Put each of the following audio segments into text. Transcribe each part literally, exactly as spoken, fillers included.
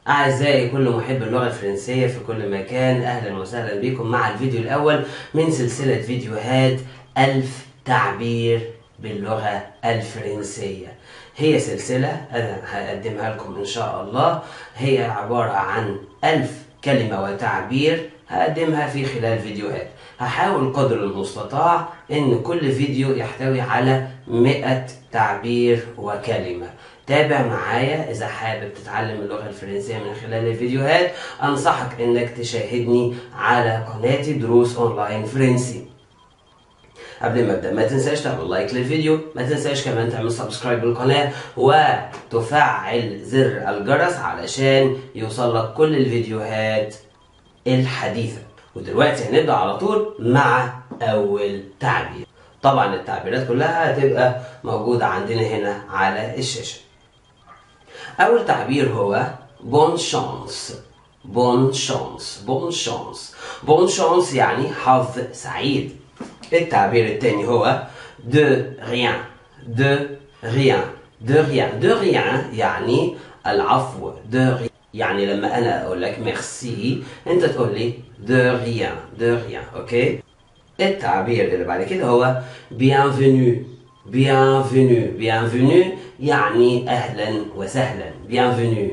أعزائي كل محب اللغة الفرنسية في كل مكان، أهلا وسهلا بكم مع الفيديو الأول من سلسلة فيديوهات ألف تعبير باللغة الفرنسية. هي سلسلة أنا هقدمها لكم إن شاء الله، هي عبارة عن ألف كلمة وتعبير هقدمها في خلال فيديوهات. هحاول قدر المستطاع إن كل فيديو يحتوي على مئة تعبير وكلمة. تابع معايا إذا حابب تتعلم اللغة الفرنسية من خلال الفيديوهات. أنصحك إنك تشاهدني على قناتي دروس أونلاين فرنسي. قبل ما ابدا ما تنساش تعمل لايك للفيديو، ما تنساش كمان تعمل سبسكرايب للقناه وتفعل زر الجرس علشان يوصلك كل الفيديوهات الحديثه. ودلوقتي هنبدا على طول مع اول تعبير. طبعا التعبيرات كلها هتبقى موجوده عندنا هنا على الشاشه. اول تعبير هو بون شانس. بون شانس بون شانس بون شانس يعني حظ سعيد. التعبير الثاني هو de rien. de rien de rien de rien يعني العفو. de rien يعني لما انا اقول لك ميرسي انت تقول لي de rien de rien. اوكي. التعبير اللي بعد كده هو bienvenue. bienvenue bienvenue يعني اهلا وسهلا. bienvenue.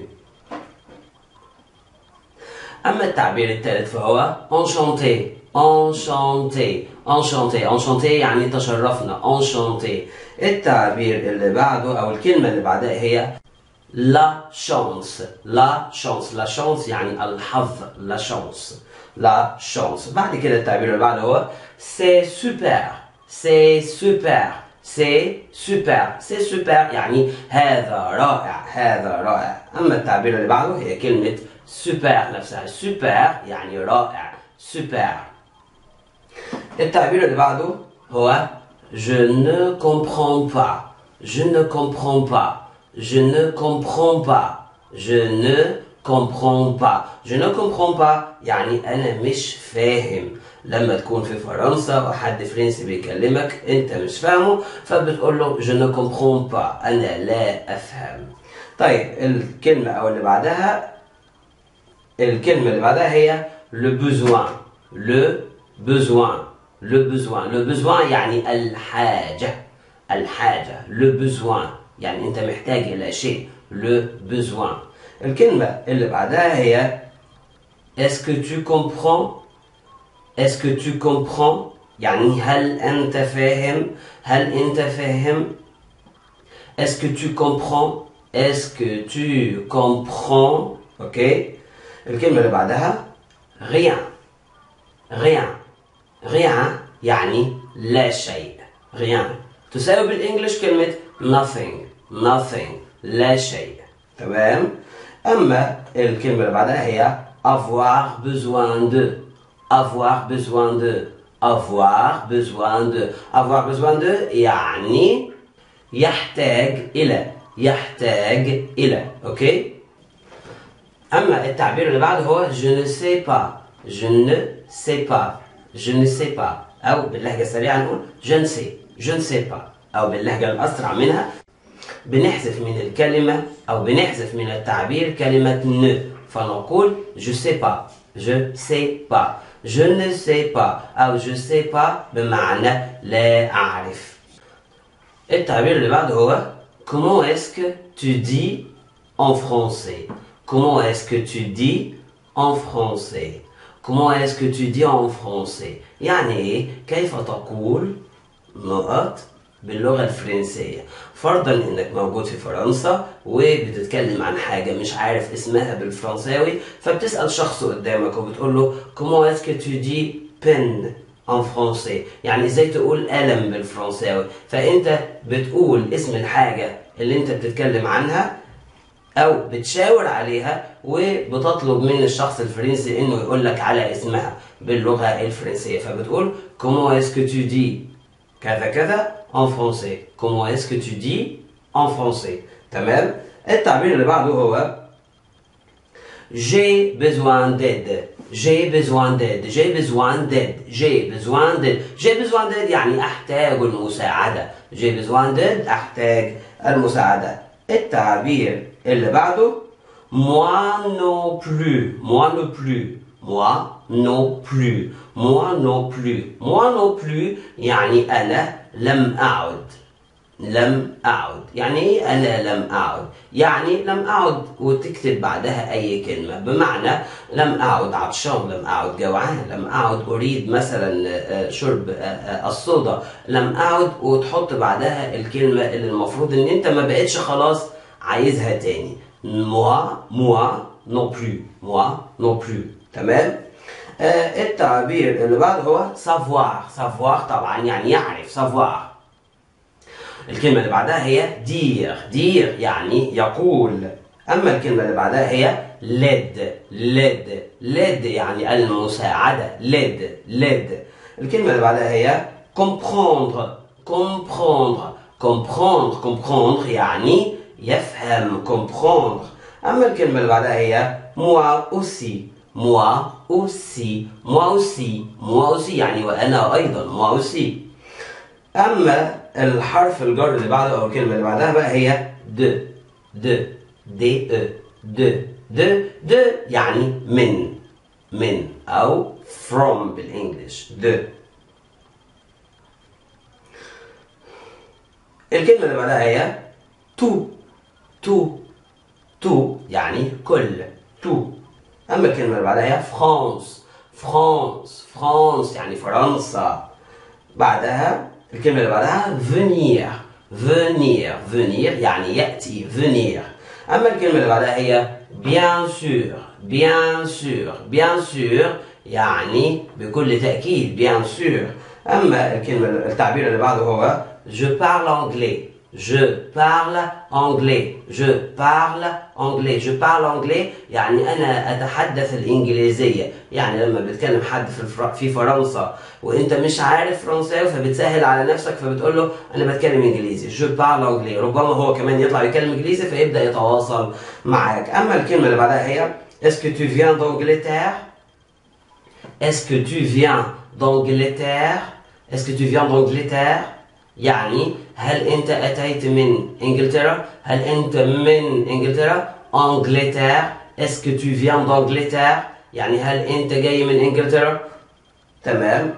اما التعبير الثالث فهو enchanté. enchanté enchanté enchanté يعني تشرفنا. enchanté. التعبير اللي بعده او الكلمه اللي بعدها هي la chance. la chance la chance يعني الحظ. la chance la chance. بعد كده التعبير اللي بعده هو c'est super. c'est super c'est super c'est super يعني هذا رائع هذا رائع. اما التعبير اللي بعده هي كلمه super نفسها. super يعني رائع. super. التعبير اللي بعده هو je ne comprends pas. je ne comprends pas je ne comprends pas je ne comprends pas je ne comprends pas يعني أنا مش فاهم. لما تكون في فرنسا وحد فرنسي بيكلمك أنت مش فاهمه فبتقول له je ne comprends pas أنا لا أفهم. طيب الكلمة أو اللي بعدها الكلمة اللي بعدها هي le besoin. le besoin le besoin le besoin يعني الحاجة. الحاجة le besoin يعني أنت محتاج إلى شيء. le besoin. الكلمة اللي بعدها هي est-ce que tu comprends. est-ce que tu comprends يعني هل أنت فاهم. هل أنت فاهم. est-ce que tu comprends. est-ce que tu comprends. أوكي. الكلمة اللي بعدها rien. rien rien يعني لا شيء. rien تساوي بالإنجليش كلمة nothing. nothing لا شيء. تمام. أما الكلمة اللي بعدها هي avoir besoin de. avoir besoin de avoir besoin de avoir besoin de يعني يحتاج إلى. يحتاج إلى. أوكي. أما التعبير اللي بعده هو je ne sais pas. je ne sais pas je ne sais pas أو باللهجة السريعة نقول je ne sais je ne sais pas أو باللهجة الأسرع منها بنحذف من الكلمة أو بنحذف من التعبير كلمة ne فنقول je sais pas je sais pas je ne sais pas أو je sais pas بمعنى لا أعرف. التعبير اللي بعده هو comment est-ce que tu dis en français. comment est-ce que tu dis en français. comment est-ce que tu dis en français يعني كيف تقول نقط باللغة الفرنسية. فرضا انك موجود في فرنسا وبتتكلم عن حاجة مش عارف اسمها بالفرنساوي فبتسأل شخص قدامك وبتقول له comment est-ce que tu dis peine en français يعني ازاي تقول ألم بالفرنساوي. فانت بتقول اسم الحاجة اللي انت بتتكلم عنها او بتشاور عليها وبتطلب من الشخص الفرنسي انه يقول لك على اسمها باللغة الفرنسية. فبتقول comment est-ce que tu dis كذا كذا en français. comment est-ce que tu dis en français. تمام. التعبير اللي بعده هو j'ai besoin d'aide. j'ai besoin d'aide j'ai besoin d'aide j'ai besoin d'aide j'ai besoin d'aide يعني احتاج المساعدة. j'ai besoin d'aide احتاج المساعدة. التعبير اللي بعده moi non plus, moi non plus, moi non plus, moi non plus, moi non plus يعني أنا لم أعد، لم أعد. يعني إيه أنا لم أعد؟ يعني لم أعد وتكتب بعدها أي كلمة، بمعنى لم أعد عطشان، لم أعد جوعان، لم أعد أريد مثلا شرب الصودا، لم أعد وتحط بعدها الكلمة اللي المفروض إن أنت ما بقتش خلاص عايزها تاني. moi moi non plus moi non plus. تمام؟ آه التعبير اللي بعده هو savoir. savoir طبعا يعني يعرف، savoir. الكلمة اللي بعدها هي dire. dire يعني يقول. أما الكلمة اللي بعدها هي l'aide. l'aide l'aide يعني المساعدة. l'aide l'aide. الكلمة اللي بعدها هي comprendre. comprendre comprendre comprendre يعني يفهم. comprendre. أما الكلمة اللي بعدها هي moi aussi. moi aussi moi aussi moi aussi يعني وأنا أيضا. moi aussi. أما الحرف الجر اللي بعده أو الكلمة اللي بعدها بقى هي de. de de de de de يعني من من أو from بالإنجليش. de. الكلمة اللي بعدها هي tout. tout tout يعني كل. tout. أما الكلمة اللي بعدها هي France. France France يعني فرنسا. بعدها الكلمة اللي بعدها venir. venir venir يعني يأتي. venir. أما الكلمة اللي بعدها هي bien sûr. bien sûr bien sûr يعني بكل تأكيد. bien sûr. أما الكلمة التعبير اللي بعده هو je parle anglais. je parle anglais. je parle anglais. je parle anglais يعني أنا أتحدث الإنجليزية. يعني لما بتكلم حد في الفر... في فرنسا وأنت مش عارف فرنساوي فبتسهل على نفسك فبتقول له أنا بتكلم إنجليزي. je parle anglais. ربما هو كمان يطلع يتكلم إنجليزي فيبدأ يتواصل معاك. أما الكلمة اللي بعدها هي est-ce que tu viens d'Angleterre. est-ce que tu viens d'Angleterre. est-ce que tu viens d'Angleterre يعني هل أنت أتيت من إنجلترا؟ هل أنت من إنجلترا؟ Angleterre. Est-ce que tu viens d'Angleterre؟ يعني هل أنت جاي من إنجلترا؟ تمام.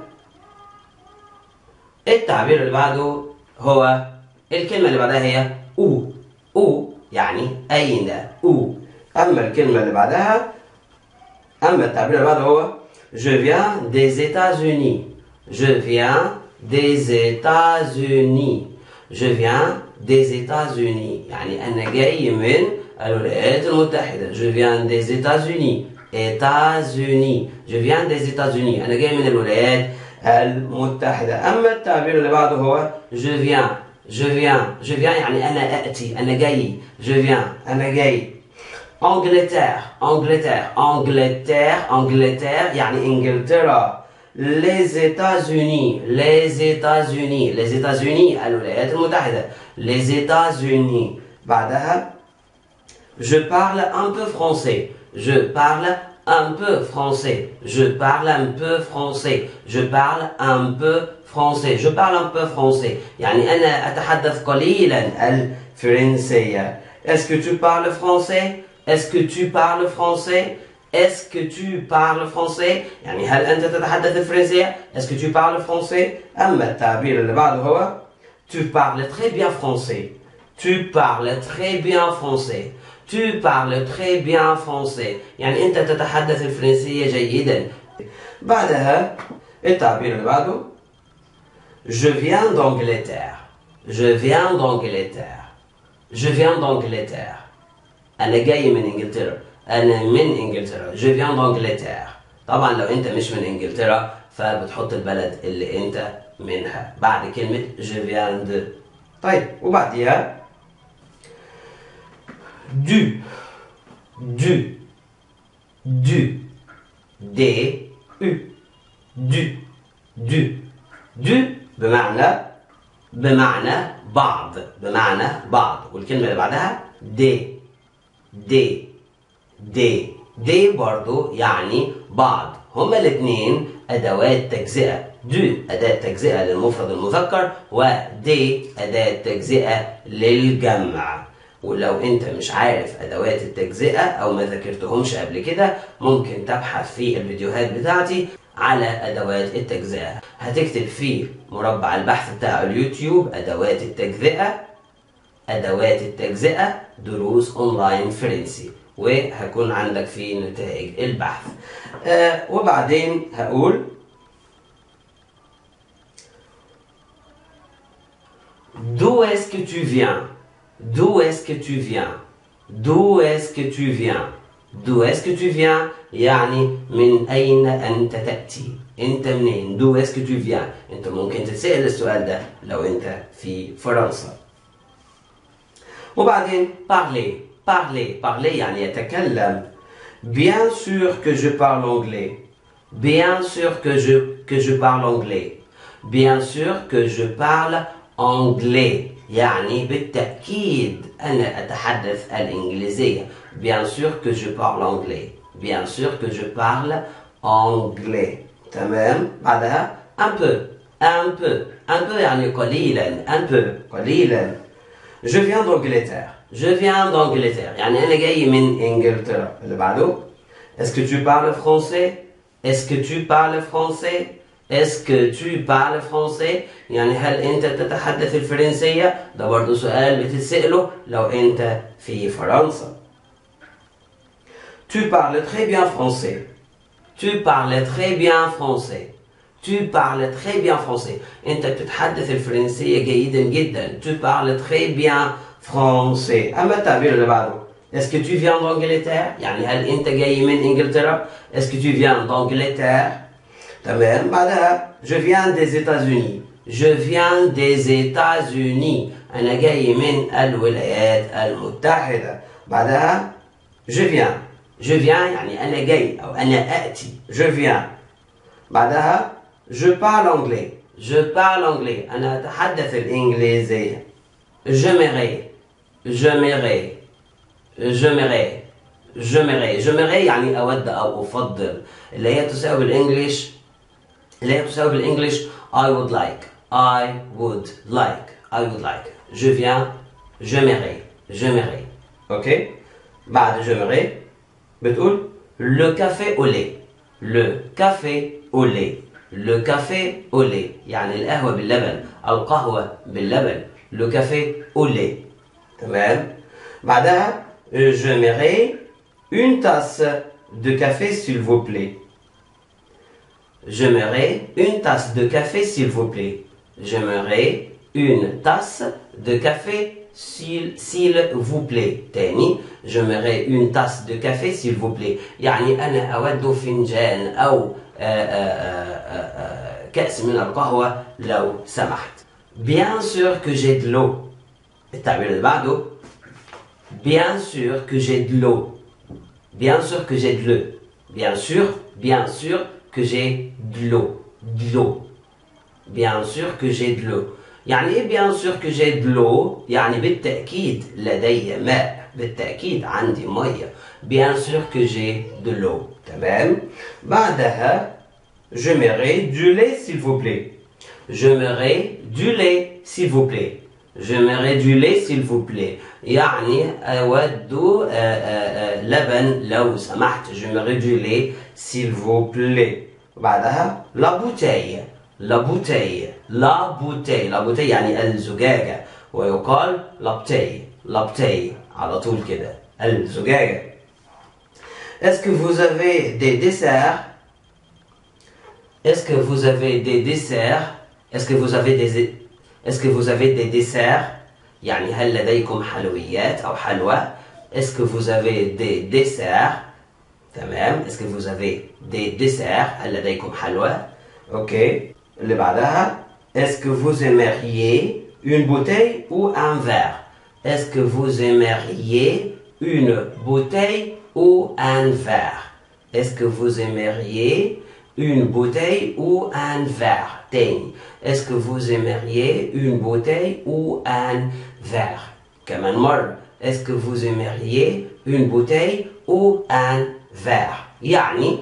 التعبير اللي بعده هو الكلمة اللي بعدها هي où. où يعني أين. où. أما الكلمة اللي بعدها أما التعبير اللي بعده هو je viens des États-Unis. je viens des États-Unis. je viens des États-Unis يعني أنا جاي من الولايات المتحدة. je viens des États-Unis. États-Unis. je viens des États-Unis أنا جاي من الولايات المتحدة. أما التعبير اللي بعده هو je viens. je viens je viens يعني أنا أأتي. أنا جاي. je viens أنا جاي. Angleterre. Angleterre. Angleterre. Angleterre يعني إنجلترا. les États-Unis. les États-Unis. les États-Unis الولايات المتحدة. les États-Unis. بعدها je parle un peu français. je parle un peu français. je parle un peu français. je parle un peu français. je parle un peu français يعني أنا أتحدث قليلا الفرنسية. est-ce que tu parles français. est-ce que tu parles français. est-ce que tu parles français يعني هل أنت تتحدث الفرنسية. est-ce que tu parles français. أما التعبير اللي بعده هو tu parles très bien français. tu parles très bien français. tu parles très bien français يعني أنت تتحدث الفرنسية جيدا. بعدها التعبير اللي بعده je viens d'Angleterre. je viens d'Angleterre. je viens d'Angleterre أنا جاي من إنجلترا. أنا من إنجلترا. je viens d'Angleterre. طبعا لو أنت مش من إنجلترا فبتحط البلد اللي أنت منها بعد كلمة je viens de. طيب وبعديها du. du. du. d u. du. du. du بمعنى بمعنى بعض. بمعنى بعض. والكلمة اللي بعدها d. d. d. d برضو يعني بعض. هما الاثنين أدوات تجزئة. دو أداة تجزئة للمفرد المذكر و d أداة تجزئة للجمع. ولو انت مش عارف ادوات التجزئة او ما ذاكرتهمش قبل كده ممكن تبحث في الفيديوهات بتاعتي على ادوات التجزئة. هتكتب في مربع البحث بتاع اليوتيوب ادوات التجزئة ادوات التجزئة دروس اونلاين فرنسي، وهكون عندك في نتائج البحث. آه وبعدين هقول d'où est-ce que tu viens? D'où est-ce que tu viens? D'où est-ce que tu viens? D'où est-ce que tu viens؟ يعني من أين أنت تأتي؟ أنت منين؟ D'où est-ce que tu viens؟ أنت ممكن تتسأل السؤال ده لو أنت في فرنسا. وبعدين parler parler parler يعني يتكلم. Bien sûr que je parle anglais. Bien sûr que je que je parle anglais. Bien sûr que je parle anglais. يعني بالتأكيد أنا أتحدث الإنجليزية. Bien sûr que je parle anglais. Bien sûr que je parle anglais. تمام؟ بعدها un peu un peu un peu يعني قليلا un peu قليلا. Je viens d'Angleterre. Je viens d'Angleterre. يعني أنا جاي من إنجلترا. اللي بعده Est-ce que tu parles français? Est-ce que tu parles français? Est-ce que tu parles français؟ يعني هل أنت تتحدث الفرنسية؟ ده برضو سؤال بتسأله لو أنت في فرنسا. Tu parles très bien français. Tu parles très bien français. Tu parles très bien français. أنت بتتحدث الفرنسية جيدا جدا. Tu parles très bien français. أما التعبير اللي بعده Est-ce que tu viens d'Angleterre؟ يعني هل أنت جاي من إنجلترا؟ Est-ce que tu viens d'Angleterre؟ تمام. بعدها Je viens des États-Unis. Je viens des États-Unis. أنا جاي من الولايات المتحدة. بعدها Je viens. Je viens يعني أنا جاي أو أنا أأتي. Je viens. بعدها Je parle anglais. Je parle anglais. أنا أتحدث الإنجليزية. J'aimerais. J'aimerais. J'aimerais. J'aimerais. J'aimerais يعني أود أو أفضل. اللي هي تساوي بالإنجليش اللي هي تساوي بالإنجليش I would like. I would like. I would like. Je viens. J'aimerais. J'aimerais. OK. بعد j'aimerais بتقول le café au lait. Le café au lait. Le café au lait يعني القهوة باللبن. القهوة باللبن. Le café au lait. تمام. بعدها j'aimerais une tasse de café s'il vous plaît. J'aimerais une tasse de café s'il vous plaît. J'aimerais une tasse de café s'il s'il vous plaît. تاني j'aimerais une tasse de café s'il vous plaît. يعني أنا أود فنجان أو آآ آآ آآ كأس من القهوة لو سمحت. Bien sûr que j'ai de l'eau. التعبير اللي بعده Bien sûr que j'ai de l'eau. Bien sûr que j'ai de l'eau. Bien sûr, bien sûr que j'ai de l'eau. De l'eau. Bien sûr que j'ai de l'eau. يعني ايه bien sûr que j'ai de l'eau؟ يعني بالتأكيد لدي ماء. بالتأكيد عندي مية. Bien sûr que j'ai de l'eau. تمام؟ بعدها j'aimerais du lait s'il vous plaît. J'aimerais du lait s'il vous plaît. J'aimerais du lait s'il vous plaît. يعني أود لبن لو سمحت. J'aimerais du lait s'il vous plaît. بعدها la bouteille. La bouteille. La bouteille. La bouteille يعني الزجاجة. ويقال la bouteille. La bouteille. على طول كده. الزجاجة. Est-ce que vous avez des desserts? Est-ce que vous avez des desserts? Est-ce que vous avez des Est-ce que vous avez des desserts؟ يعني هل لديكم حلويات أو حلوى؟ Est-ce que vous avez des desserts؟ تمام. Est-ce que vous avez des desserts؟ هل لديكم حلوى؟ أوكي. اللي بعدها Est-ce que vous aimeriez une bouteille ou un verre؟ Est-ce que vous aimeriez une bouteille ou un verre؟ Est-ce que vous aimeriez une bouteille ou un verre؟ تاني. Est-ce que vous aimeriez une bouteille ou un verre؟ كمان مرة. Est-ce que vous aimeriez une bouteille ou un verre؟ يعني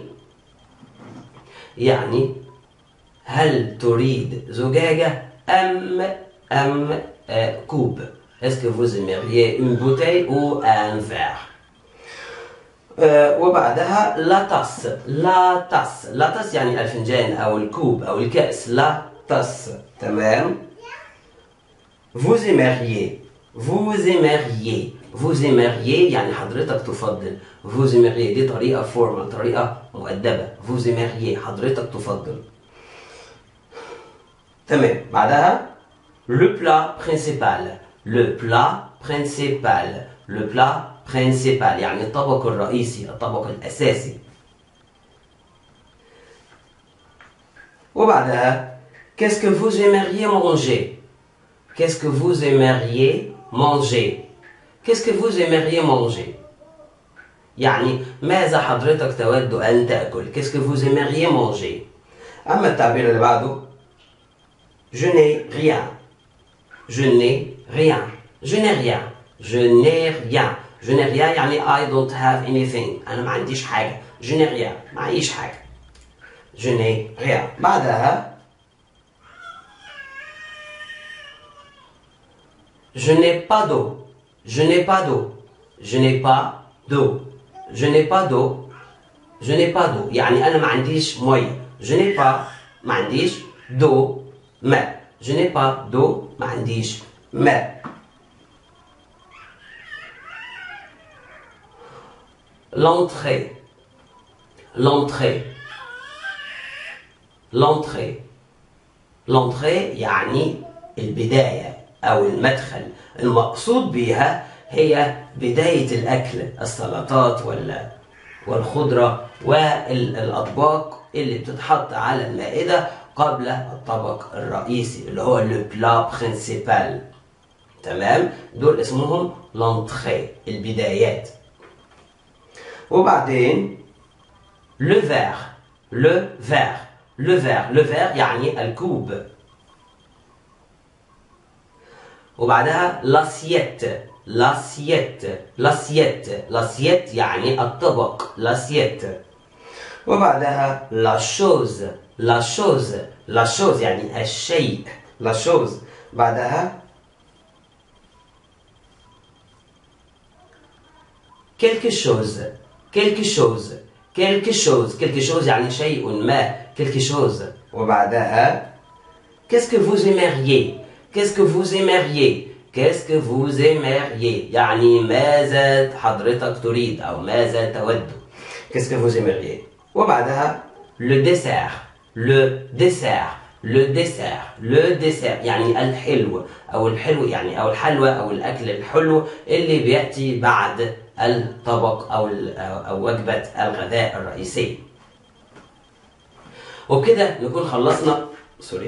يعني هل تريد زجاجة أم أم آه كوب؟ Est-ce que vous aimeriez une bouteille ou un verre? أه وبعدها لا تاس لا تاس لا تاس يعني الفنجان أو الكوب أو الكأس. لا تاس. تمام. Vous aimeriez vous aimeriez vous aimeriez يعني حضرتك تفضل. vous aimeriez دي طريقة فورمال، طريقة مؤدبة. vous aimeriez حضرتك تفضل. تمام. بعدها le plat principal le plat principal le plat principal يعني الطبق الرئيسي، الطبق الأساسي. وبعدها qu'est-ce que vous aimeriez manger? Qu'est-ce que vous aimeriez manger? Qu'est-ce que vous aimeriez manger? يعني ماذا حضرتك تود أن تأكل؟ Qu'est-ce que vous aimeriez manger? أما التعبير اللي بعده je n'ai rien je n'ai rien je n'ai rien je n'ai rien je n'ai rien يعني I don't have anything. أنا ما عنديش حاجة. je n'ai rien معيش حاجة. je n'ai rien. بعدها je n'ai pas d'eau je n'ai pas d'eau je n'ai pas d'eau je n'ai pas d'eau je n'ai pas d'eau يعني أنا ما عنديش مية. je n'ai pas ما عنديش d'eau ماء. je n'ai pas d'eau ما عنديش ماء. l'entrée l'entrée l'entrée l'entrée يعني البداية أو المدخل. المقصود بها هي بداية الأكل، السلطات ولا والخضرة والأطباق اللي بتتحط على المائدة قبل الطبق الرئيسي اللي هو le plat principal. تمام. دول اسمهم l'entrée البدايات. وبعدين le verre le verre le verre le verre يعني الكوب. وبعدها l'assiette l'assiette l'assiette l'assiette يعني الطبق l'assiette. وبعدها la chose la chose la chose يعني الشيء la chose. بعدها quelque chose quelque chose quelque chose quelque chose يعني شيء ما quelque chose. وبعدها qu'est-ce que vous aimeriez qu'est-ce que vous aimeriez qu'est-ce que vous aimeriez يعني ماذا حضرتك تريد أو ماذا تود. qu'est-ce que vous aimeriez. وبعدها le dessert le dessert le dessert le dessert يعني الحلو أو الحلو يعني أو الحلوى أو الأكل الحلو اللي بيأتي بعد الطبق أو أو وجبة الغداء الرئيسي. وبكده نكون خلصنا سوري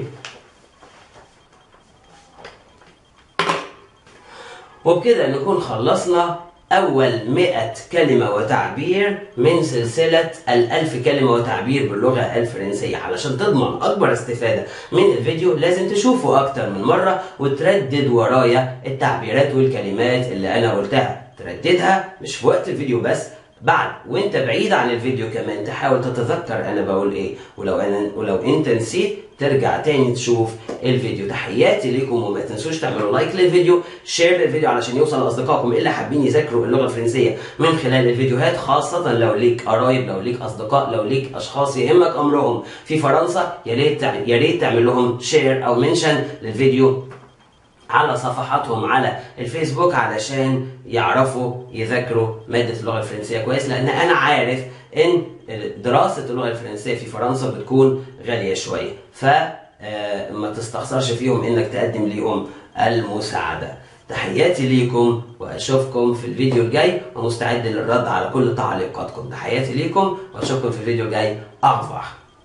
وبكده نكون خلصنا أول مئة كلمة وتعبير من سلسلة الألف كلمة وتعبير باللغة الفرنسية. علشان تضمن أكبر استفادة من الفيديو لازم تشوفه أكتر من مرة وتردد ورايا التعبيرات والكلمات اللي أنا قلتها. ترددها مش في وقت الفيديو بس، بعد وانت بعيد عن الفيديو كمان تحاول تتذكر انا بقول ايه، ولو انا ولو انت نسيت ترجع تاني تشوف الفيديو. تحياتي ليكم، وما تنسوش تعملوا لايك للفيديو، شير للفيديو علشان يوصل لاصدقائكم اللي حابين يذاكروا اللغه الفرنسيه من خلال الفيديوهات، خاصه لو ليك قرايب، لو ليك اصدقاء، لو ليك اشخاص يهمك امرهم في فرنسا، يا ريت يا ريت تعمل لهم شير او منشن للفيديو على صفحاتهم على الفيسبوك علشان يعرفوا يذاكروا مادة اللغة الفرنسية كويس، لأن أنا عارف إن دراسة اللغة الفرنسية في فرنسا بتكون غالية شوية، فما تستخسرش فيهم إنك تقدم ليهم المساعدة. تحياتي ليكم وأشوفكم في الفيديو الجاي، ومستعد للرد على كل تعليقاتكم. تحياتي ليكم وأشوفكم في الفيديو الجاي. أغفر.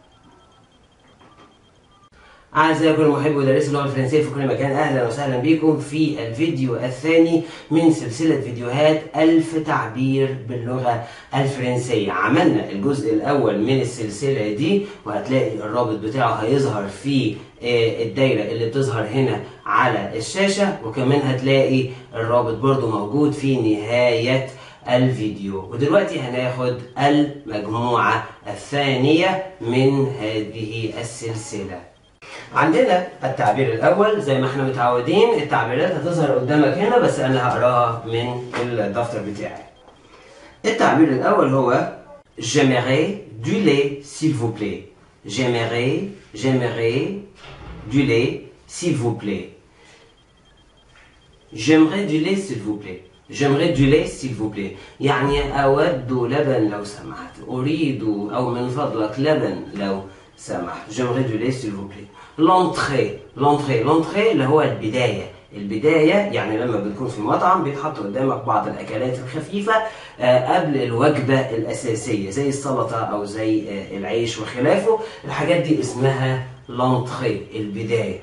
أعزائي كل محبي ودارسي اللغة الفرنسية في كل مكان، أهلا وسهلا بكم في الفيديو الثاني من سلسلة فيديوهات ألف تعبير باللغة الفرنسية. عملنا الجزء الأول من السلسلة دي، وهتلاقي الرابط بتاعه هيظهر في الدايرة اللي بتظهر هنا على الشاشة، وكمان هتلاقي الرابط برضو موجود في نهاية الفيديو. ودلوقتي هناخد المجموعة الثانية من هذه السلسلة. عندنا التعبير الأول زي ما احنا متعودين، التعبيرات هتظهر قدامك هنا بس أنا هقراها من الدفتر بتاعي. التعبير الأول هو J'aimerais du lait s'il vous plaît. J'aimerais, j'aimerais du lait s'il vous plaît. J'aimerais du lait s'il vous plaît. J'aimerais du lait s'il vous plaît. يعني أود لبن لو سمحت. أريد أو من فضلك لبن لو سمحت. J'aimerais du lait s'il vous plaît. L'entrée, l'entrée, l'entrée اللي هو البداية. البداية يعني لما بتكون في مطعم بيتحط قدامك بعض الأكلات الخفيفة قبل الوجبة الأساسية زي السلطة أو زي العيش وخلافه. الحاجات دي اسمها l'entrée، البداية.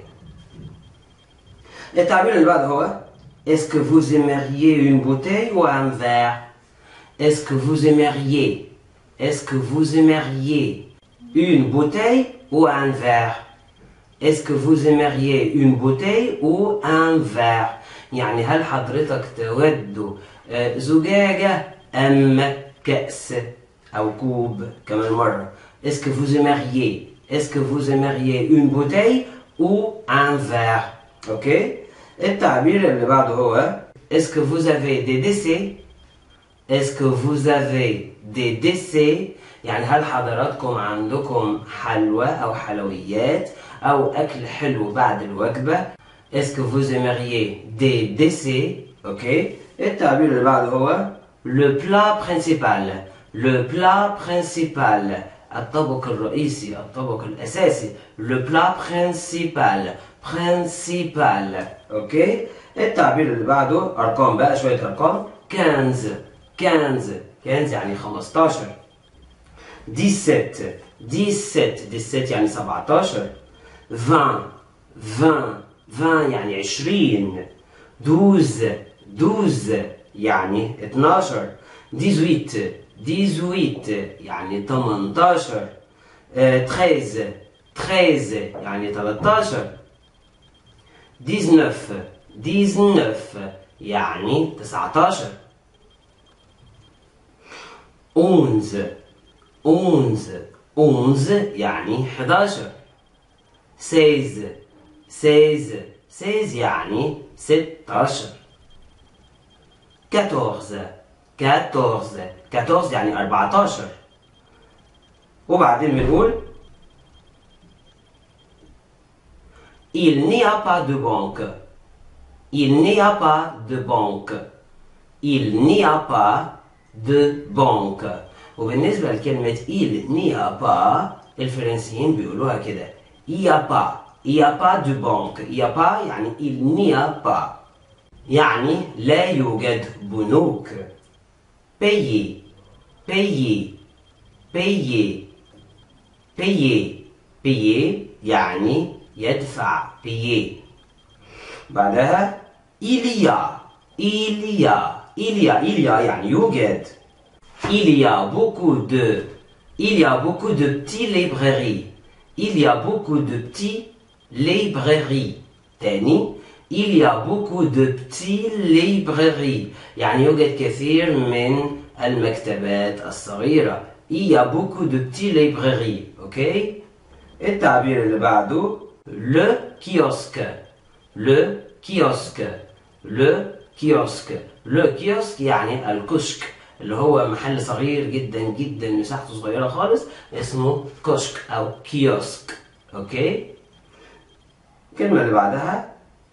التعبير اللي بعده هو Est-ce que vous aimeriez une bouteille ou un verre? Est-ce que vous aimeriez Est-ce que vous aimeriez une bouteille ou un verre? Est-ce que vous aimeriez une bouteille ou un verre? يعني هل حضرتك تود زجاجة أم كأس أو كوب؟ كمان مرة. Est-ce que vous aimeriez Est-ce que vous aimeriez une bouteille ou un verre? Ok? التعبير اللي بعده هو Est-ce que vous avez des décès? Est-ce que vous avez des décès؟ يعني هل حضراتكم عندكم حلوى أو حلويات أو أكل حلو بعد الوجبة؟ Est-ce que vous aimeriez des décès؟ أوكي. التعبير اللي بعده هو Le plat principal. Le plat principal. الطبق الرئيسي، الطبق الأساسي. Le plat principal. Principal. أوكي. التعبير اللي بعده أرقام بقى، شوية أرقام. quinze. quinze. quinze يعني خمستاشر. dix-sept. dix-sept. dix-sept يعني سبعتاشر. vingt. vingt. vingt يعني عشرين. douze. douze يعني اتناشر. dix-huit. dix-huit يعني تمنتاشر. treize. treize يعني تلتاشر. dix-neuf. dix-neuf يعني تسعتاشر. onze. onze. onze يعني حداشر. seize. seize. seize يعني ستاشر. quatorze. quatorze. quatorze يعني أربعتاشر. وبعدين بنقول Il n'y a pas de banque. Il n'y a pas de banque. Il n'y a pas de banque. وبالنسبة لكلمة il n'y a pas الفرنسيين بيقولوها كده il n'y a pas. il n'y a pas de banque. il n'y a pas يعني il n'y a pas يعني لا يوجد بنوك. payer. payer. payer. payer. payer يعني يدفع. payer. بعدها il y a. il y a. il y a. il y a يعني يوجد. Il y a beaucoup de, il y a beaucoup de petites librairies. Il y a beaucoup de petites librairies. تاني. Il y a beaucoup de petites librairies. يعني يوجد كثير من المكتبات الصغيرة. Il y a beaucoup de petites librairies. اوكي. التعبير اللي بعده le kiosque. le kiosque. le kiosque. le kiosque يعني الكشك اللي هو محل صغير جدا جدا مساحته صغيرة خالص اسمه كشك أو كيوسك. أوكي. الكلمة اللي بعدها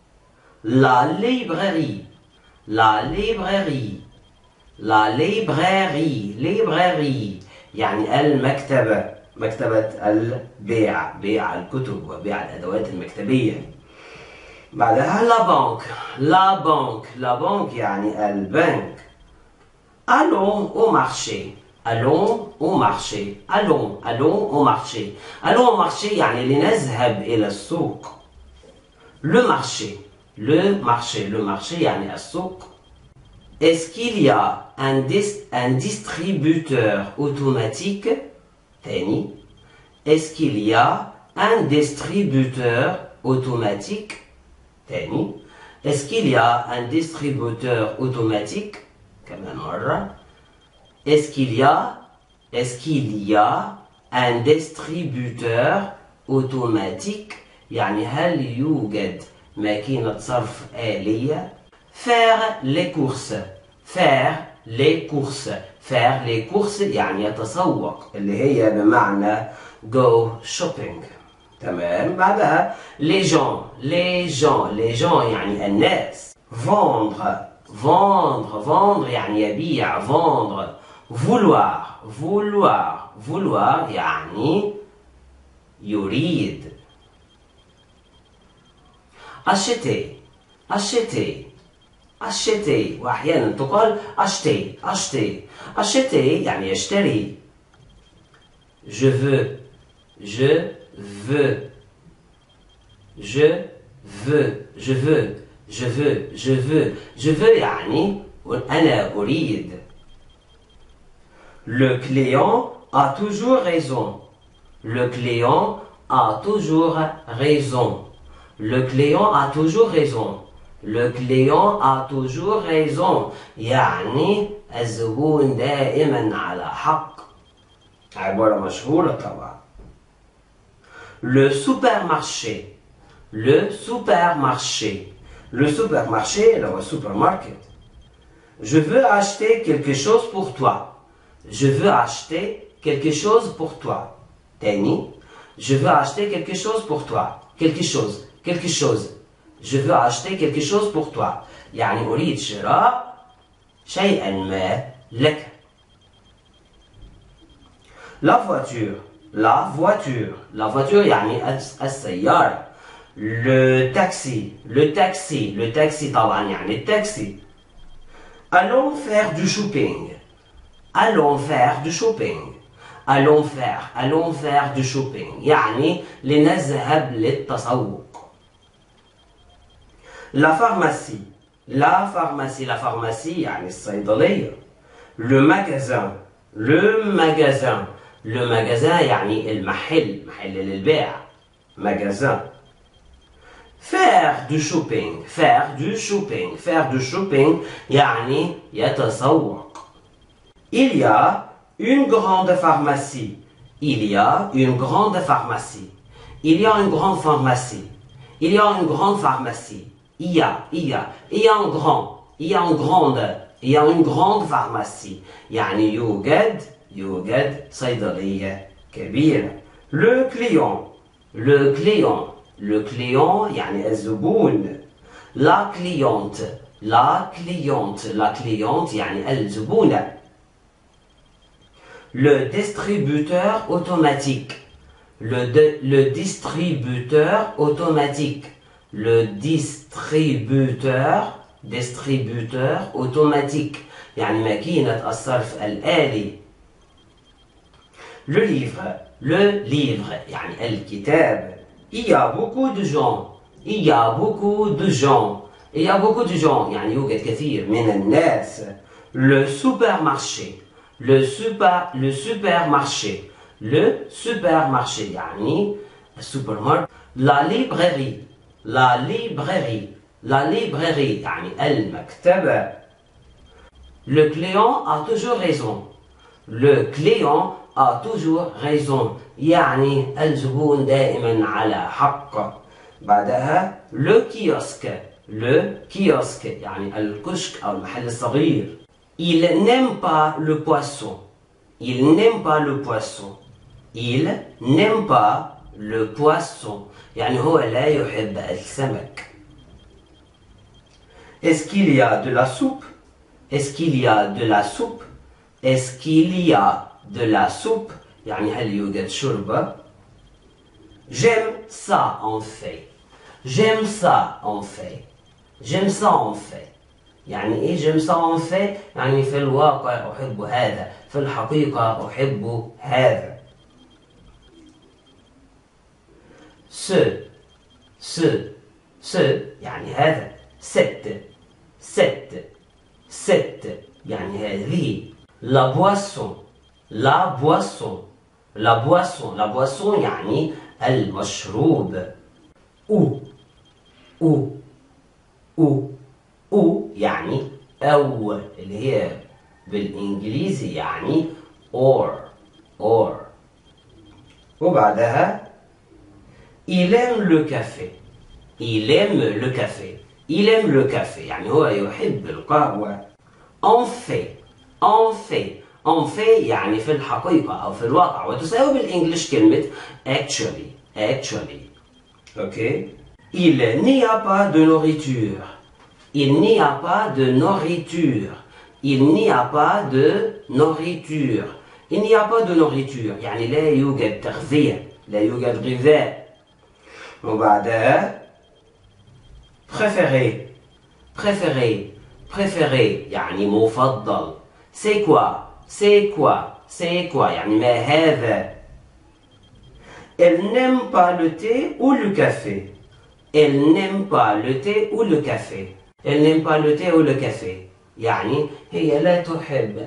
لا librairie. لا librairie. لا librairie. librairie يعني المكتبة، مكتبة البيع، بيع الكتب وبيع الأدوات المكتبية. بعدها لا بانك. لا بانك. لا بانك يعني البنك. Allons au marché. Allons au marché. Allons. Allons au marché. Allons au marché يعني لنذهب إلى السوق. Le marché. Le marché. Le marché يعني السوق. Est-ce qu'il y a un, dis un distributeur automatique? تاني. Est-ce qu'il y a un distributeur automatique? تاني. Est-ce qu'il y a un distributeur automatique? كمان مرة. Est-ce qu'il y a Est-ce qu'il y a un distributeur automatique? يعني هل يوجد ماكينة صرف آلية؟ faire les courses faire les courses faire les courses يعني يتسوق اللي هي بمعنى go shopping. تمام. بعدها les gens les gens les gens يعني الناس. vendre vendre vendre يعني يبيع vendre. vouloir vouloir vouloir يعني يريد. acheter acheter acheter وأحيانا تقال acheter acheter acheter يعني يشتري. je veux je veux je veux je veux je veux je veux je veux يعني أنا أريد. le client a toujours raison le client a toujours raison le client a toujours raison le client a toujours raison يعني الزبون دائما على حق. عبارة مشهورة طبعا. le supermarché le supermarché le supermarché اللي هو supermarket. je veux acheter quelque chose pour toi je veux acheter quelque chose pour toi. تاني je veux acheter quelque chose pour toi quelque chose quelque chose je veux acheter quelque chose pour toi يعني أريد شراء شيئا ما لك. la voiture la voiture la voiture يعني السيارة. le taxi le taxi le taxi طبعا يعني التاكسي. allons faire du shopping allons faire du shopping allons faire allons faire du shopping يعني لنذهب للتسوق. la pharmacie la pharmacie la pharmacie يعني الصيدلية. le magasin le magasin le magasin يعني المحل محل للبيع magasin. faire du shopping faire du shopping faire du shopping يعني يتسوق. il y a une grande pharmacie il y a une grande pharmacie il y a une grande pharmacie il y a une grande pharmacie il y a il y a il y a un grand il y a une grande il y a une grande pharmacie يعني يوجد يوجد صيدلية كبيرة. le client le client le client يعني الزبون. la cliente la cliente la cliente يعني الزبونة. le distributeur automatique le, de, le distributeur automatique le distributeur distributeur automatique يعني ماكينة الصرف الآلي. le livre le livre يعني الكتاب. il y a beaucoup de gens il y a beaucoup de gens il y a beaucoup de gens يعني يوجد كثير من الناس. le supermarché le super le supermarché le supermarché يعني السوبر. la librairie la librairie la librairie يعني المكتبة. le client a toujours raison le client a toujours raison يعني الزبون دائما على حق. بعدها le kiosque le kiosque يعني الكشك أو المحل الصغير. il n'aime pas le poisson il n'aime pas le poisson il n'aime pas le poisson يعني هو لا يحب السمك. est-ce qu'il y a de la soupe est-ce qu'il y a de la soupe est-ce qu'il y a de la soupe يعني هل يوجد شوربة. j'aime ça en fait j'aime ça en fait j'aime ça en fait يعني ايه j'aime ça en fait يعني في الواقع أحب هذا في الحقيقة أحب هذا. ce ce ce يعني هذا. cette cette cette يعني هذه. la boisson la boisson la boisson la boisson يعني المشروب. ou ou ou ou يعني أو اللي هي بالإنجليزي يعني or or. وبعدها Il aime le café. Il aime le café. Il aime le café. يعني هو يحب القهوة. En fait. En fait. En fait يعني في الحقيقة أو في الواقع. وتساوي بالإنجليش كلمة actually. Actually. Ok. Il n'y a pas de nourriture. Il n'y a pas de nourriture. Il n'y a pas de nourriture. Il n'y a pas de nourriture. يعني لا يوجد تغذية. لا يوجد غذاء. وبعدها préféré. Préféré. Préféré. يعني مفضل. C'est quoi? C'est quoi? C'est quoi? يعني ما هذا؟ Elle n'aime pas le thé ou le café. Elle n'aime pas le thé ou le café. Elle n'aime pas le thé ou le café. يعني هي لا تحب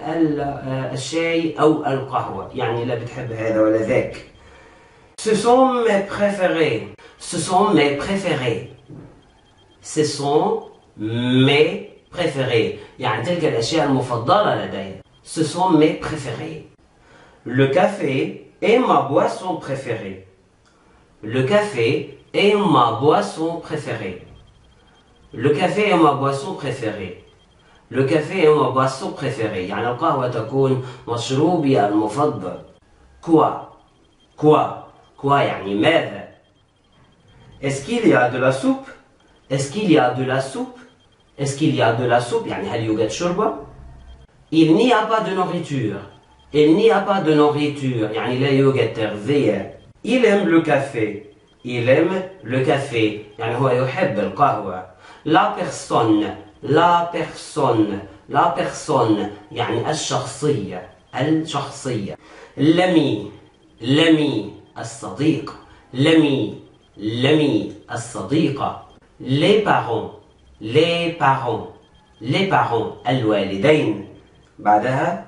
الشاي أو القهوة. يعني لا بتحب هذا ولا ذاك. Ce sont mes préférés. Ce sont mes préférés. Ce sont mes préférés. يعني تلك الأشياء المفضلة لدي. Ce sont mes préférés. Le café est ma boisson préférée. Le café est ma boisson préférée. Le café est ma boisson préférée. Le café est ma boisson préférée. يعني القهوة تكون مشروبي المفضل. Quoi? Quoi? Quoi يعني ماذا؟ Est-ce qu'il y a de la soupe? Est-ce qu'il y a de la soupe? Est-ce qu'il y a de la soupe? يعني هل يوجد شوربة؟ Il n'y a pas de nourriture. Il n'y a pas de nourriture. يعني لا يوجد تغذية. Il aime le café. Il aime le café. يعني هو يحب القهوة. La personne. La personne. La personne. يعني الشخصية. الشخصية. L'ami. L'ami. الصديق. L'ami. L'ami. الصديقة. Les parents. Les parents. Les parents. الوالدين. بعدها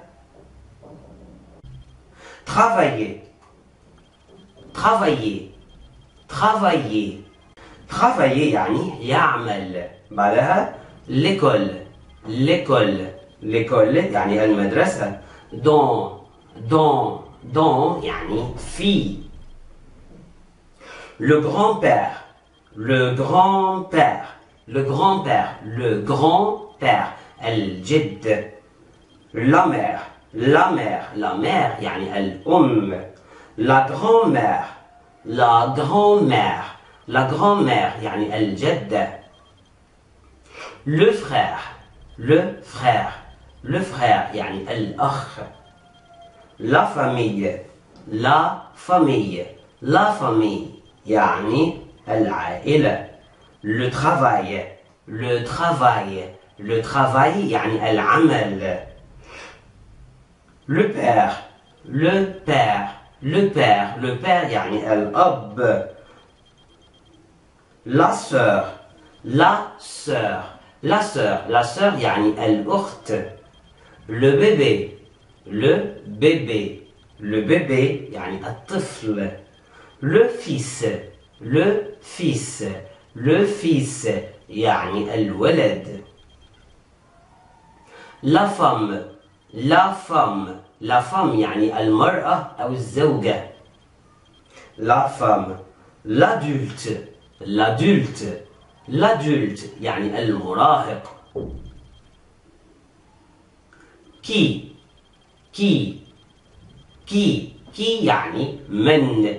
travailler. Travailler. Travailler. Travailler يعني يعمل. بعدها l'école. L'école. L'école يعني المدرسة. Dans. Dans. Dans يعني في. Le grand-père. Le grand-père. Le grand-père. Le grand-père. الجد. La mère. La mère. La mère يعني الأم. La grand-mère. La grand-mère. La grand-mère يعني الجدة. Le frère. Le frère. Le frère يعني الأخ. La famille. La famille. La famille يعني العائلة. Le travail. Le travail. Le travail يعني العمل. Le père. Le père. Le père. Le père يعني الأب. La sœur. La sœur. La sœur. La sœur يعني الأخت. Le bébé. Le bébé. Le bébé يعني الطفل. Le fils. Le fils. Le fils يعني الولد. La femme. La femme. La femme يعني المرأة أو الزوجة. La femme. L'adulte. L'adulte. L'adulte يعني المراهق. Qui. Qui. Qui. Qui يعني من.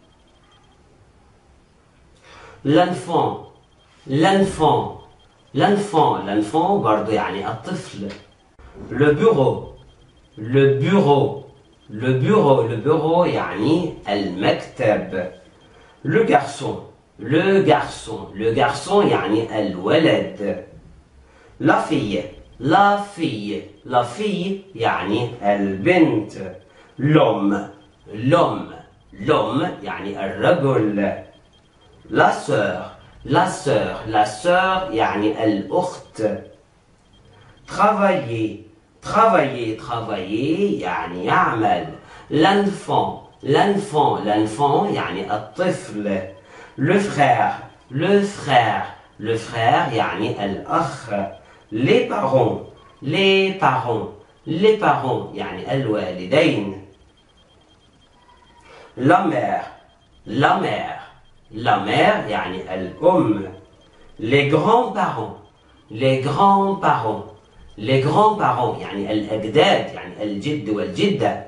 L'enfant. L'enfant. L'enfant. L'enfant برضو يعني الطفل. Le bureau. Le bureau. Le bureau. Le bureau يعني المكتب. Le garçon. Le garçon. Le garçon يعني الولد. La fille. La fille. La fille يعني البنت. L'homme. L'homme. L'homme يعني الرجل. La sœur. La sœur. La sœur يعني الأخت. Travailler. Travailler. Travailler يعني يعمل. L'enfant. L'enfant. L'enfant يعني الطفل. Le frère. Le frère. Le frère يعني الأخ. Les parents. Les parents. Les parents يعني الوالدين. La mère. La mère. la mère يعني الأم. les grands-parents les grands-parents les grands-parents يعني الأجداد يعني الجد والجدة.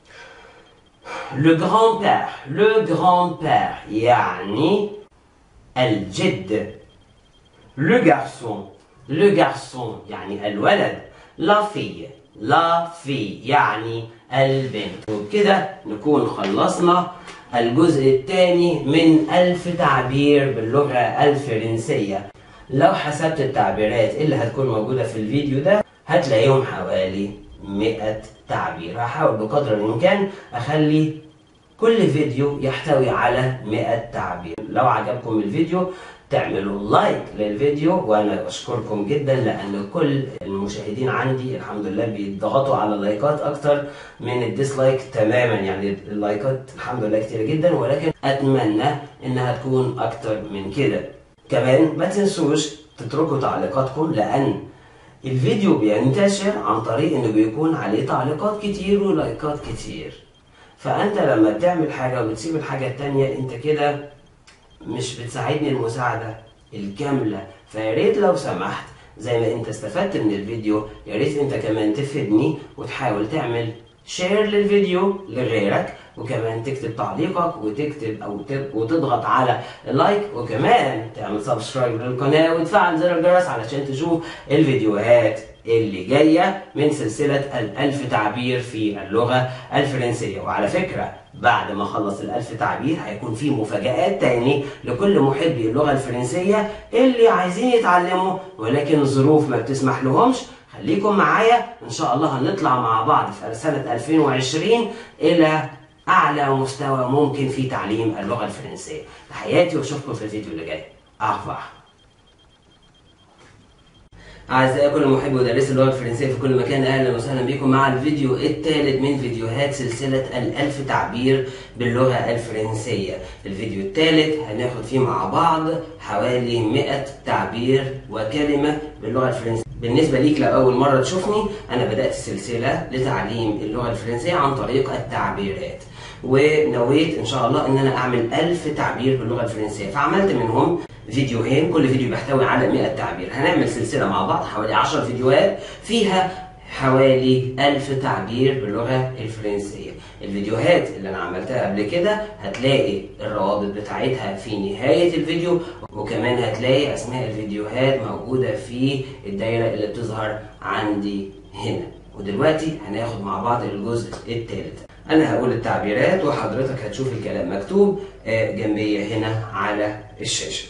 le grand-père le grand-père يعني الجد. le garçon le garçon يعني الولد. la fille la fille يعني البنت. وبكده نكون خلصنا الجزء الثاني من ألف تعبير باللغة الفرنسية. لو حسبت التعبيرات اللي هتكون موجودة في الفيديو ده هتلاقيهم حوالي مئة تعبير. هحاول بقدر الإمكان أخلي كل فيديو يحتوي على مئة تعبير. لو عجبكم الفيديو تعملوا لايك للفيديو، وانا اشكركم جدا لان كل المشاهدين عندي الحمد لله بيضغطوا على اللايكات اكتر من الديسلايك تماما. يعني اللايكات الحمد لله كتير جدا، ولكن اتمنى انها تكون اكتر من كده. كمان ما تنسوش تتركوا تعليقاتكم، لان الفيديو بينتشر عن طريق انه بيكون عليه تعليقات كتير ولايكات كتير. فانت لما بتعمل حاجه وبتسيب الحاجه التانيه انت كده مش بتساعدني المساعدة الكاملة. فياريت لو سمحت زي ما انت استفدت من الفيديو ياريت انت كمان تفيدني وتحاول تعمل شير للفيديو لغيرك، وكمان تكتب تعليقك وتكتب او وتضغط على اللايك، وكمان تعمل سبسكرايب للقناة وتفعل زر الجرس علشان تشوف الفيديوهات اللي جاية من سلسلة الألف تعبير في اللغة الفرنسية. وعلى فكرة بعد ما اخلص الألف تعبير هيكون في مفاجآت تاني لكل محبي اللغة الفرنسية اللي عايزين يتعلموا ولكن الظروف ما بتسمح لهمش. خليكم معايا ان شاء الله هنطلع مع بعض في سنة ألفين وعشرين الى اعلى مستوى ممكن في تعليم اللغة الفرنسية. تحياتي واشوفكم في الفيديو اللي جاي. أرفع. أعزائي كل محبي ودارسي اللغة الفرنسية في كل مكان، أهلا وسهلا بكم مع الفيديو الثالث من فيديوهات سلسلة الألف تعبير باللغة الفرنسية. الفيديو الثالث هناخد فيه مع بعض حوالي مئة تعبير وكلمة باللغة الفرنسية. بالنسبة ليك لو أول مرة تشوفني، أنا بدأت السلسلة لتعليم اللغة الفرنسية عن طريق التعبيرات، ونويت إن شاء الله إن أنا أعمل ألف تعبير باللغة الفرنسية، فعملت منهم فيديوهين كل فيديو بيحتوي على مئة تعبير. هنعمل سلسلة مع بعض حوالي عشر فيديوهات فيها حوالي ألف تعبير باللغة الفرنسية. الفيديوهات اللي أنا عملتها قبل كده هتلاقي الروابط بتاعتها في نهاية الفيديو، وكمان هتلاقي أسماء الفيديوهات موجودة في الدايرة اللي بتظهر عندي هنا. ودلوقتي هناخد مع بعض الجزء الثالث. أنا هقول التعبيرات وحضرتك هتشوف الكلام مكتوب جنبي هنا على الشاشة.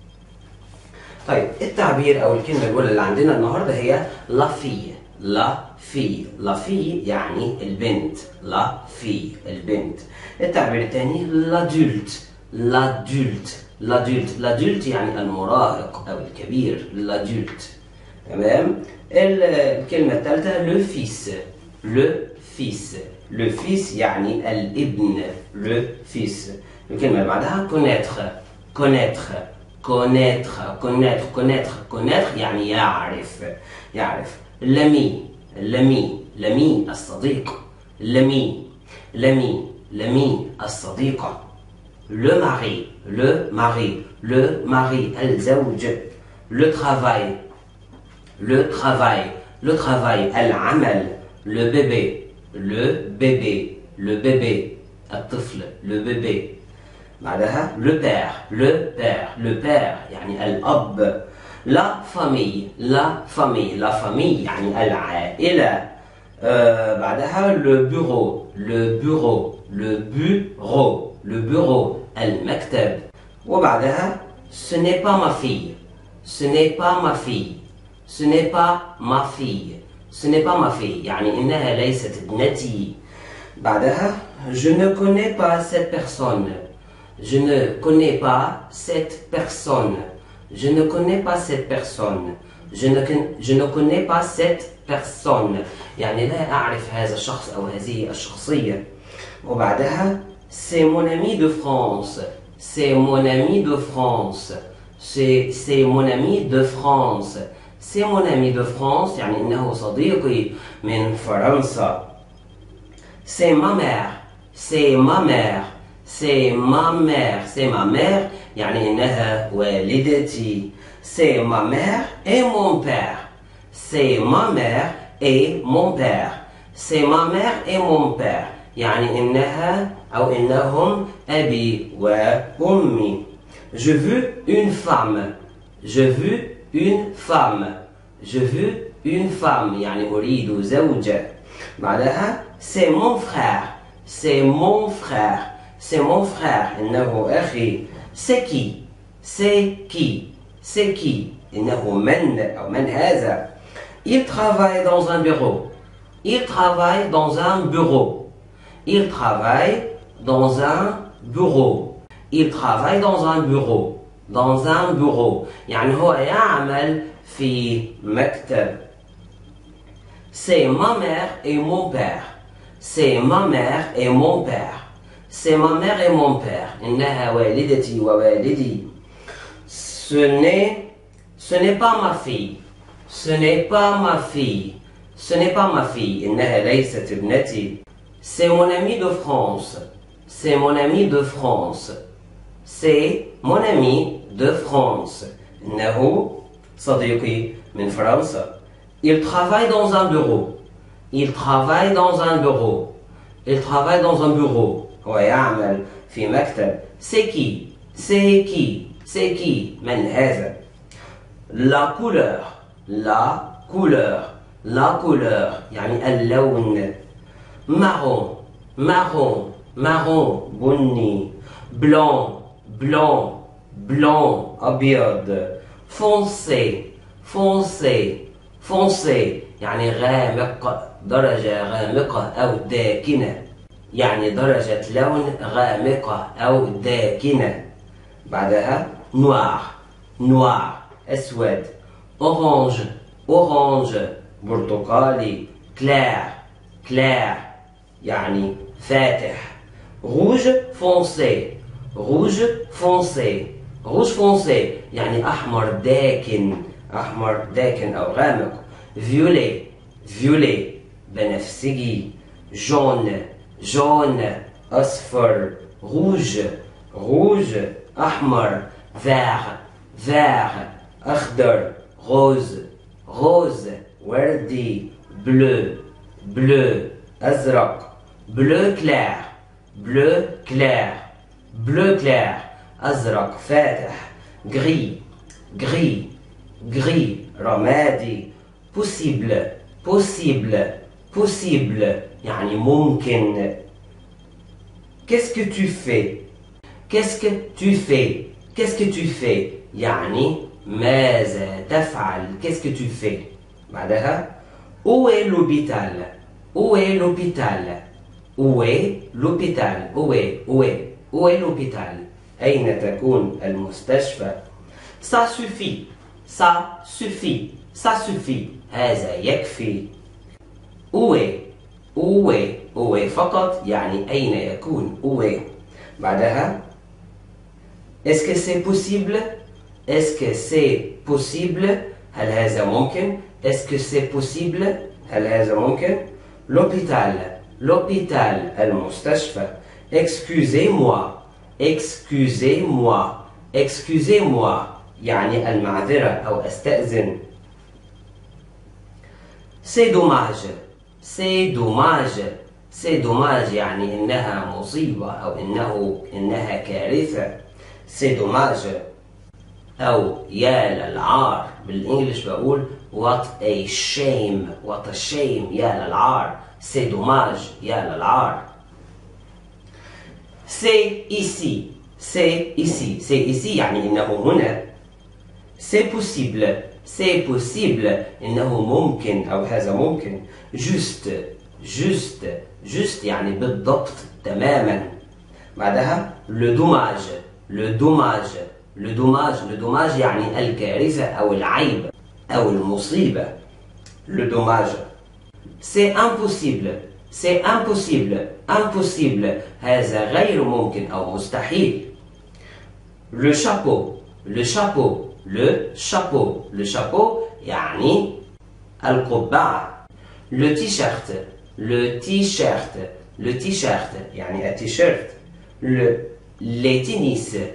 طيب التعبير أو الكلمة الأولى اللي عندنا النهاردة هي لا في. لا في لا في يعني البنت. لا في البنت. التعبير الثاني لادولت. لادولت لادولت لادولت يعني المراهق أو الكبير. لادولت. تمام. الكلمة الثالثة لو فيس. لو فيس. لو فيس يعني الابن. لو فيس. الكلمة اللي بعدها connaître. connaître connaître connaître connaître connaître يعني يعرف. يعرف. l'ami l'ami l'ami الصديق. l'ami l'ami l'ami الصديقة. le mari le mari le mari الزوج. le travail le travail le travail العمل. le bébé le bébé le bébé الطفل. le bébé. بعدها le père le père le père يعني الأب. la famille la famille la famille يعني العائلة. آه بعدها le bureau le bureau le bureau le bureau المكتب. وبعدها ce n'est pas ma fille ce n'est pas ma fille ce n'est pas ma fille ce n'est pas ma fille يعني إنها ليست ابنتي. بعدها je ne connais pas cette personne. Je ne connais pas cette personne. Je ne connais pas cette personne. Je ne, je ne connais pas cette personne. يعني لا أعرف هذا الشخص أو هذه الشخصية. وبعدها c'est mon ami de France. C'est mon ami de France. C'est c'est mon ami de France. C'est mon ami de France يعني إنه صديقي من فرنسا. C'est ma mère. C'est ma mère. C'est ma mère. C'est ma mère يعني إنها والدتي. C'est ma mère et mon père. C'est ma mère et mon père. C'est ma mère et mon père. يعني إنها أو إنهم أبي وأمي. Je veux une femme. Je veux une femme. Je veux une femme. يعني أريد زوجة. بعدها c'est mon frère. C'est mon frère. C'est mon frère. إنه أخي. C'est qui? C'est qui? C'est qui? إنه من أو من هذا. Il travaille dans un bureau. Il travaille dans un bureau. Il travaille dans un bureau. Il travaille dans un bureau. Dans un bureau. يعني هو يعمل في مكتب. C'est ma mère et mon père. C'est ma mère et mon père. C'est ma mère et mon père. إنها والدتي ووالدي. Ce n'est, ce n'est pas ma fille. Ce n'est pas ma fille. Ce n'est pas ma fille. إنها ليست ابنتي. C'est mon ami de France. C'est mon ami de France. C'est mon ami de France. إنه صديقي من فرنسا. Il travaille dans un bureau. Il travaille dans un bureau. Il travaille dans un bureau. هو يعمل في مكتب. C'est qui? C'est qui? C'est qui? من هذا? La couleur. La couleur. La couleur. يعني اللون. Marron. Marron. Marron. بني. Blanc. Blanc. Blanc. أبيض. Foncé. Foncé. Foncé. يعني غامق. درجة غامقة أو داكنة. يعني درجة لون غامقة أو داكنة. بعدها noir. Noir. أسود. Orange. Orange. برتقالي. Clair. Clair. يعني فاتح. Rouge foncé. Rouge foncé. Rouge foncé. يعني أحمر داكن. أحمر داكن أو غامق. Violet. Violet. بنفسجي. Jaune. Jaune. أصفر. Rouge. Rouge. أحمر. Vert. Vert. أخضر. Rose. Rose. وردي. Bleu. Bleu. أزرق. Bleu clair. Bleu clair. Bleu clair. أزرق فاتح. Gris. Gris. Gris. رمادي. Possible. Possible. Possible. يعني ممكن. Qu'est-ce que tu fais? Qu'est-ce que tu fais? Qu'est-ce que tu fais? يعني ماذا تفعل؟ Qu'est-ce que tu fais? بعدها Où est l'hôpital? Où est l'hôpital? Où est l'hôpital? Où est? Où est? Où est l'hôpital? أين تكون المستشفى؟ Ça suffit. Ça suffit. Ça suffit. هذا يكفي. Où est? Où est? Où est فقط يعني أين يكون. Où est? بعدها Est-ce que c'est possible? Est-ce que c'est possible? هل هذا ممكن؟ Est-ce que c'est possible? هل هذا ممكن؟ L'hôpital. L'hôpital. المستشفى. Excusez-moi. Excusez-moi. Excusez-moi. يعني المعذرة أو أستأذن. C'est dommage. C'est dommage. C'est dommage يعني إنها مصيبة أو إنه إنها كارثة. C'est dommage. أو يا للعار. بالإنجليش بقول what a shame. What a shame. يا للعار. C'est dommage. يا للعار. C'est ici. C'est ici. C'est ici يعني إنه هنا. C'est possible. C'est possible. إنه ممكن أو هذا ممكن. Juste. Juste. Juste يعني بالضبط تماما. بعدها le dommage. Le dommage. Le dommage. Le dommage يعني الكارثة أو العيب أو المصيبة. Le dommage. C'est impossible. C'est impossible. Impossible. هذا غير ممكن أو مستحيل. Le chapeau. Le chapeau. Le chapeau. Le chapeau يعني القبعة. Le t-shirt. Le t-shirt. Le t-shirt يعني التيشيرت. Le les tennis.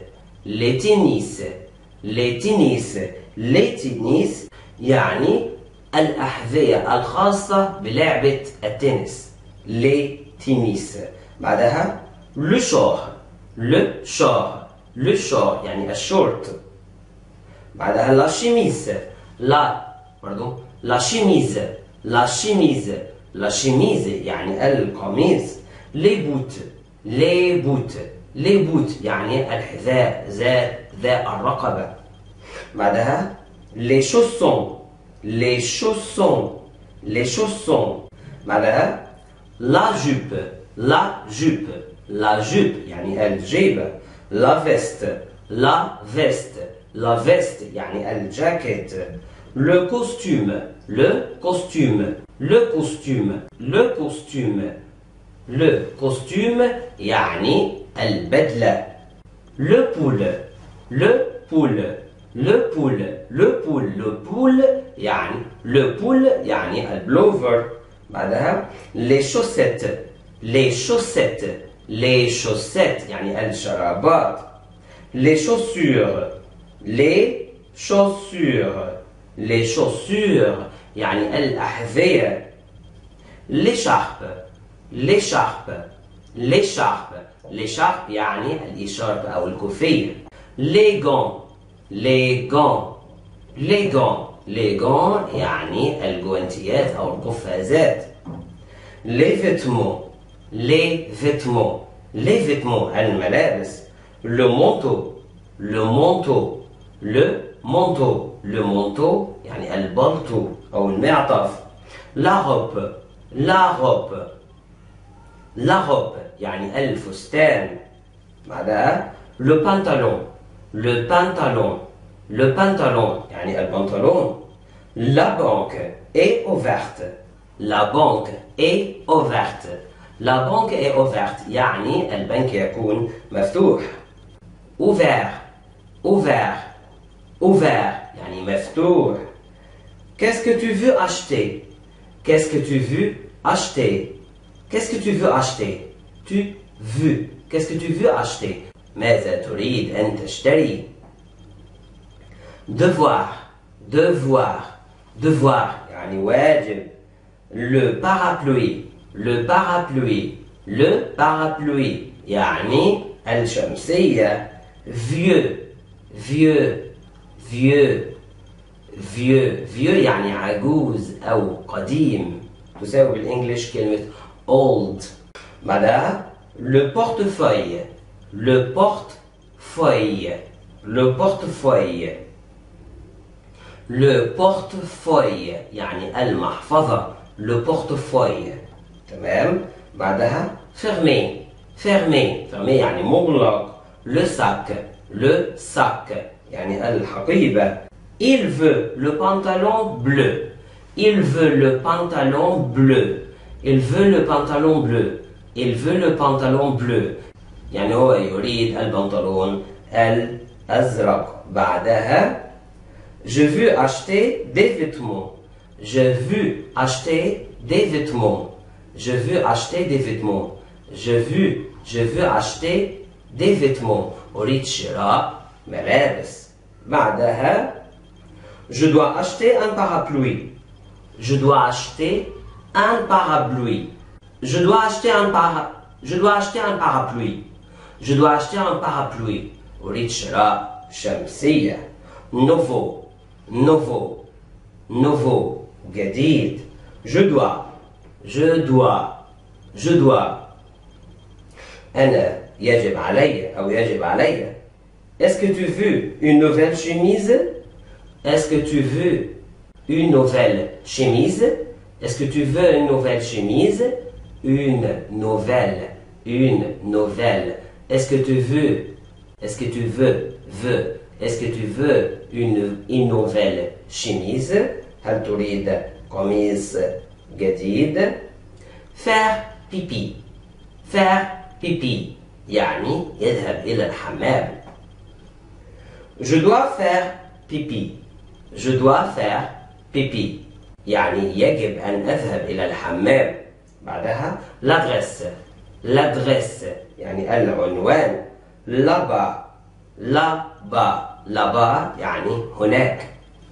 les tennis les tennis les tennis يعني الأحذية الخاصة بلعبة التنس les tennis. بعدها le short le short le short يعني الشورت. بعدها la chemise la pardon la chemise la chemise la chemise يعني القميص. les boots les boots les boots يعني الحذاء ذات ذا الرقبة. بعدها les chaussons les chaussons les chaussons. بعدها la jupe la jupe la jupe يعني الجيبة. la veste la veste la veste يعني الجاكيت. le costume le costume le costume le costume le costume يعني البدلة. le pull le pull le pull le pull le pull يعني le pull يعني البلوفر. بعدها les chaussettes les chaussettes les chaussettes يعني الشرابات. les chaussures les chaussures les chaussures يعني الأحذية. l'écharpe l'écharpe l'écharpe l'écharpe يعني الإشارب أو الكوفية. les gants les gants les gants les gants يعني الجوانتيات أو القفازات. les vêtements les vêtements les vêtements الملابس. le manteau le manteau le manteau le manteau يعني البلطو أو المعطف. la robe la robe la robe يعني الفستان. بعدها le pantalon le pantalon le pantalon يعني البنطلون. la banque est ouverte la banque est ouverte la banque est ouverte يعني البنك يكون مفتوح. ouvert ouvert ouvert يعني مفتوح. qu'est-ce que tu veux acheter qu'est-ce que tu veux acheter qu'est-ce que tu veux acheter tu veux qu'est-ce que tu veux acheter ماذا تريد أن تشتري. devoir devoir devoir يعني واجب. le parapluie le parapluie le parapluie يعني الشمسية. vieux vieux vieux vieux vieux يعني عجوز أو قديم تساوي بالإنجليش كلمة old. بعدها le portefeuille le portefeuille le portefeuille le portefeuille يعني المحفظة le portefeuille. تمام. بعدها fermé fermé fermé يعني مغلق. le sac le sac يعني الحقيبة. il veut le pantalon bleu il veut le pantalon bleu il veut le pantalon bleu il veut le pantalon bleu يعني هو يريد البنطلون الأزرق. بعدها je veux acheter des vêtements je veux acheter des vêtements je veux acheter des vêtements je veux je veux acheter des vêtements أريد شراء ملابس. بعدها je dois acheter un parapluie je dois acheter un parapluie je dois acheter un para je dois acheter un parapluie je dois acheter un parapluie أريد شراء شمسية. nouveau nouveau nouveau جديد. je dois je dois je dois أنا يجب علي أو يجب علي. est-ce que tu veux une nouvelle chemise est-ce que tu veux une nouvelle chemise est-ce que tu veux une nouvelle chemise une nouvelle une nouvelle est-ce que tu veux est-ce que tu veux veux est-ce que tu veux une une nouvelle chemise هل تريد قميص جديد. faire pipi faire pipi يعني يذهب إلى الحمام. je dois faire pipi je dois faire pipi يعني يجب أن أذهب إلى الحمام. بعدها l'adresse l'adresse يعني العنوان. là-bas là-bas. Là-bas يعني هناك.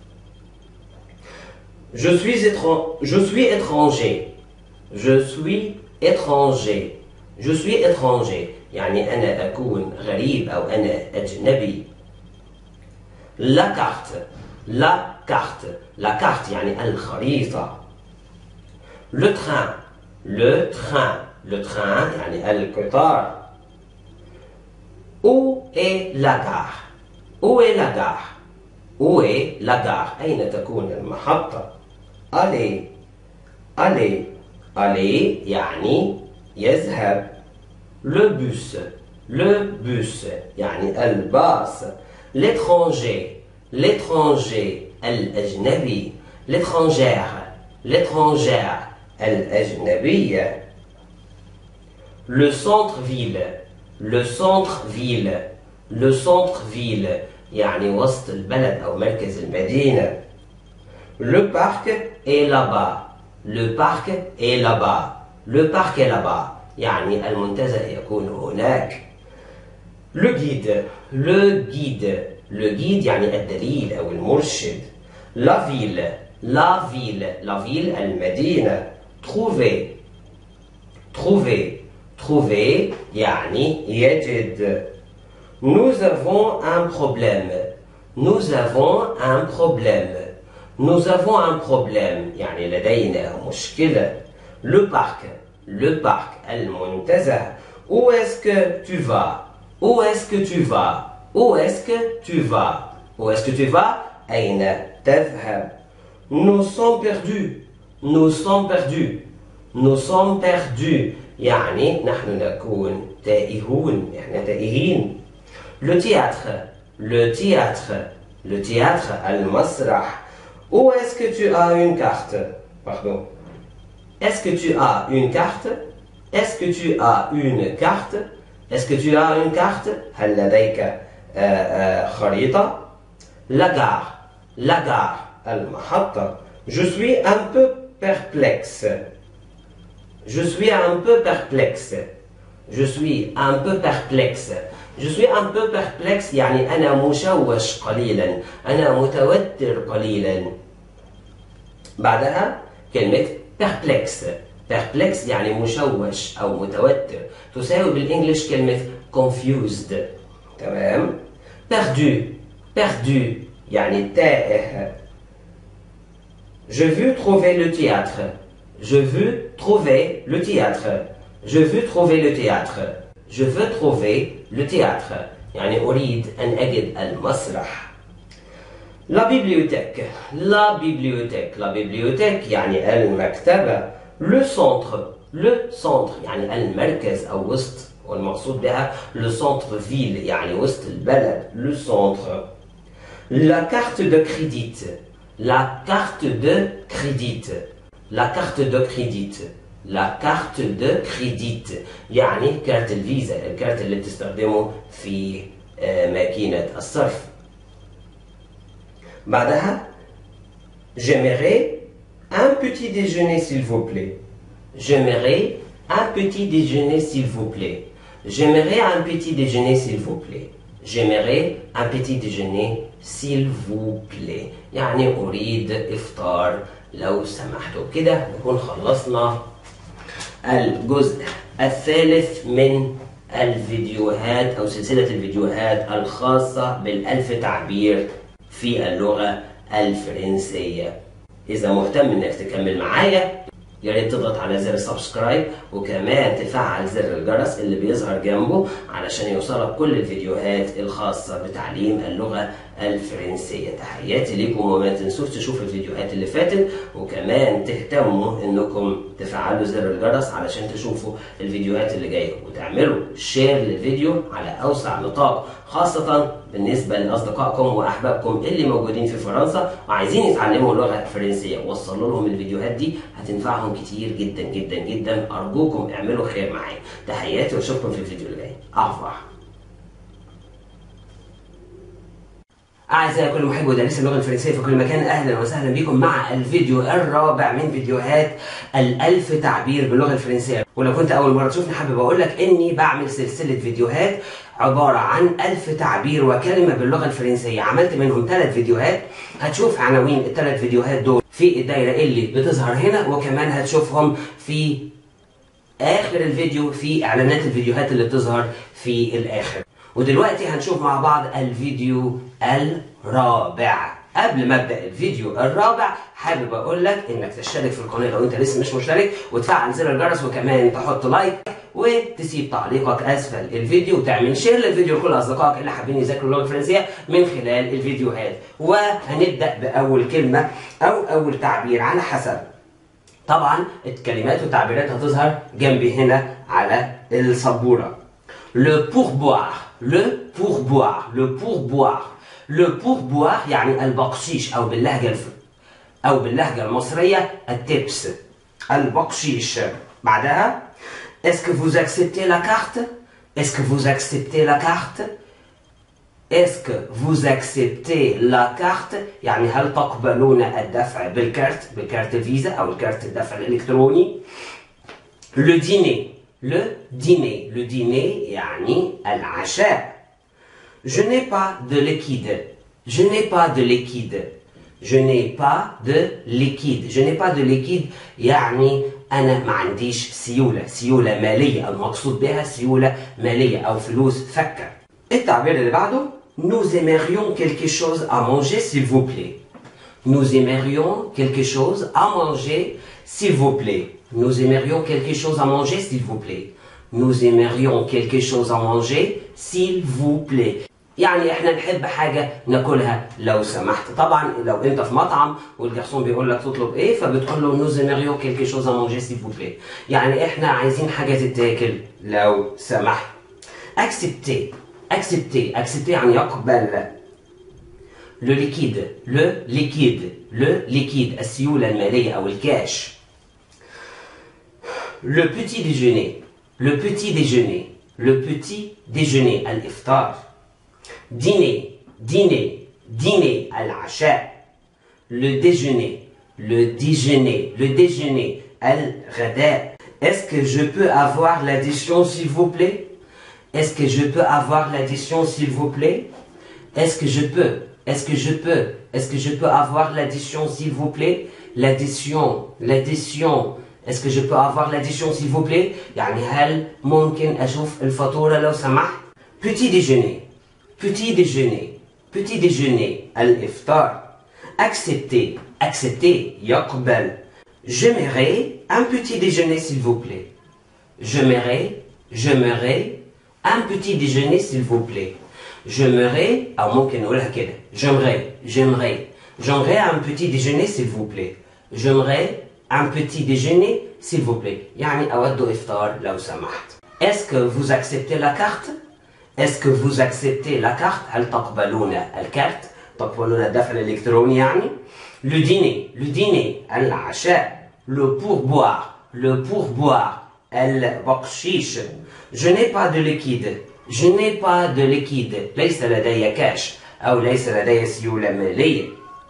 Je suis étran- je suis étranger. Je suis étranger. Je suis étranger يعني أنا أكون غريب أو أنا أجنبي. La carte. La carte. La carte يعني الخريطة. Le train. Le train. Le train يعني القطار. Où est la gare? Où est la gare? Où est la gare? أين تكون المحطة؟ Aller. Aller. Aller يعني يذهب. Le bus. Le bus يعني الباص. L'étranger. L'étranger الأجنبي. L'étrangère. L'étrangère الأجنبية. Le centre-ville. Le centre-ville. Le centre-ville يعني وسط البلد أو مركز المدينة. Le parc est là-bas. Le parc est là-bas. Le parc est là-bas يعني المنتزه يكون هناك. Le guide. Le guide. Le guide يعني الدليل أو المرشد. La ville. La ville. La ville المدينة. Trouver. Trouver. Trouver يعني يجد. Nous avons un problème. Nous avons un problème. Nous avons un problème يعني لدينا مشكلة. Le parc. Le parc المنتزه. Où est-ce que tu vas? Où est-ce que tu vas? Où est-ce que tu vas? Où est-ce que tu vas? أين تذهب? Nous sommes perdus. Nous sommes perdus. Nous sommes perdus يعني نحن نكون تائهون يعني تائهين. Le théâtre. Le théâtre. Le théâtre المسرح. Où est-ce que tu as une carte? Pardon. Est-ce que tu as une carte? Est-ce que tu as une carte? Est-ce que tu as une carte? هل لديك خريطة؟ La gare. La gare المحطة. Je suis un peu perplexe. Je suis un peu perplexe. Je suis un peu perplexe. Je suis un peu perplexe يعني أنا مشوش قليلا. أنا متوتر قليلا. بعدها كلمة perplexe. perplexe يعني مشوش أو متوتر. تساوي بالإنجليش كلمة confused. تمام؟ perdu. perdu يعني تائه. Je veux trouver le théâtre. Je veux trouver le théâtre. Je veux trouver le théâtre. Je veux trouver le théâtre. يعني أريد أن أجد المسرح. La bibliothèque. La bibliothèque. La bibliothèque يعني المكتبة. Le centre. Le centre يعني المركز أو وسط والمقصود بها le centre ville يعني وسط البلد. Le centre. La carte de crédit. La carte de crédit. La carte de crédit. La carte de crédit يعني كارت الفيزا الكارت اللي بتستخدمه في ماكينة الصرف. بعدها j'aimerais un petit déjeuner s'il vous plaît. J'aimerais un petit déjeuner s'il vous plaît. J'aimerais un petit déjeuner s'il vous plaît. J'aimerais un petit déjeuner s'il vous plaît يعني أريد إفطار لو سمحتوا. كده نكون خلصنا الجزء الثالث من الفيديوهات أو سلسلة الفيديوهات الخاصة بالألف تعبير في اللغة الفرنسية. إذا مهتم إنك تكمل معايا يا ريت تضغط على زر سبسكرايب وكمان تفعل زر الجرس اللي بيظهر جنبه علشان يوصلك كل الفيديوهات الخاصة بتعليم اللغة الفرنسية. تحياتي ليكم وما تنسوش تشوفوا الفيديوهات اللي فاتت وكمان تهتموا انكم تفعلوا زر الجرس علشان تشوفوا الفيديوهات اللي جاية وتعملوا شير للفيديو على اوسع نطاق خاصة بالنسبة لأصدقائكم وأحبابكم اللي موجودين في فرنسا وعايزين يتعلموا اللغة الفرنسية. وصلوا لهم الفيديوهات دي هتنفعهم كتير جدا جدا جدا. أرجوكم اعملوا خير معايا. تحياتي واشوفكم في الفيديو اللي جاي. أعفح. أعزائي كل محب ودارسي اللغة الفرنسية في كل مكان، أهلا وسهلا بكم مع الفيديو الرابع من فيديوهات الألف تعبير باللغة الفرنسية. ولو كنت أول مرة تشوفني حابب أقول لك إني بعمل سلسلة فيديوهات عبارة عن ألف تعبير وكلمة باللغة الفرنسية. عملت منهم ثلاث فيديوهات، هتشوف عناوين الثلاث فيديوهات دول في الدايرة اللي بتظهر هنا، وكمان هتشوفهم في آخر الفيديو في إعلانات الفيديوهات اللي بتظهر في الآخر. ودلوقتي هنشوف مع بعض الفيديو الرابع. قبل ما ابدا الفيديو الرابع حابب اقول لك انك تشترك في القناه لو انت لسه مش مشترك، وتفعل زر الجرس، وكمان تحط لايك وتسيب تعليقك اسفل الفيديو، وتعمل شير للفيديو لكل اصدقائك اللي حابين يذاكروا اللغه الفرنسيه من خلال الفيديوهات. وهنبدا باول كلمه او اول تعبير على حسب طبعا الكلمات والتعبيرات هتظهر جنبي هنا على السبوره. Le pourboire, le pourboire, le pourboire. Le pourboire يعني البقشيش أو باللهجة الف... أو باللهجة المصرية التبس، البقشيش. بعدها Est-ce que vous acceptez la carte? Est-ce que vous acceptez la carte? Est-ce que vous acceptez la carte؟ يعني هل تقبلون الدفع بالكارت، بالكارت فيزا أو الكارت الدفع الإلكتروني. Le dîner, le dîner, le dîner يعني العشاء. Je n'ai pas de liquide. Je n'ai pas de liquide. Je n'ai pas de liquide. Je n'ai pas de liquide يعني أنا ما عنديش سيولة، سيولة مالية، المقصود بها سيولة مالية أو فلوس فكة. التعبير اللي بعده Nous aimerions quelque chose à manger s'il vous plaît. Nous aimerions quelque chose à manger s'il vous plaît. Nous aimerions quelque chose à manger s'il vous plaît. Nous aimerions quelque chose à manger s'il vous plaît. يعني احنا نحب حاجة ناكلها لو سمحت. طبعا لو انت في مطعم والجرسون بيقول لك تطلب ايه، فبتقول له nous aimerions quelque chose à manger s'il vous plaît. يعني احنا عايزين حاجة تتاكل لو سمحت. accepter accepter accepter يعني يقبل. le liquide le liquide le liquide السيولة المالية أو الكاش. le petit déjeuner le petit déjeuner le petit déjeuner الإفطار. dîner dîner dîner العشاء. le déjeuner le déjeuner le déjeuner الغداء. est-ce que je peux avoir l'addition s'il vous plaît? Est-ce que je peux avoir l'addition s'il vous plaît? Est-ce que je peux Est-ce que je peux Est-ce que je peux avoir l'addition s'il vous plaît? L'addition l'addition Est-ce que je peux avoir l'addition s'il vous plaît؟ يعني هل ممكن أشوف الفاتورة لو سمحت؟ Petit déjeuner Petit déjeuner Petit déjeuner الإفطار. Accepter Accepter يقبل. J'aimerais un petit déjeuner s'il vous plaît. J'aimerais J'aimerais un petit déjeuner s'il vous plaît. J'aimerais أو ممكن نقولها كده J'aimerais J'aimerais J'aimerais un petit déjeuner s'il vous plaît. J'aimerais un petit déjeuner s'il vous plaît. يعني أود إفطار لو سمحت. Est-ce que vous acceptez la carte? Est-ce que vous acceptez la carte? هل تقبلون الكارت؟ تقبلون الدفع الإلكتروني يعني. Le dîner le dîner العشاء. Le pourboire le pourboire البقشيش. Je n'ai pas de liquide. Je n'ai pas de liquide. ليس لدي كاش أو ليس لدي سيولة مالية.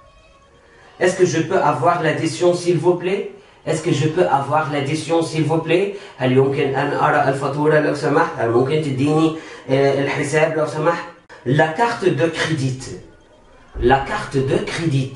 Est-ce que je peux avoir l'addition s'il vous plaît? Est-ce que je peux avoir l'addition s'il vous plaît? هل يمكن أن أرى الفاتورة لو سمحت؟ هل ممكن تديني الحساب لو سمحت؟ La carte de crédit. La carte de crédit.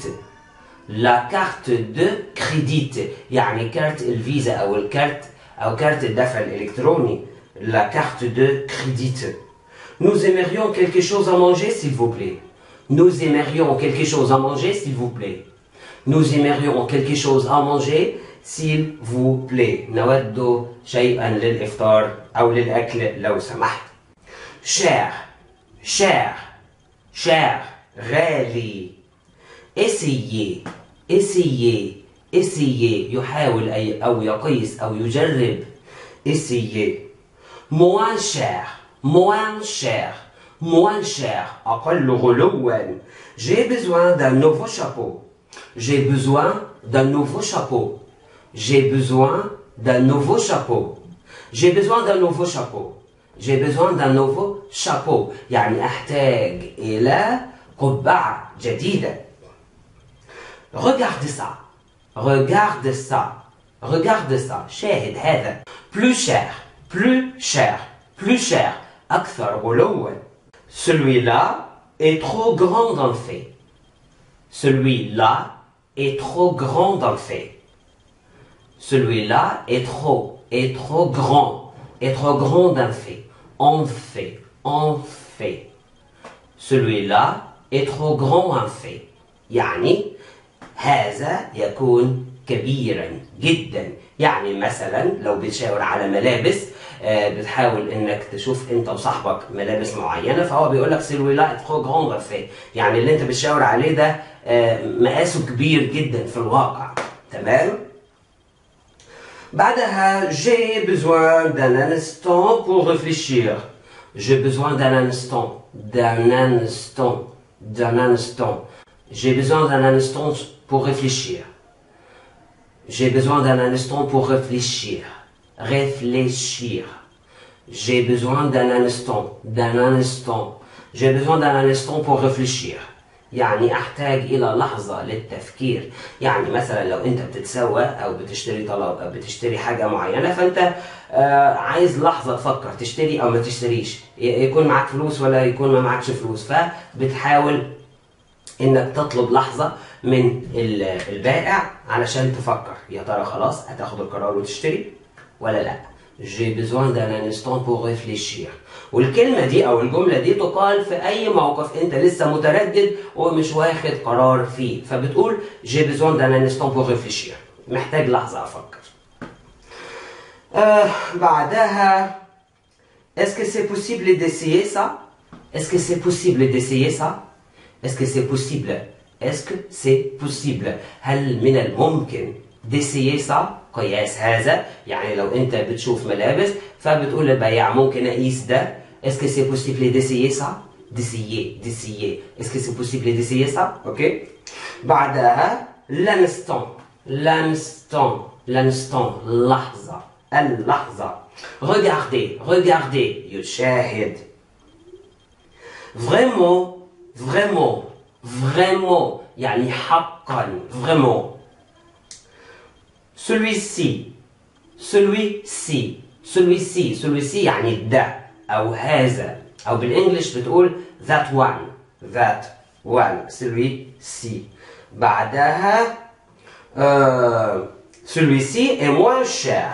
La carte de crédit يعني كارت الفيزا أو الكارت أو كارت الدفع الإلكتروني. La carte de crédit. Nous aimerions quelque chose à manger s'il vous plaît. Nous aimerions quelque chose à manger s'il vous plaît. Nous aimerions quelque chose à manger s'il vous plaît. نود شيئا للإفطار أو للأكل لو سمحت. cher cher cher غالي. essayez essayez essayez يحاول أي أو يقيس أو يجرب. essayez. moins cher moins cher moins cher أقل غلوا. j'ai besoin d'un nouveau chapeau. J'ai besoin d'un nouveau chapeau. J'ai besoin d'un nouveau chapeau. J'ai besoin d'un nouveau chapeau. J'ai besoin d'un nouveau chapeau. يعني أحتاج إلى قبعة جديدة. Regarde ça. Regarde ça. Regarde ça. شاهد هذا. Plus cher. Plus cher. Plus cher. أكثر غلوا. Celui-là est trop grand dans le fait. Celui-là est trop grand dans le fait. Celui-là est trop, est trop grand, est trop grand dans le fait. En fait, en fait. Celui-là est trop grand en fait. يعني هذا يكون كبيرا جدا. يعني مثلا لو بتشاور على ملابس بتحاول انك تشوف انت وصاحبك ملابس معينه، فهو بيقول لك celui-là est trop grand en fait. يعني اللي انت بتشاور عليه ده مقاسه كبير جدا في الواقع. تمام؟ بعدها j'ai besoin d'un instant pour réfléchir. J'ai besoin d'un instant, d'un instant, d'un instant. J'ai besoin d'un instant pour réfléchir. J'ai besoin d'un instant pour réfléchir. Réfléchir. J'ai besoin d'un instant, d'un instant. J'ai besoin d'un instant pour réfléchir. يعني أحتاج إلى لحظة للتفكير. يعني مثلا لو أنت بتتسوق أو بتشتري طلب أو بتشتري حاجة معينة، فأنت آه عايز لحظة تفكر تشتري أو ما تشتريش، يكون معك فلوس ولا يكون ما معكش فلوس، فبتحاول إنك تطلب لحظة من البائع علشان تفكر يا ترى خلاص هتاخد القرار وتشتري ولا لا. J'ai besoin d'un instant pour réfléchir. والكلمة دي أو الجملة دي تقال في أي موقف أنت لسه متردد ومش واخد قرار فيه، فبتقول J'ai besoin d'un instant pour réfléchir. محتاج لحظة أفكر. آه بعدها Est-ce que c'est possible d'essayer ça? Est-ce que c'est possible d'essayer ça? Est-ce que c'est possible? Est-ce que c'est possible? هل من الممكن d'essayer ça؟ قياس هذا، يعني لو انت بتشوف ملابس فبتقول للبياع ممكن اقيس ده. Est-ce que c'est possible d'essayer ça? d'essayer, d'essayer. Est-ce que c'est possible d'essayer ça? اوكي. بعدها l'instant, l'instant, l'instant. لحظة، اللحظة. Regardez, regardez. يشاهد. Vraiment, vraiment, vraiment. يعني حقا. Vraiment. Celui-ci, celui-ci, celui-ci, celui-ci يعني ده أو هذا، أو بالإنجليش بتقول that one, that one, celui-ci. بعدها euh, celui-ci est moins cher.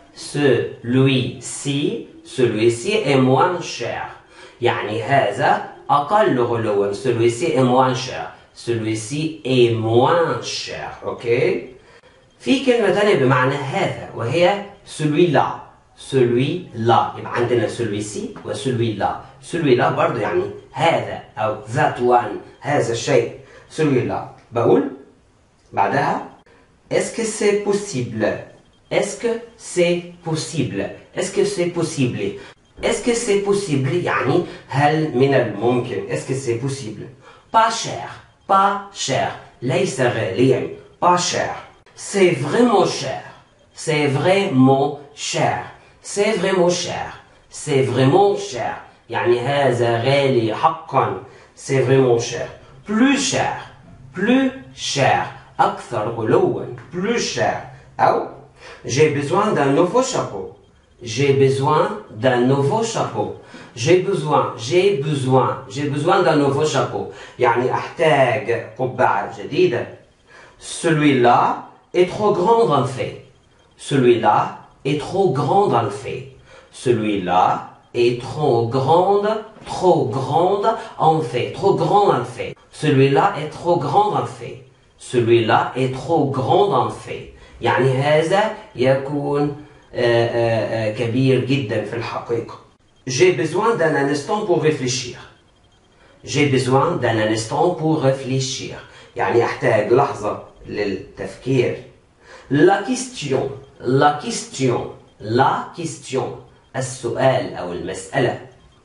Celui-ci, celui-ci est moins cher. يعني هذا أقل غلوا. Celui-ci est moins cher. Celui-ci est moins cher. أوكي؟ في كلمة تانية بمعنى هذا وهي celui-là. celui-là. يبقى عندنا celui-ci و celui-là. celui-là برضو يعني هذا أو that one، هذا الشيء. celui-là. بقول بعدها Est-ce que c'est possible? Est-ce que c'est possible? Est-ce que c'est possible? Est-ce que c'est possible يعني هل من الممكن. Est-ce que c'est possible? Pas cher. Pas cher. ليس غاليا. Pas cher. C'est vraiment cher. C'est vraiment cher. C'est vraiment cher. C'est vraiment cher. يعني هذا غالي حقا. C'est vraiment cher. Plus cher. Plus cher. أكثر غلوا. Plus cher. أو J'ai besoin d'un nouveau chapeau. J'ai besoin d'un nouveau chapeau. J'ai besoin, j'ai besoin, j'ai besoin d'un nouveau chapeau. يعني أحتاج قبعة جديدة. Celui-là est trop grand dans le fait. Celui-là est trop grand dans le fait. Celui-là est trop grande, trop grande en fait. Trop grand dans le fait. Celui-là est trop grand dans le fait. Celui-là est trop grand dans le fait. يعني هذا يكون كبير جدا في الحقيقة. J'ai besoin d'un instant pour réfléchir. J'ai besoin d'un instant pour réfléchir. يعني أحتاج لحظة للتفكير. La question, la question, la question. السؤال أو المسألة.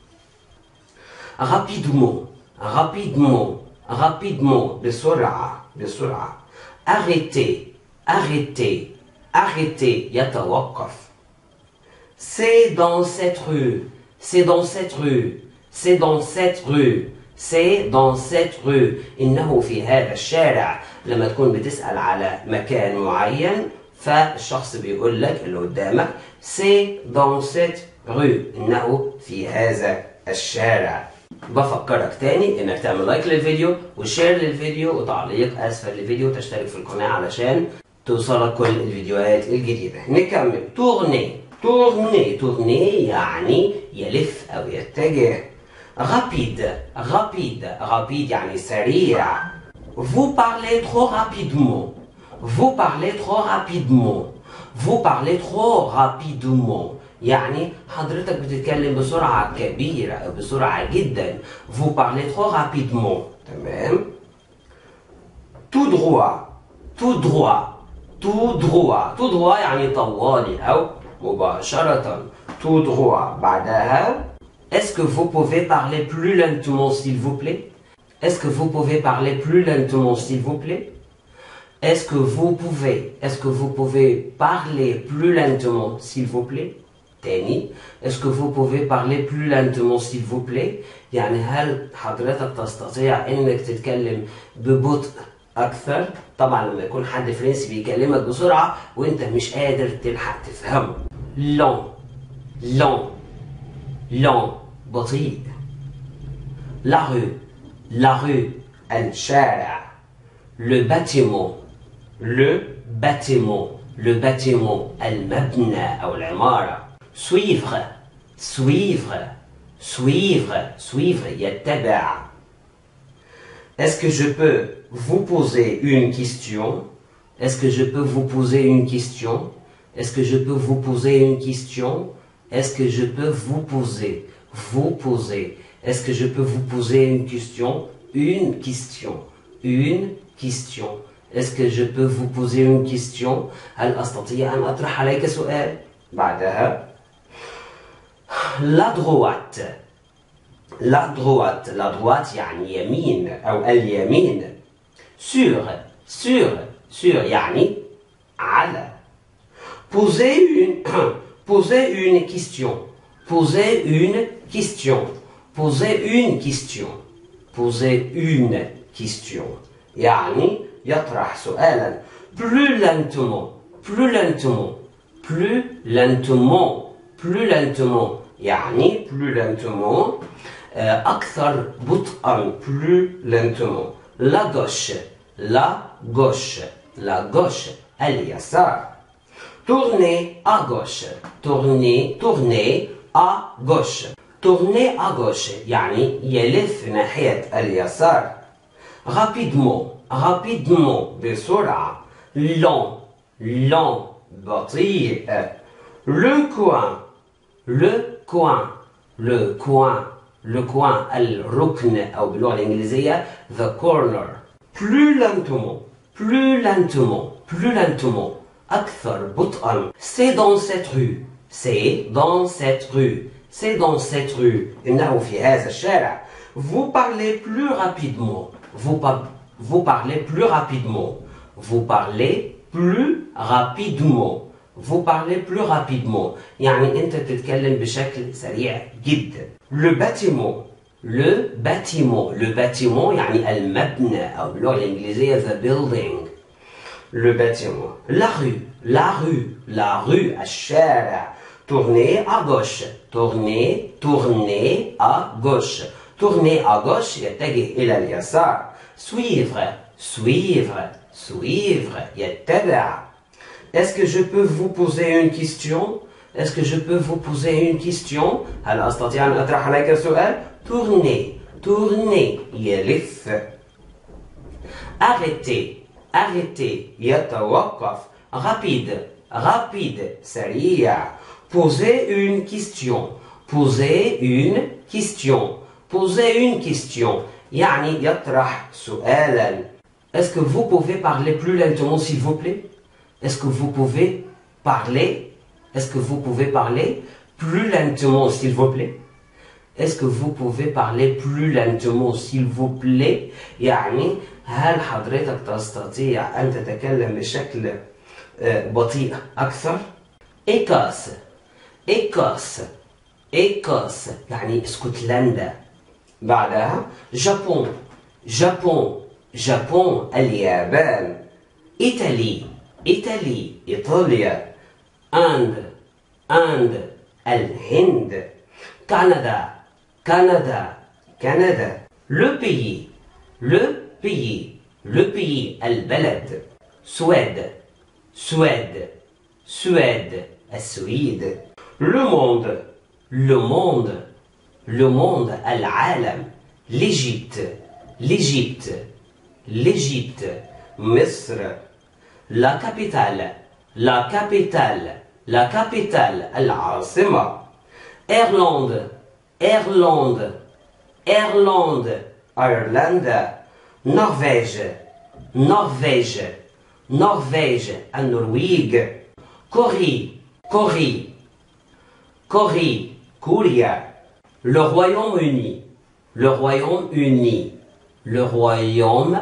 Rapidement, rapidement, rapidement. بسرعة, بسرعة. Arrêtez, arrêtez, arrêtez. يتوقف. C'est dans cette rue. C'est dans cette rue. C'est dans cette rue. C'est dans cette rue. إنه في هذا الشارع. لما تكون بتسأل على مكان معين فالشخص بيقول لك اللي قدامك C'est dans cette rue إنه في هذا الشارع. بفكرك تاني انك تعمل لايك للفيديو وشير للفيديو وتعليق اسفل الفيديو وتشترك في القناة علشان توصلك كل الفيديوهات الجديدة. نكمل. تورني تورني تورني يعني يلف او يتجه. رابيد رابيد رابيد يعني سريع. Vous parlez trop rapidement. Vous parlez trop rapidement. Vous parlez trop rapidement. يعني حضرتك بتتكلم بسرعة كبيرة أو بسرعة جدا. Vous parlez trop rapidement. تمام. Tout droit. Tout droit. Tout droit. Tout droit يعني طوالي أو مباشرة. Tout droit. بعدها Est-ce que vous pouvez parler plus lentement s'il vous plaît? Est-ce que vous pouvez parler plus lentement s'il vous plaît? Est-ce que vous pouvez Est-ce que vous pouvez parler plus lentement s'il vous plaît? تاني. Est-ce que vous pouvez parler plus lentement s'il vous plaît؟ يعني هل حضرتك تستطيع انك تتكلم ببطء اكثر؟ طبعا لما يكون حد فرنسي بيكلمك بسرعة وانت مش قادر تلحق تفهمه. long long long بطيء. la rue la rue الشارع. le bâtiment le bâtiment le bâtiment المبنى أو العمارة. suivre suivre suivre suivre يتبع. Est-ce que je peux vous poser une question? Est-ce que je peux vous poser une question? Est-ce que je peux vous poser une question? Est-ce que je peux vous poser vous poser Est-ce que je peux vous poser une question? Une question une question. Est-ce que je peux vous poser une question? هل أستطيع أن أطرح عليك سؤال؟ بعدها la droite la droite la droite يعني يمين أو اليمين. sur sur sur يعني على. poser une poser une question poser une question poser une question poser une question يعني يطرح سؤالا. plus lentement plus lentement plus lentement plus lentement يعني plus lentement أكثر بطئا plus lentement. la gauche la gauche la gauche اليسار. tourner à gauche tourner tourner à gauche tourner à gauche يعني يلف ناحية اليسار. rapidement rapidement بسرعة. long long بطيء. le coin le coin le coin le coin الركن أو باللغة الإنجليزية the corner. plus lentement plus lentement plus lentement أكثر بطئا. c'est dans cette rue c'est dans cette rue c'est dans cette rue إنه في هذا الشارع. vous parlez plus rapidement vous, par vous parlez plus rapidement vous parlez plus rapidement vous parlez plus rapidement يعني أنت تتكلم بشكل سريع جدا. le bâtiment le bâtiment le bâtiment يعني المبنى أو باللغة الإنجليزية the building. le bâtiment. la rue la rue la rue الشارع. tourner à gauche tourner tourner à gauche tourner à gauche يتجه إلى اليسار. suivre suivre suivre يتبع. est-ce que je peux vous poser une question? est-ce que je peux vous poser une question? هل أستطيع أن أطرح عليك سؤال؟ tourner tourner يلف. arrêter arrêter يتوقف. rapide rapide سريع. poser une question poser une question poser une question يعني يطرح سؤالا. est-ce que vous pouvez parler plus lentement s'il vous plaît? est-ce que vous pouvez parler est-ce que vous pouvez parler plus lentement s'il vous plaît? est-ce que vous pouvez parler plus lentement s'il vous plaît يعني هل حضرتك تستطيع أن تتكلم بشكل بطيء أكثر؟ إيكوس إيكوس إيكوس يعني اسكتلندا. بعدها جابون جابون جابون اليابان. إيطالي إيطالي إيطاليا. إند إند الهند. كندا كندا كندا. le pays le pays le pays البلد. سويد سويد سويد السويد. le monde le monde le monde العالم. l'Égypte l'Égypte l'Égypte. مصر. la capitale la capitale la capitale العاصمة. إيرلند إيرلند إيرلند أيرلندا. نرويج نرويج نرويج النرويج. كوري كوري كوري كوريا. le Royaume-Uni le Royaume-Uni le Royaume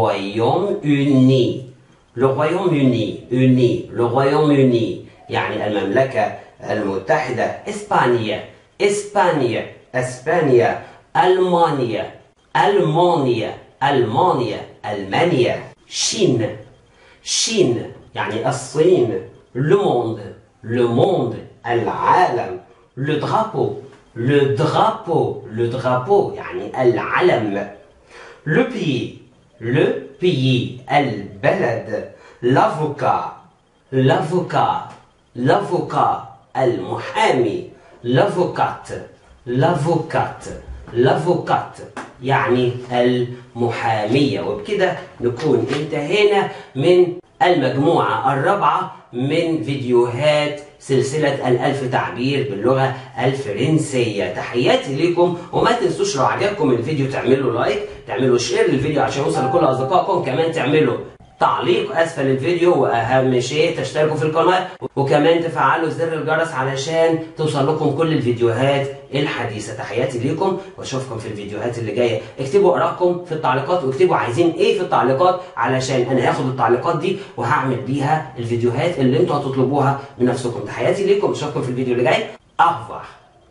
Royaume-Uni le Royaume-Uni uni le Royaume-Uni يعني المملكة المتحدة. إسبانيا إسبانيا إسبانيا. ألمانيا ألمانيا ألمانيا ألمانيا. شين شين يعني الصين. le monde le monde العالم. le drapeau le drapeau le drapeau يعني العلم. le pays le pays البلد. l'avocat l'avocat l'avocat المحامي. l'avocate l'avocate l'avocate يعني المحامية. وبكده نكون انتهينا من المجموعة الرابعة من فيديوهات سلسلة الألف تعبير باللغة الفرنسية. تحياتي ليكم، وما تنسوش لو عجبكم الفيديو تعملوا لايك، تعملوا شير للفيديو عشان يوصل لكل أصدقائكم، كمان تعملوا تعليق أسفل الفيديو، وأهم شيء تشتركوا في القناة، وكمان تفعلوا زر الجرس علشان توصل لكم كل الفيديوهات الحديثة. تحياتي ليكم واشوفكم في الفيديوهات اللي جاية. اكتبوا آرائكم في التعليقات، واكتبوا عايزين ايه في التعليقات علشان انا هاخد التعليقات دي وهعمل بيها الفيديوهات اللي انتوا هتطلبوها بنفسكم. تحياتي ليكم، اشوفكم في الفيديو اللي جاي. أرفع.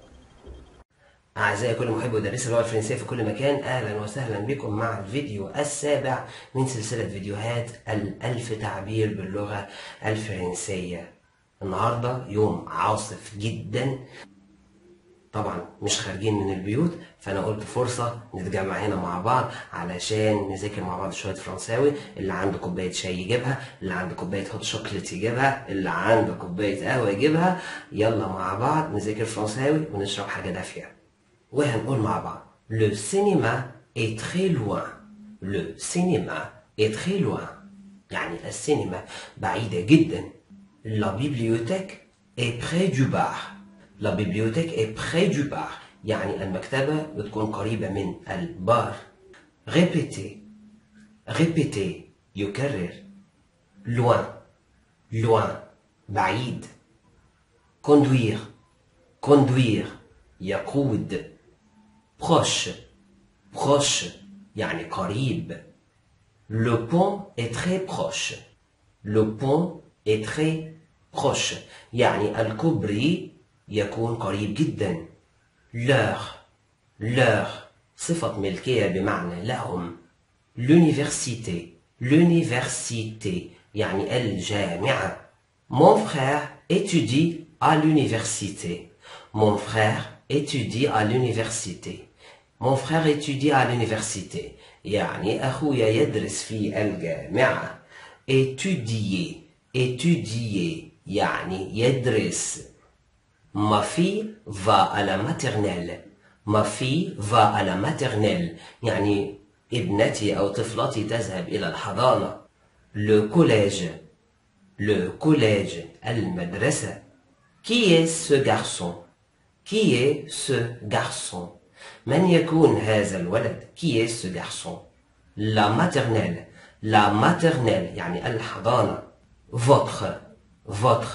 أعزائي كل محبي ودارسي اللغة الفرنسية في كل مكان، أهلا وسهلا بكم مع الفيديو السابع من سلسلة فيديوهات الألف تعبير باللغة الفرنسية. النهاردة يوم عاصف جدا، طبعا مش خارجين من البيوت، فأنا قلت فرصة نتجمع هنا مع بعض علشان نذاكر مع بعض شوية فرنساوي. اللي عنده كوباية شاي يجيبها، اللي عنده كوباية هوت شوكليت يجيبها، اللي عنده كوباية قهوة يجيبها. يلا مع بعض نذاكر فرنساوي ونشرب حاجة دافية. وهنقول مع بعض le cinéma est très loin. le cinéma est très loin يعني السينما بعيدة جدا. la bibliothèque est près du bar. la bibliothèque est près du bar يعني المكتبة بتكون قريبة من البار. répétez répétez يكرر. loin loin بعيد. conduire conduire يقود. proche proche يعني قريب. le pont est très proche. le pont est très proche يعني الكوبري يكون قريب جدا. leur leur صفة ملكية بمعنى لهم. l'université l'université يعني الجامعة. mon frère étudie à l'université. mon frère étudie à l'université. mon frère étudie à l'université يعني أخويا يدرس في الجامعة. étudier étudier يعني يدرس. ma fille va à la maternelle. ma fille va à la maternelle يعني ابنتي أو طفلتي تذهب إلى الحضانة. le collège le collège المدرسة. qui est ce garçon. qui est ce garçon من يكون هذا الولد. qui est ce garçon. la maternelle la maternelle يعني الحضانة. votre votre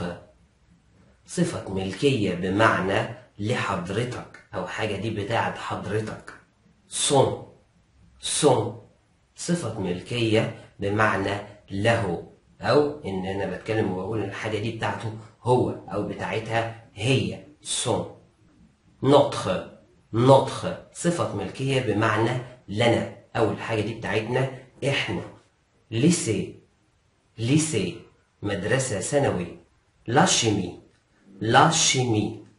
صفة ملكية بمعنى لحضرتك أو حاجة دي بتاعت حضرتك. son son صفة ملكية بمعنى له، أو إن أنا بتكلم وبقول الحاجة دي بتاعته هو أو بتاعتها هي. son notre notre صفة ملكية بمعنى لنا أو الحاجة دي بتاعتنا إحنا. lycée lycée مدرسة ثانوي. la chimie la chimie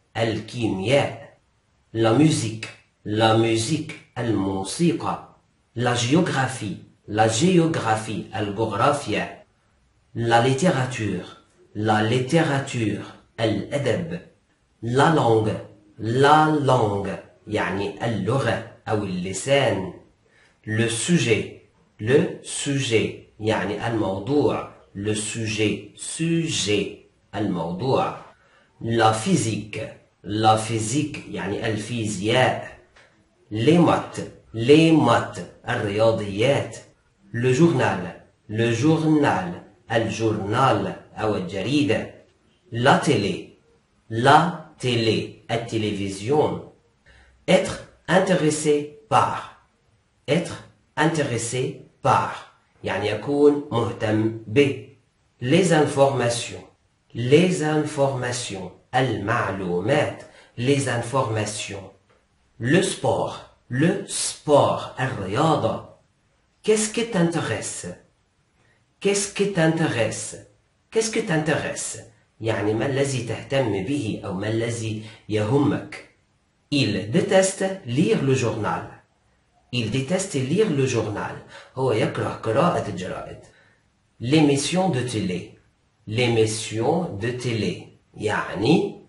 الكيمياء. La musique, la musique, الموسيقى. La géographie, la géographie, الجغرافيا. La littérature, la littérature, الأدب. La langue, la langue, يعني اللغة أو اللسان. Le sujet, le sujet, يعني الموضوع. Le sujet, sujet, الموضوع. La physique, la physique, يعني الفيزياء. Les maths, les maths, الرياضيات. Le journal, le journal, الجورنال أو الجريدة. La télé, la télé, التلفزيون. Être intéressé par, être intéressé par, يعني يكون مهتم ب. Les informations, les informations, المعلومات, les informations. Le sport, le sport, الرياضة. Qu'est-ce qui t'intéresse? Qu'est-ce qui t'intéresse? Qu'est-ce qui t'intéresse? يعني ما الذي تهتم به أو ما الذي يهمك. Il déteste lire le journal. Il déteste lire le journal. هو يكره قراءة الجرائد. L'émission de télé. L'émission de télé. يعني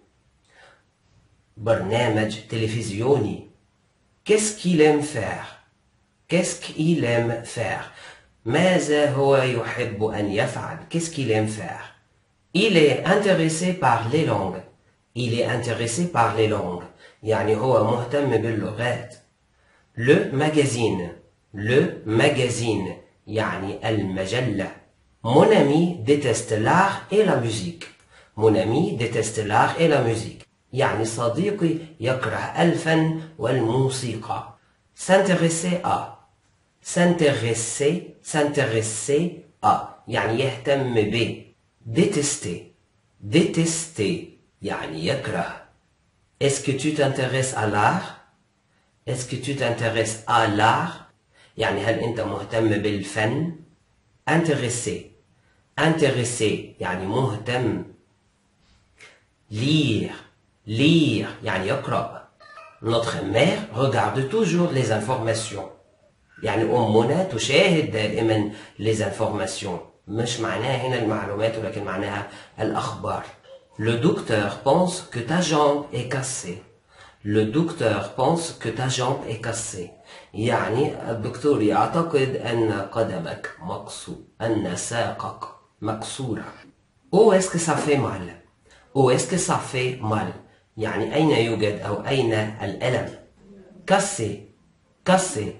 برنامج تلفزيوني. Qu'est-ce qu'il aime faire? Qu'est-ce qu'il aime faire? ماذا هو يحب أن يفعل؟ Qu'est-ce qu'il aime faire? Il est intéressé par les langues. Il est intéressé par les langues. يعني هو مهتم باللغات. Le magazine. Le magazine. يعني المجلة. Mon ami déteste l'art et la musique. Mon ami déteste l'art et la musique. يعني صديقي يكره الفن والموسيقى. S'intéresser à. S'intéresser, s'intéresser à. يعني يهتم ب. Détester. Détester. يعني يكره. Est-ce que tu t'intéresses à l'art? Est-ce que tu t'intéresses à l'art? يعني هل أنت مهتم بالفن؟ Intéressé. Intéressé يعني مهتم. Lire. Lire يعني يقرأ. Notre mère regarde toujours les informations. يعني أمنا تشاهد دائما les informations. مش معناها هنا المعلومات ولكن معناها الأخبار. Le docteur pense que ta jambe est cassée. Le docteur pense que ta jambe est cassée. يعني الدكتور يعتقد أن قدمك مقصو، أن ساقك مكسورة. Où est-ce que ça fait mal? Où est-ce que ça fait mal? يعني أين يوجد أو أين الألم؟ cassé, cassé,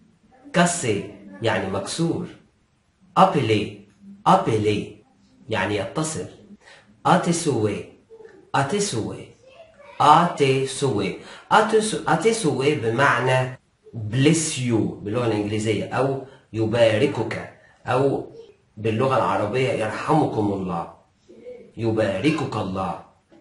cassé يعني مكسور. appeler, appeler يعني يتصل. à tes souhaits, à tes souhaits, à tes souhaits, à tes souhaits بمعنى bless you باللغة الإنجليزية أو يباركك أو باللغة العربية يرحمكم الله يباركك الله.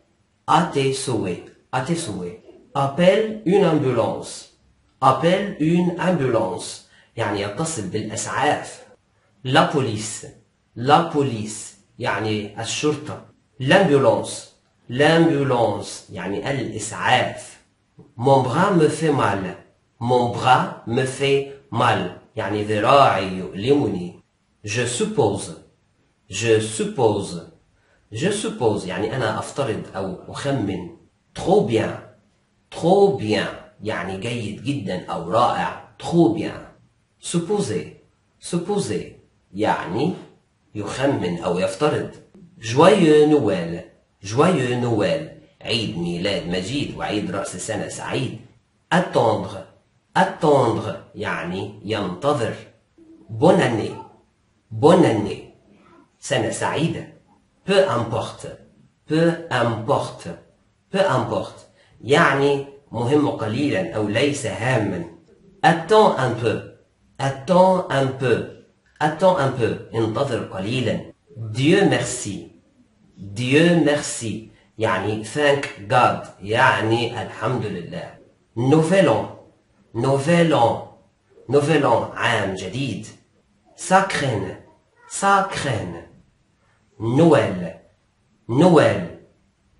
à tes souhaits, à tes souhaits. appelle une ambulance, appelle une ambulance يعني يتصل بالأسعاف. la police, la police يعني الشرطة. l'ambulance, l'ambulance يعني الإسعاف. mon bras me fait mal, mon bras me fait mal يعني ذراعي يؤلمني. je suppose, je suppose, je suppose يعني أنا أفترض أو أخمن. trop bien, trop bien يعني جيد جدا أو رائع. trop bien. supposer, supposer يعني يخمن أو يفترض. joyeux Noël, joyeux Noël عيد ميلاد مجيد وعيد رأس سنة سعيد. attendre, attendre يعني ينتظر. bonne année, bonne année سنة سعيدة. peu importe, peu importe, peu importe يعني مهم قليلا أو ليس هاما. attends un peu, attends un peu, attends un peu انتظر قليلا. Dieu merci, Dieu merci يعني thank God يعني الحمد لله. nouvel an, nouvel an, nouvel an عام جديد. ça craine, ça craine. Noël, Noël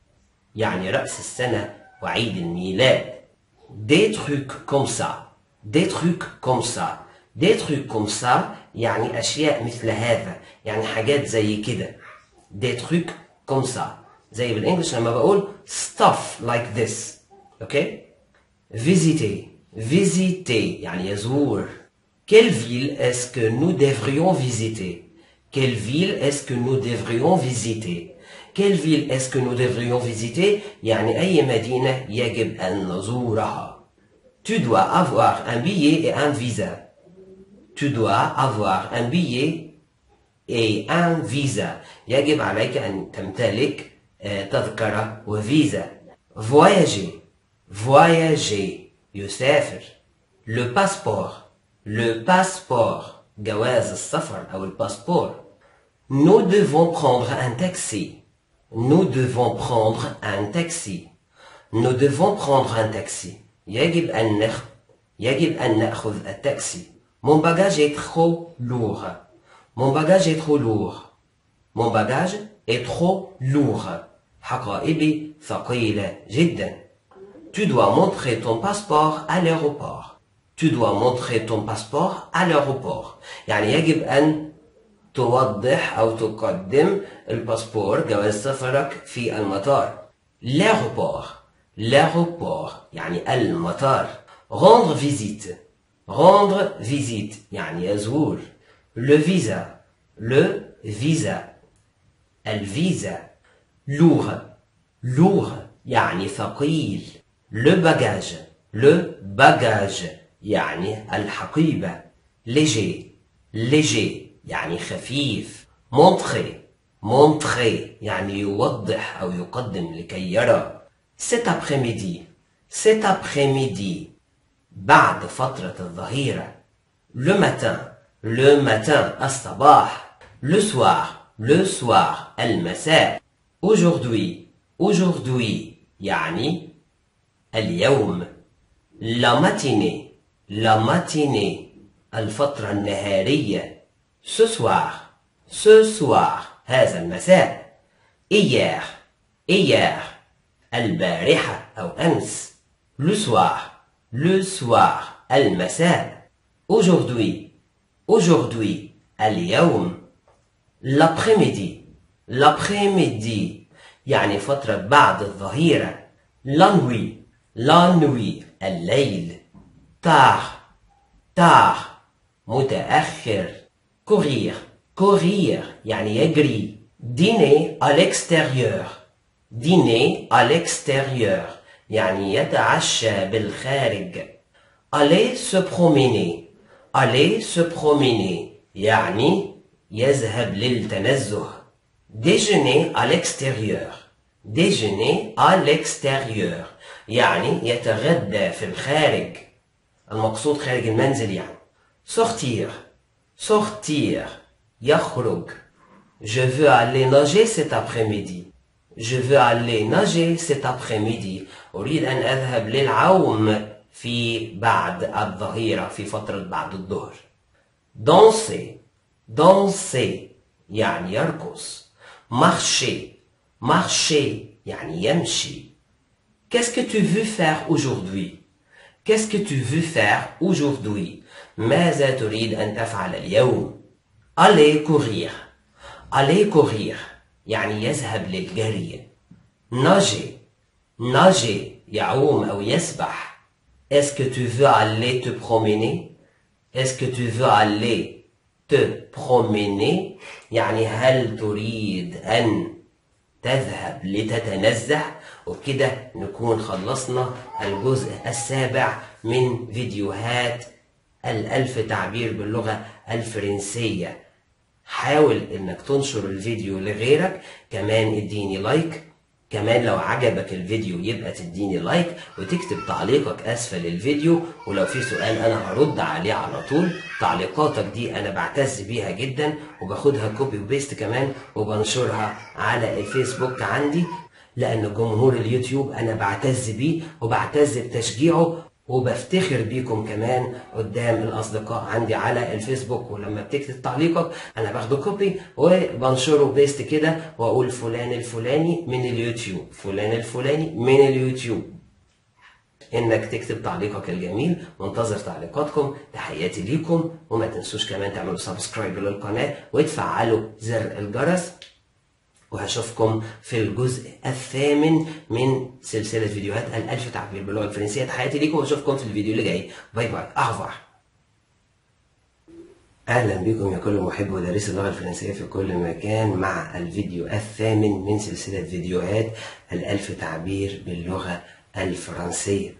يعني رأس السنة وعيد الميلاد. Des trucs comme ça. Des trucs comme ça. Des trucs comme ça يعني أشياء مثل هذا، يعني حاجات زي كده. Des trucs comme ça. زي بالإنجلش لما بقول stuff like this. أوكي؟ Visiter. Visiter يعني يزور. Quelle ville est-ce que nous devrions visiter? Quelle ville est-ce que nous devrions visiter? Quelle ville est-ce que nous devrions visiter? يعني أي مدينة يجب أن نزورها. Tu dois avoir un billet et un visa. Tu dois avoir un billet et un visa. يجب عليك أن تمتلك تذكرة وفيزا. Voyager. Voyager. يسافر. Le passeport. Le passeport. جواز السفر أو الباسبور. Nous devons prendre un taxi. Nous devons prendre un taxi. Nous devons prendre un taxi. يجب أن نخ... يجب أن نأخذ التاكسي. Mon bagage est trop lourd. Mon bagage est trop lourd. Mon bagage est trop lourd. حقائبي ثقيلة جدا. Tu dois montrer ton passeport à l'aéroport. Tu dois montrer ton passeport à l'aéroport. يعني يجب أن توضح أو تقدم الباسبور جواز سفرك في المطار. L'aéroport. L'aéroport يعني المطار. Rendre visite. Rendre visite يعني يزور. Le visa. Le visa. الفيزا. Lourd. Lourd يعني ثقيل. Le bagage. Le bagage يعني الحقيبة. Léger. Léger يعني خفيف. Montrer. Montrer يعني يوضح أو يقدم لكي يرى. Cet après-midi. Cet après-midi بعد فترة الظهيرة. Le matin. Le matin الصباح. Le soir. Le soir المساء. Aujourd'hui. Aujourd'hui يعني اليوم. La matinée. La matinée الفترة النهارية. Ce soir. Ce soir هذا المساء. Hier. Hier البارحة أو أمس. Le soir. Le soir المساء. Aujourd'hui. Aujourd'hui اليوم. L'après-midi. L'après-midi يعني فترة بعد الظهيرة. La nuit. La nuit الليل. Tard. Tard متأخر. Courir. Courir يعني يجري. Dîner à l'extérieur. Dîner à l'extérieur يعني يتعشى بالخارج. Aller se promener. Aller se promener يعني يذهب للتنزه. Déjeuner à l'extérieur. Déjeuner à l'extérieur يعني يتغدى في الخارج. المقصود خارج المنزل يعني. Sortir. Sortir يخرج. Je veux aller nager cet après-midi. Je veux aller nager cet après-midi. أريد أن أذهب للعوم في بعد الظهيرة في فترة بعد الظهر. Danser. Danser يعني يرقص. Marcher. Marcher يعني يمشي. Qu'est-ce que tu veux faire aujourd'hui? Qu'est-ce que tu veux faire aujourd'hui? ماذا تريد أن تفعل اليوم؟ Aller courir. Aller courir يعني يذهب للجري. Nager. Nager يعوم أو يسبح. Est-ce que tu veux aller te promener? Est-ce que tu veux aller te promener يعني هل تريد أن تذهب لتتنزه؟ وبكده نكون خلصنا الجزء السابع من فيديوهات الألف تعبير باللغة الفرنسية. حاول انك تنشر الفيديو لغيرك. كمان اديني لايك. كمان لو عجبك الفيديو يبقى تديني لايك وتكتب تعليقك اسفل الفيديو، ولو في سؤال انا هرد عليه على طول. تعليقاتك دي انا بعتز بيها جدا وباخدها كوبي وبيست كمان وبنشرها على الفيسبوك عندي، لان جمهور اليوتيوب انا بعتز بيه وبعتز بتشجيعه وبفتخر بيكم كمان قدام الأصدقاء عندي على الفيسبوك. ولما بتكتب تعليقك أنا باخده كوبي وبنشره بيست كده وأقول فلان الفلاني من اليوتيوب، فلان الفلاني من اليوتيوب. انك تكتب تعليقك الجميل، وانتظر تعليقاتكم. تحياتي ليكم، وما تنسوش كمان تعملوا سبسكرايب للقناة وتفعلوا زر الجرس. وهشوفكم في الجزء الثامن من سلسلة فيديوهات الألف تعبير باللغة الفرنسية. تحياتي ليكم واشوفكم في الفيديو اللي جاي. باي باي، أغفر. أهلا بكم يا كل محب ودارس اللغة الفرنسية في كل مكان مع الفيديو الثامن من سلسلة فيديوهات الألف تعبير باللغة الفرنسية.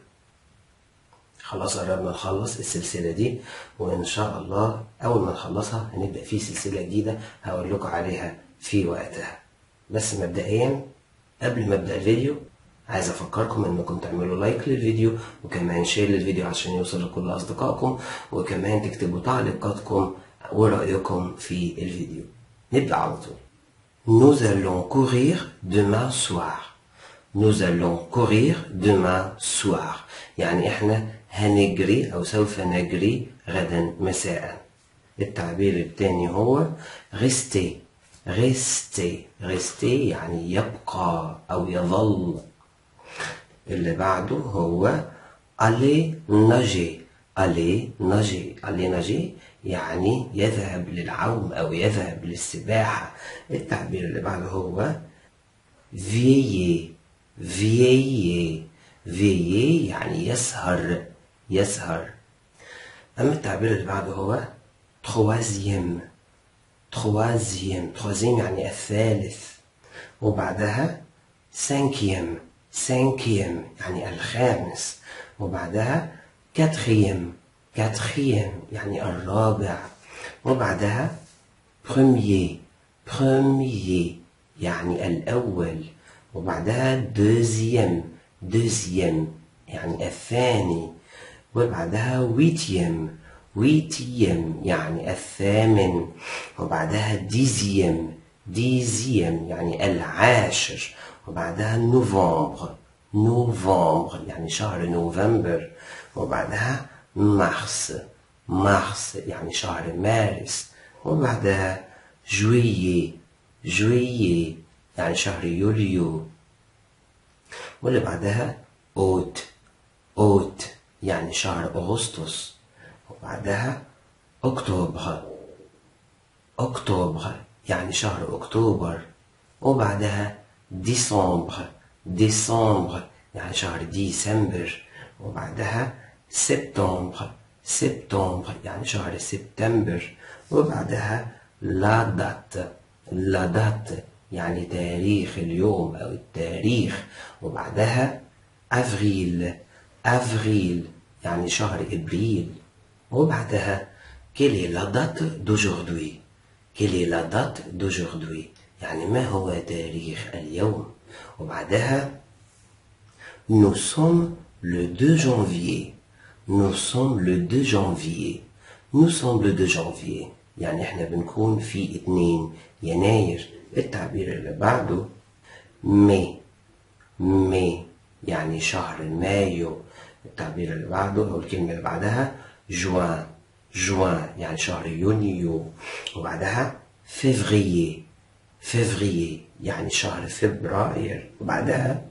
خلاص قربنا نخلص السلسلة دي، وإن شاء الله أول ما نخلصها هنبدأ في سلسلة جديدة هقول لكم عليها في وقتها. بس مبدئيا قبل ما أبدأ الفيديو عايز أفكركم إنكم تعملوا لايك للفيديو، وكمان شير للفيديو عشان يوصل لكل أصدقائكم، وكمان تكتبوا تعليقاتكم ورأيكم في الفيديو. نبدأ على طول. Nous allons courir demain soir. Nous allons courir demain soir. يعني إحنا هنجري أو سوف نجري غدا مساء. التعبير الثاني هو rester. rester. rester يعني يبقى أو يظل. اللي بعده هو aller nager. aller nager. aller nager يعني يذهب للعوم أو يذهب للسباحة. التعبير اللي بعده هو veiller. veiller. veiller يعني يسهر. يسهر. أما التعبير اللي بعده هو troisième. troisième. troisième يعني الثالث. وبعدها cinquième. cinquième يعني الخامس. وبعدها quatrième. quatrième يعني الرابع. وبعدها premier. premier يعني الأول. وبعدها deuxième. deuxième يعني الثاني. وبعدها huitième. huitième يعني الثامن. وبعدها dixième. dixième يعني العاشر. وبعدها novembre. novembre يعني شهر نوفمبر. وبعدها mars. mars يعني شهر مارس. وبعدها juillet. juillet يعني شهر يوليو. واللي بعدها août. août يعني شهر أغسطس. وبعدها أكتوبر. أكتوبر يعني شهر أكتوبر. وبعدها ديسمبر. ديسمبر يعني شهر ديسمبر. وبعدها سبتمبر. سبتمبر يعني شهر سبتمبر. وبعدها لا دات. لا دات يعني تاريخ اليوم أو التاريخ. وبعدها أفريل. أفريل يعني شهر إبريل. وبعدها quelle est la date d'aujourd'hui. quelle est la date d'aujourd'hui يعني ما هو تاريخ اليوم. وبعدها nous sommes le deux janvier. nous sommes le deux janvier. nous sommes le deux janvier يعني احنا بنكون في اثنين يناير. التعبير اللي بعده مي. مي يعني شهر مايو. التعبير اللي بعده أو الكلمة اللي بعدها جوان. جوان يعني شهر يونيو. وبعدها فيفريي. فيفريي يعني شهر فبراير. وبعدها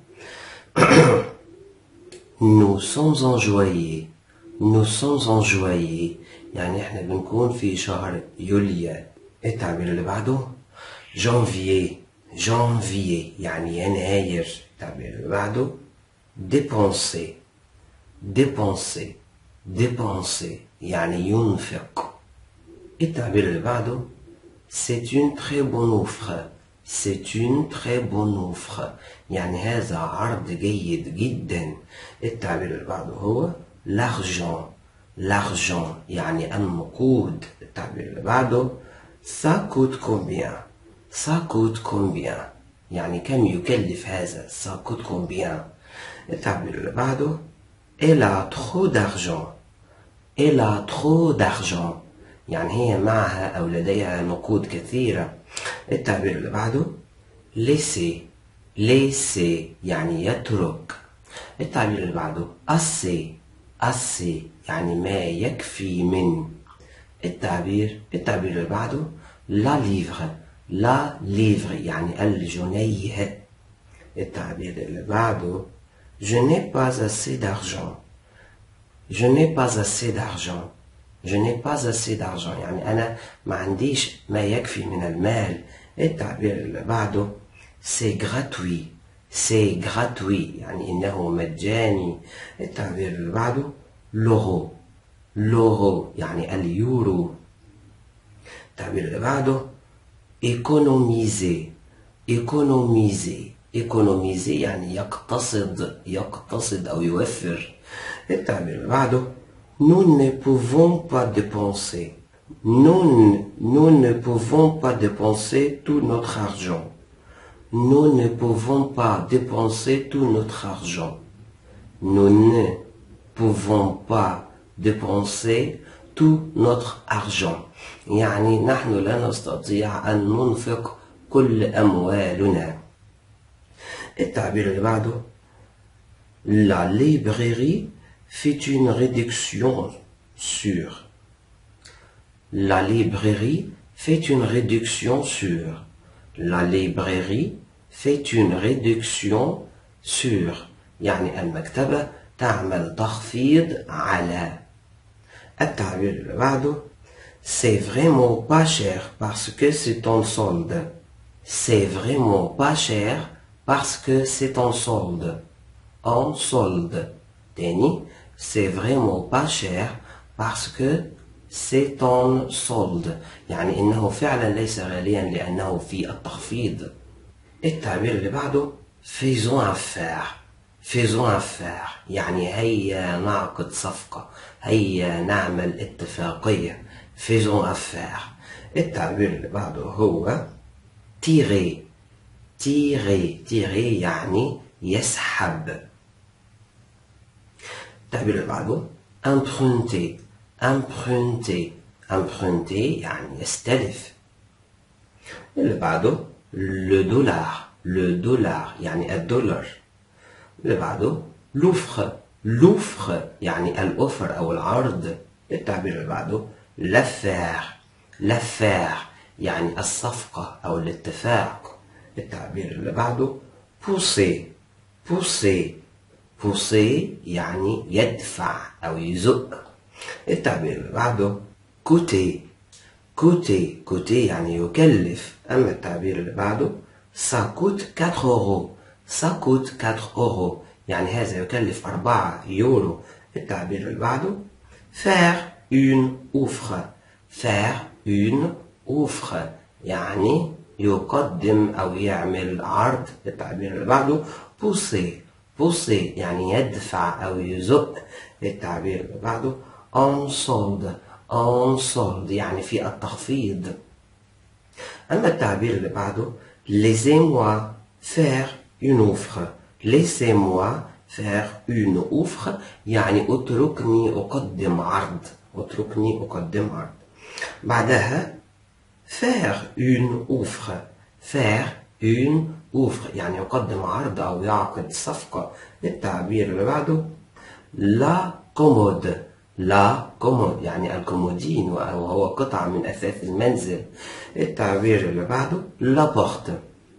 nous sommes en juillet. nous sommes en juillet يعني احنا بنكون في شهر يوليو. التعبير اللي بعده janvier. janvier يعني يناير. التعبير اللي بعده dépenser. dépenser. dépenser يعني ينفق. التعبير اللي بعده c'est une très bonne offre. c'est une très bonne offre يعني هذا عرض جيد جدا. التعبير اللي بعده هو l'argent. l'argent يعني النقود. التعبير اللي بعده ça coûte combien. ça coûte combien يعني كم يكلف هذا. ça coûte combien. التعبير اللي بعده elle a trop d'argent. elle a trop d'argent يعني هي معها أو لديها نقود كثيرة. التعبير اللي بعده laisser. laisser يعني يترك. التعبير اللي بعده assez. assez يعني ما يكفي من. التعبير التعبير اللي بعده لا ليفر. لا ليفر يعني الجنيه. التعبير اللي بعده je n'ai pas assez d'argent. je n'ai pas assez d'argent. je n'ai pas assez d'argent يعني أنا ما عنديش ما يكفي من المال. التعبير اللي بعده c'est gratuit. c'est gratuit يعني إنه مجاني. التعبير اللي بعده l'euro. l'euro يعني اليورو. التعبير اللي بعده économiser. économiser. économiser يعني يقتصد يقتصد أو يوفر. التعبير اللي بعده nous ne pouvons pas dépenser. nous, nous ne pouvons pas dépenser tout notre argent. nous ne pouvons pas dépenser tout notre argent. nous ne pouvons pas dépenser tout notre argent يعني نحن لا نستطيع أن ننفق كل أموالنا. التعبير اللي بعده la librairie fait une réduction sur. la librairie fait une réduction sur. la librairie fait une réduction sur يعني المكتبة تعمل تخفيض على. التعبير اللي بعده c'est vraiment pas cher parce que c'est en solde. c'est vraiment pas cher parce que c'est en solde. en solde. تاني c'est vraiment pas cher parce que c'est en solde يعني إنه فعلا ليس غاليا لأنه في التخفيض. التعبير اللي بعده faisons affaire. faisons affaire يعني هيا نعقد صفقة. هيا نعمل اتفاقية. faisons affaire. التعبير اللي بعده هو tirer. tirer. tirer يعني يسحب. التعبير اللي بعده emprunter. emprunter. emprunter يعني يستلف. اللي بعده le dollar. le dollar يعني الدولار. اللي بعده l'offre. l'offre يعني الأوفر أو العرض. التعبير اللي بعده l'affaire. l'affaire يعني الصفقة أو الاتفاق. التعبير اللي بعده pousser. pousser. pousser يعني يدفع أو يزق. التعبير اللي بعده coûter. coûter. coûter يعني يكلف. أما التعبير اللي بعده ça coûte quatre euros. ça coûte quatre euros يعني هذا يكلف أربعة يورو. التعبير اللي بعده faire une offre. faire une offre يعني يقدم أو يعمل عرض. التعبير اللي بعده pousser. pousser يعني يدفع أو يزق. التعبير اللي بعده en solde. en solde يعني في التخفيض. أما التعبير اللي بعده laissez-moi faire une offre. laissez-moi faire une offre يعني اتركني أقدم عرض. اتركني أقدم عرض. بعدها faire une offre. faire une offre يعني يقدم عرض أو يعقد صفقة. التعبير اللي بعده la commode. la commode يعني الكومودين وهو قطعة من أثاث المنزل. التعبير اللي بعده la porte.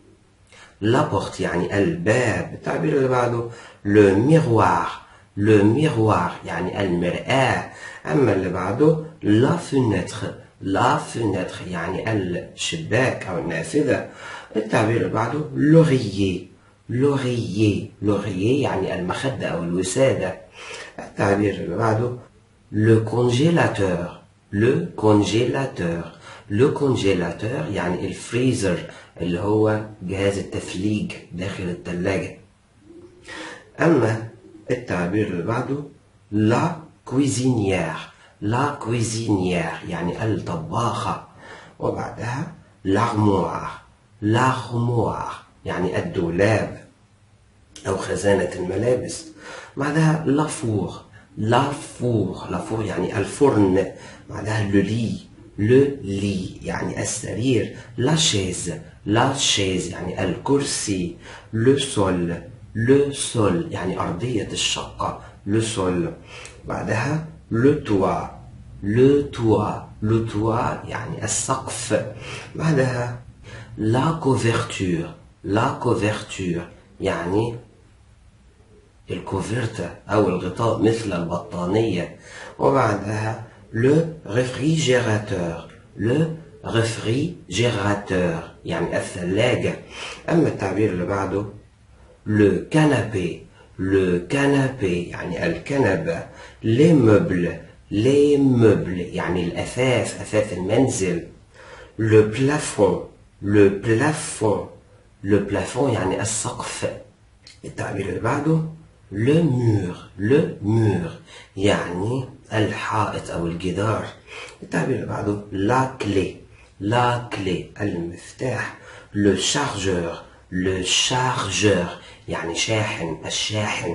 la porte يعني الباب. التعبير اللي بعده le miroir. le miroir يعني المرآة. أما اللي بعده la fenêtre. la fenêtre يعني الشباك أو النافذة. التعبير اللي بعده l'oreiller. l'oreiller. l'oreiller يعني المخدة أو الوسادة. التعبير اللي بعده le congélateur. le congélateur. le congélateur يعني الفريزر اللي هو جهاز التثليج داخل الثلاجة. أما التعبير اللي بعده la cuisinière. la cuisinière يعني الطباخة. وبعدها l'armoire. l'armoire يعني الدولاب أو خزانة الملابس. بعدها la four. la four. la four يعني الفرن. بعدها le lit. le lit يعني السرير. la chaise. la chaise يعني الكرسي. le sol. le sol يعني أرضية الشقة. le sol. بعدها le toit le toit le toit يعني السقف. بعدها la couverture la couverture يعني الكوفرتة أو الغطاء مثل البطانية. وبعدها le réfrigérateur le réfrigérateur يعني الثلاجة. أما التعبير اللي بعده le canapé le canapé يعني الكنبة. les meubles les meubles يعني الأثاث أثاث المنزل. le plafond le plafond le plafond يعني السقف. التعبير اللي بعده le mur le mur يعني الحائط أو الجدار. التعبير اللي بعده la clé la clé المفتاح. le chargeur le chargeur يعني شاحن الشاحن.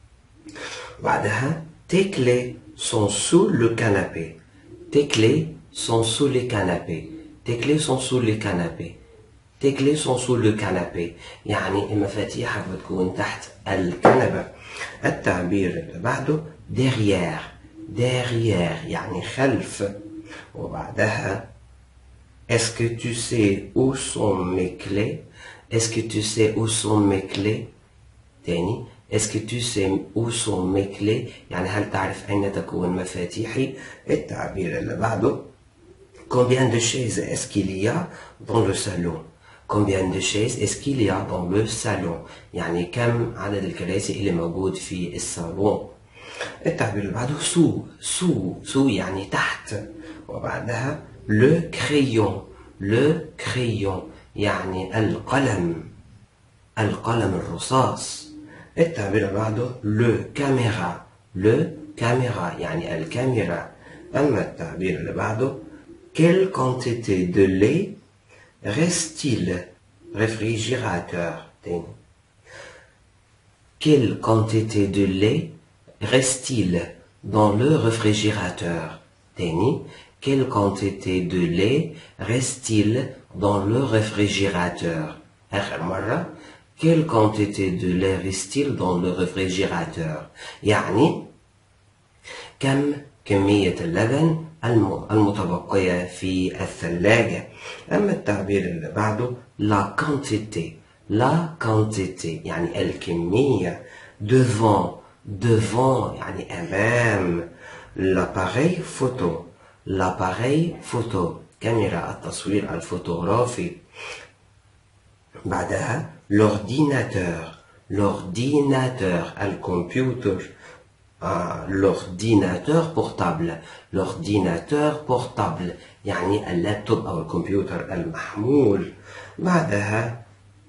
بعدها tes clés sont sous le canapé tes clés sont sous le canapé tes clés sont sous le canapé tes clés sont sous le canapé يعني مفاتيحك بتكون تحت الكنبة. التعبير اللي بعده derrière derrière يعني خلف. وبعدها est-ce que tu sais où sont mes clés est-ce que tu sais où sont mes clés. تاني est-ce que tu sais où sont mes clés يعني هل تعرف أين تكون مفاتيحي. التعبير اللي بعده combien de chaises est-ce qu'il y a dans le salon combien de chaises est-ce qu'il y a dans le salon يعني كم عدد الكراسي اللي موجود في الصالون. التعبير اللي بعده sous sous sous يعني تحت. وبعدها le crayon le crayon يعني القلم القلم الرصاص. التعبير اللي بعده le caméra le caméra يعني الكاميرا. أما التعبير اللي بعده quelle quantité de lait reste-t-il réfrigérateur quelle quantité de lait reste-t-il dans le réfrigérateur تاني quelle quantité de lait reste-t-il dans le réfrigérateur. آخر مرة quelle quantité de lait reste-t-il dans le réfrigérateur يعني كم كمية اللبن المتبقية في الثلاجة. أما التعبير اللي بعده la quantité la quantité يعني الكمية. devant devant يعني أمام. l'appareil photo l'appareil photo كاميرا التصوير الفوتوغرافي. بعدها l'ordinateur l'ordinateur الكمبيوتر. آه l'ordinateur portable l'ordinateur portable يعني اللابتوب أو الكمبيوتر المحمول. بعدها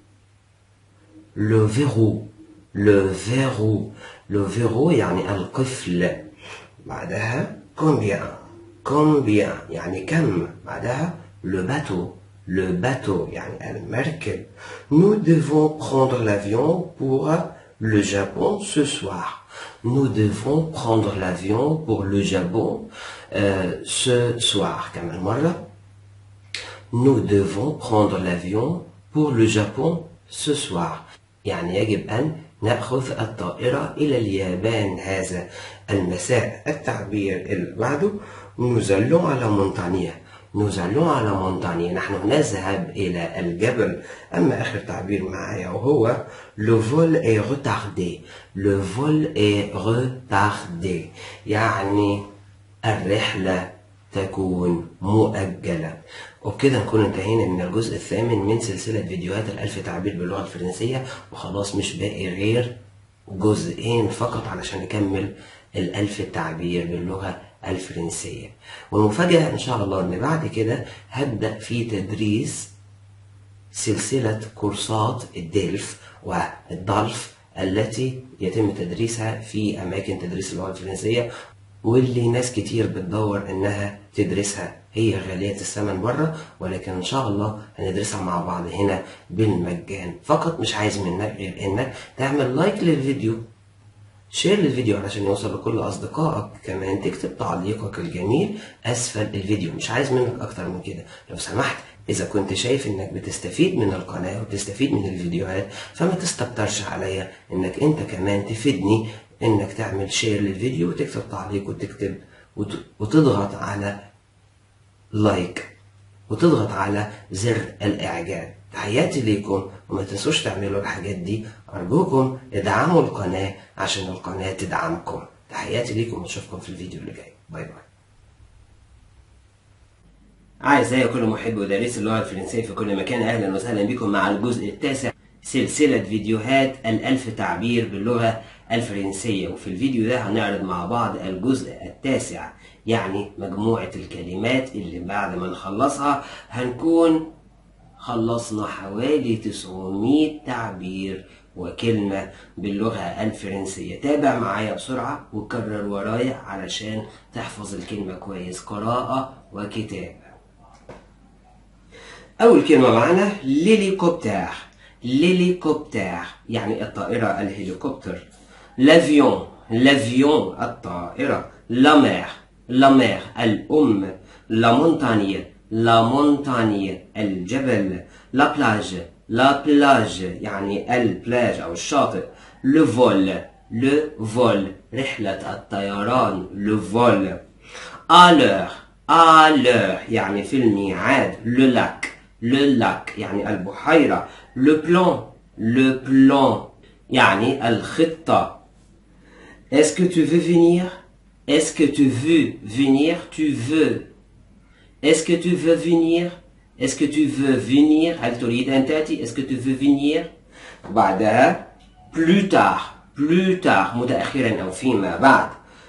le verrou le verrou le verrou يعني القفل. بعدها combien combien يعني كم. بعدها le bateau le bateau يعني المركب. nous devons prendre l'avion pour le Japon ce soir nous devons prendre l'avion pour le Japon euh, ce soir. كمان مرة nous devons prendre l'avion pour le Japon ce soir يعني يجب أن نأخذ الطائرة إلى اليابان هذا المساء. التعبير اللي بعده nous allons à la montagne nous allons à la montagne نحن نذهب إلى الجبل. أما آخر تعبير معايا وهو le vol est retardé le vol est retardé يعني الرحلة تكون مؤجلة. وبكده نكون انتهينا من الجزء الثامن من سلسلة فيديوهات الألف تعبير باللغة الفرنسية. وخلاص مش باقي غير جزئين فقط علشان نكمل الألف تعبير باللغة الفرنسية. والمفاجأة إن شاء الله إن بعد كده هبدأ في تدريس سلسلة كورسات الدلف والضلف التي يتم تدريسها في أماكن تدريس اللغة الفرنسية واللي ناس كتير بتدور إنها تدرسها. هي غالية الثمن بره ولكن إن شاء الله هندرسها مع بعض هنا بالمجان فقط. مش عايز منك غير إنك تعمل لايك للفيديو شير للفيديو علشان يوصل لكل أصدقائك. كمان تكتب تعليقك الجميل أسفل الفيديو. مش عايز منك أكتر من كده. لو سمحت إذا كنت شايف إنك بتستفيد من القناة وبتستفيد من الفيديوهات فما تستكترش عليا إنك أنت كمان تفيدني انك تعمل شير للفيديو وتكتب تعليق وتكتب وتضغط على لايك وتضغط على زر الاعجاب. تحياتي ليكم، وما تنسوش تعملوا الحاجات دي. ارجوكم ادعموا القناة عشان القناة تدعمكم. تحياتي ليكم ونشوفكم في الفيديو اللي جاي. باي باي. أعزائي كل محب ودارس اللغة الفرنسية في كل مكان، أهلا وسهلا بكم مع الجزء التاسع سلسلة فيديوهات الألف تعبير باللغة الفرنسية. وفي الفيديو ده هنعرض مع بعض الجزء التاسع، يعني مجموعة الكلمات اللي بعد ما نخلصها هنكون خلصنا حوالي تسعمائة تعبير وكلمة باللغة الفرنسية. تابع معايا بسرعة وكرر ورايا علشان تحفظ الكلمة كويس. قراءة وكتابة. أول كلمة معانا ليليكوبتر. ليليكوبتر يعني الطائرة الهليكوبتر. لافيون لافيون الطائرة. لا مير لا مير الأم. لا مونتانية لا مونتانية الجبل. لا بلاج لا بلاج يعني البلاج أو الشاطئ. لو فول لو فول رحلة الطيران. لو فول. à l'heure à l'heure يعني في الميعاد. لو لاك لو لاك يعني البحيرة. لو بلان لو بلان يعني الخطة. est-ce que tu veux venir est-ce que tu veux venir tu veux est-ce que tu veux venir est-ce que tu veux venir هل تريد أن تأتي. est-ce que tu veux venir. بعدها plus tard plus tard متأخرا أو فيما بعد.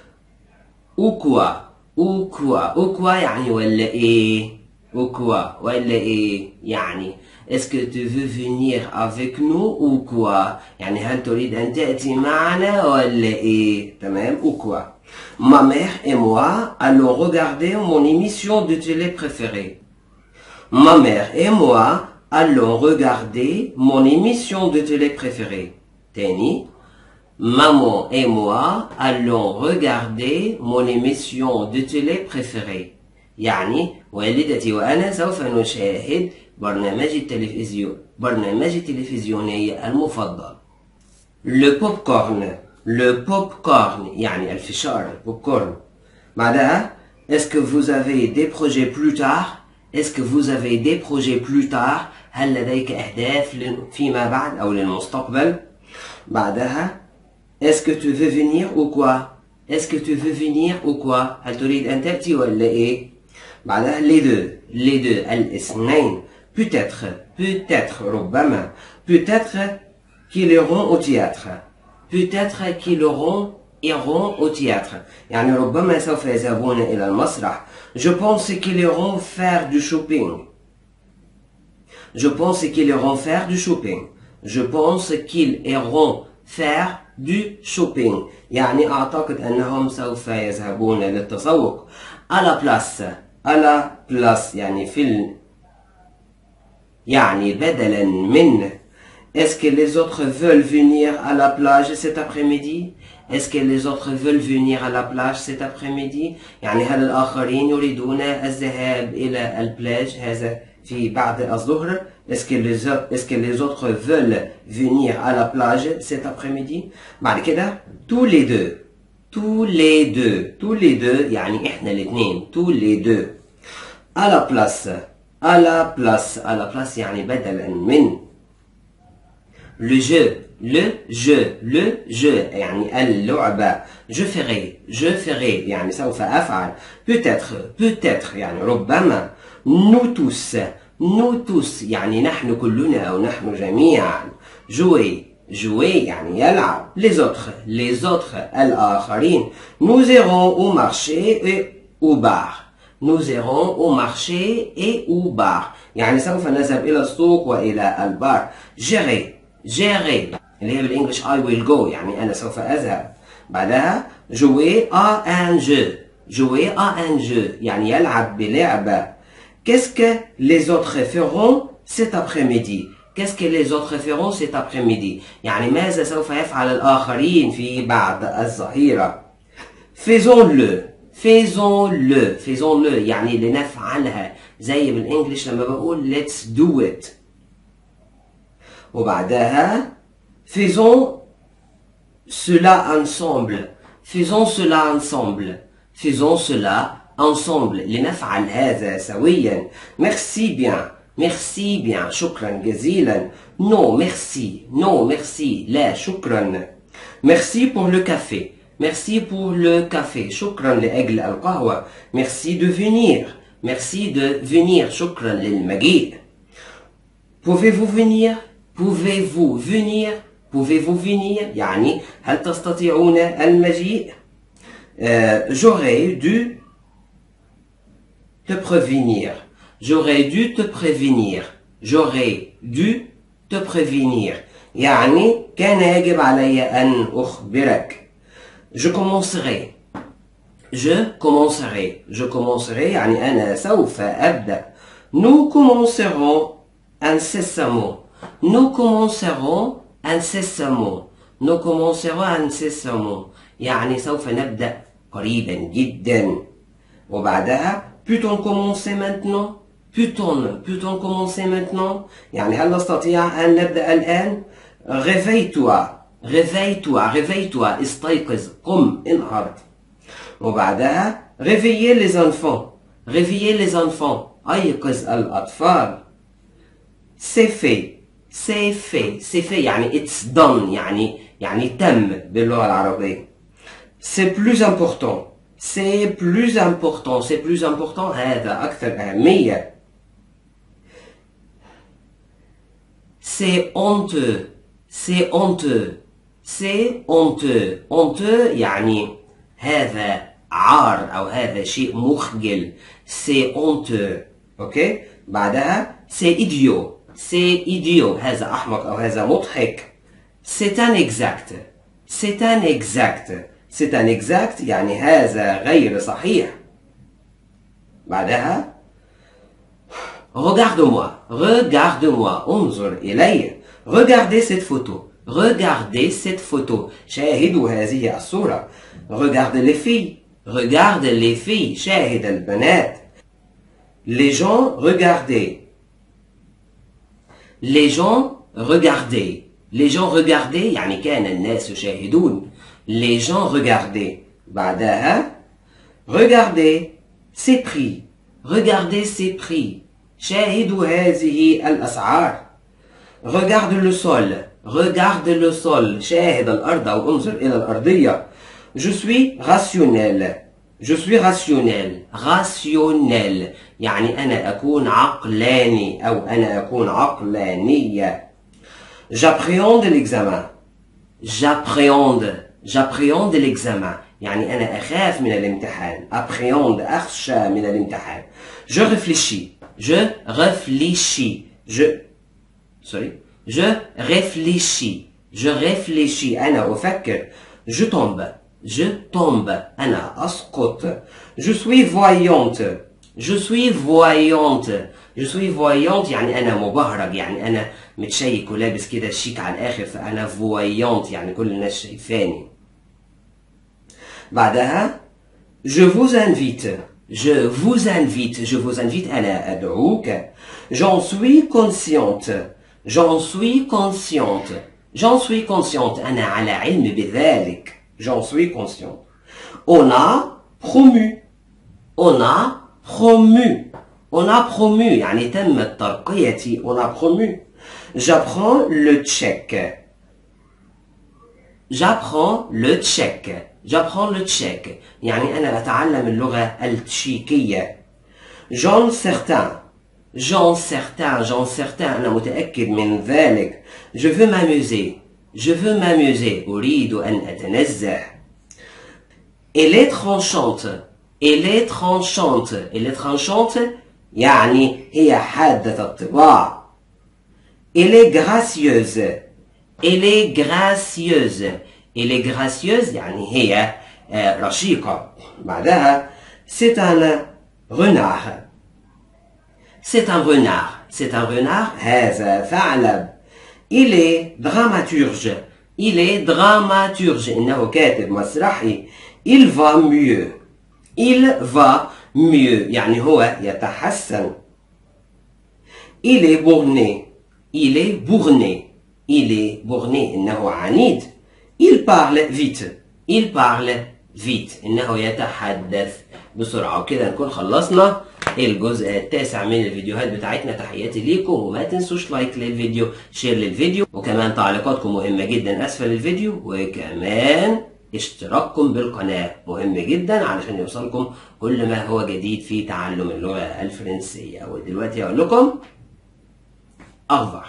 ou quoi ou quoi ou quoi يعني ولا إيه. ou quoi ولا إيه يعني est-ce que tu veux venir avec nous ou quoi يعني هل تريد أن تأتي معنا ولا إيه. تمام. ou quoi. Ma mère et moi allons regarder mon émission de télé préférée. Ma mère et moi allons regarder mon émission de télé préférée. تاني. Maman et moi allons regarder mon émission de télé préférée. يعني والدتي وأنا سوف نشاهد برنامج التلفزيون برنامج التلفزيوني المفضل. Le popcorn le popcorn يعني الفشار البوبكورن. بعدها est-ce que vous avez des projets plus tard est-ce que vous avez des projets plus tard هل لديك أهداف فيما بعد أو للمستقبل. بعدها est-ce que tu veux venir ou quoi est-ce que tu veux venir ou quoi هل تريد أن تأتي ولا إيه. بعدها les deux les deux الاثنين. peut-être peut-être ربما. peut-être qu'ils iront au théâtre peut-être qu'ils iront iront au théâtre يعني ربما سوف يذهبون إلى المسرح. je pense qu'ils iront faire du shopping je pense qu'ils iront faire du shopping je pense qu'ils iront faire du shopping يعني أعتقد أنهم سوف يذهبون للتسوق. à la place à la place يعني في ال... يعني بدلا من. est-ce que les autres veulent venir à la plage cet après-midi est-ce que les autres veulent venir à la plage cet après-midi يعني هل الآخرين يريدون الذهاب إلى البلاج هذا في بعد الظهر. est-ce que les est-ce que les autres veulent venir à la plage cet après-midi. بعد كده tous les deux tous les deux tous les deux يعني إحنا الاثنين. tous les deux. à la place à la place à la place يعني بدلا من. le jeu le jeu le jeu يعني اللعبة. je ferai je ferai يعني سوف أفعل. peut-être peut-être يعني ربما. nous tous nous tous يعني نحن كلنا أو نحن جميعا. jouer jouer يعني يلعب. les autres les autres الآخرين. nous irons au marché et au bar nous irons au marché et au bar يعني سوف نذهب إلى السوق وإلى البار. gérer gérer اللي هي بالإنجليش I will go يعني أنا سوف أذهب. بعدها jouer à un jeu jouer à un jeu يعني يلعب بلعبة. qu'est-ce que les autres feront cet après-midi qu'est-ce que les autres feront cet après-midi يعني ماذا سوف يفعل الآخرين في بعد الظهيرة. faisons-le faisons-le faisons-le يعني لنفعلها زي بالإنجليش لما بقول let's do it. وبعدها faisons cela ensemble. Faisons cela ensemble. Faisons cela ensemble. لنفعل هذا سويا. Merci bien. Merci bien. شكرا جزيلا. Non, merci. Non, merci. لا شكرا. Merci pour le café. Merci pour le café. شكرا لأجل القهوة. Merci de venir. Merci de venir. شكرا للمجيء. Pouvez-vous venir? Pouvez-vous venir? Pouvez-vous venir? يعني هل تستطيعون المجيء؟ euh, J'aurais dû te prévenir. J'aurais dû te prévenir. J'aurais dû te prévenir. يعني كان يجب علي أن أخبرك. Je commencerai. Je commencerai. Je commencerai يعني أنا سوف أبدأ. Nous commencerons incessamment. Nous commencerons incessamment. Nous commencerons incessamment. يعني سوف نبدأ قريبا جدا. وبعدها peut-on commencer maintenant? Peut-on, peut-on commencer maintenant? يعني هل نستطيع أن نبدأ الآن؟ Réveille-toi. Réveille-toi. Réveille-toi. استيقظ. قم. انهض. وبعدها réveillez les enfants. Réveillez les enfants. أيقظ الأطفال. C'est fait. C'est fait. C'est fait يعني it's done يعني يعني تم باللغة العربية. C'est plus important. C'est plus important. C'est plus important. هذا أكثر أهمية. C'est honteux. C'est honteux. C'est honteux. Honteux يعني هذا عار أو هذا شيء مخجل. C'est honteux. أوكي؟ بعدها c'est idiot. C'est idiot. هذا أحمق أو هذا مضحك. C'est un exact. C'est un exact. C'est un exact يعني هذا غير صحيح. بعدها regarde-moi. Regarde-moi. انظر إلي. Regardez cette photo. Regardez cette photo. شاهدوا هذه الصورة. Regarde les filles. Regarde les filles. شاهد البنات. Les gens regardaient. Les gens regardaient. Les gens regardaient يعني كان الناس يشاهدون. Les gens regardaient. بعدها regardez ces prix. Regardez ces prix. شاهدوا هذه الأسعار. Regarde le sol. Regarde le sol. شاهد الأرض أو انظر إلى الأرضية. Je suis rationnel. Je suis rationnel. Rationnel يعني أنا أكون عقلاني أو أنا أكون عقلانية. J'appréhende l'examen. J'appréhende. J'appréhende l'examen يعني أنا أخاف من الامتحان. Appréhende أخشى من الامتحان. Je réfléchis. Je réfléchis. Je sorry. Je réfléchis. Je réfléchis. أنا أفكر. Je tombe. Je tombe. أنا أسقط. Je suis voyante. Je suis voyante. Je suis voyante يعني أنا مبهرج يعني أنا متشيك ولابس كده شيك على الآخر فأنا voyante يعني كل الناس شايفاني. بعدها je vous invite. Je vous invite. Je vous invite أنا أدعوك. J'en suis consciente. J'en suis consciente. J'en suis consciente. أنا على علم بذلك. J'en suis consciente. On a promu. On a promu. On a promu يعني تمت ترقيتي. On a promu. J'apprends le tchèque. J'apprends le tchèque. J'apprends le tchèque يعني أنا أتعلم اللغة التشيكية. J'en certain. J'en certain. J'en certain أنا متأكد من ذلك. Je veux m'amuser. Je veux m'amuser. أريد أن أتنزه. Elle est tranchante. Elle est tranchante. Elle est tranchante يعني هي حادة الطباع. Elle est gracieuse. Elle est gracieuse. Elle est gracieuse يعني هي رشيقة. بعدها c'est un renard. C'est un renard. C'est un renard. هذا ثعلب. Il est dramaturge. Il est dramaturge. إنه كاتب مسرحي. Il va mieux. Il va mieux يعني هو يتحسن. Il est borné. Il est borné. Il est borné إنه عنيد. il parle vite il parle vite إنه يتحدث بسرعة. وكده نكون خلصنا الجزء التاسع من الفيديوهات بتاعتنا. تحياتي ليكم، وما تنسوش لايك للفيديو، شير للفيديو، وكمان تعليقاتكم مهمة جدا أسفل الفيديو، وكمان اشتراككم بالقناة مهم جدا علشان يوصلكم كل ما هو جديد في تعلم اللغة الفرنسية. ودلوقتي أقول لكم أخبار.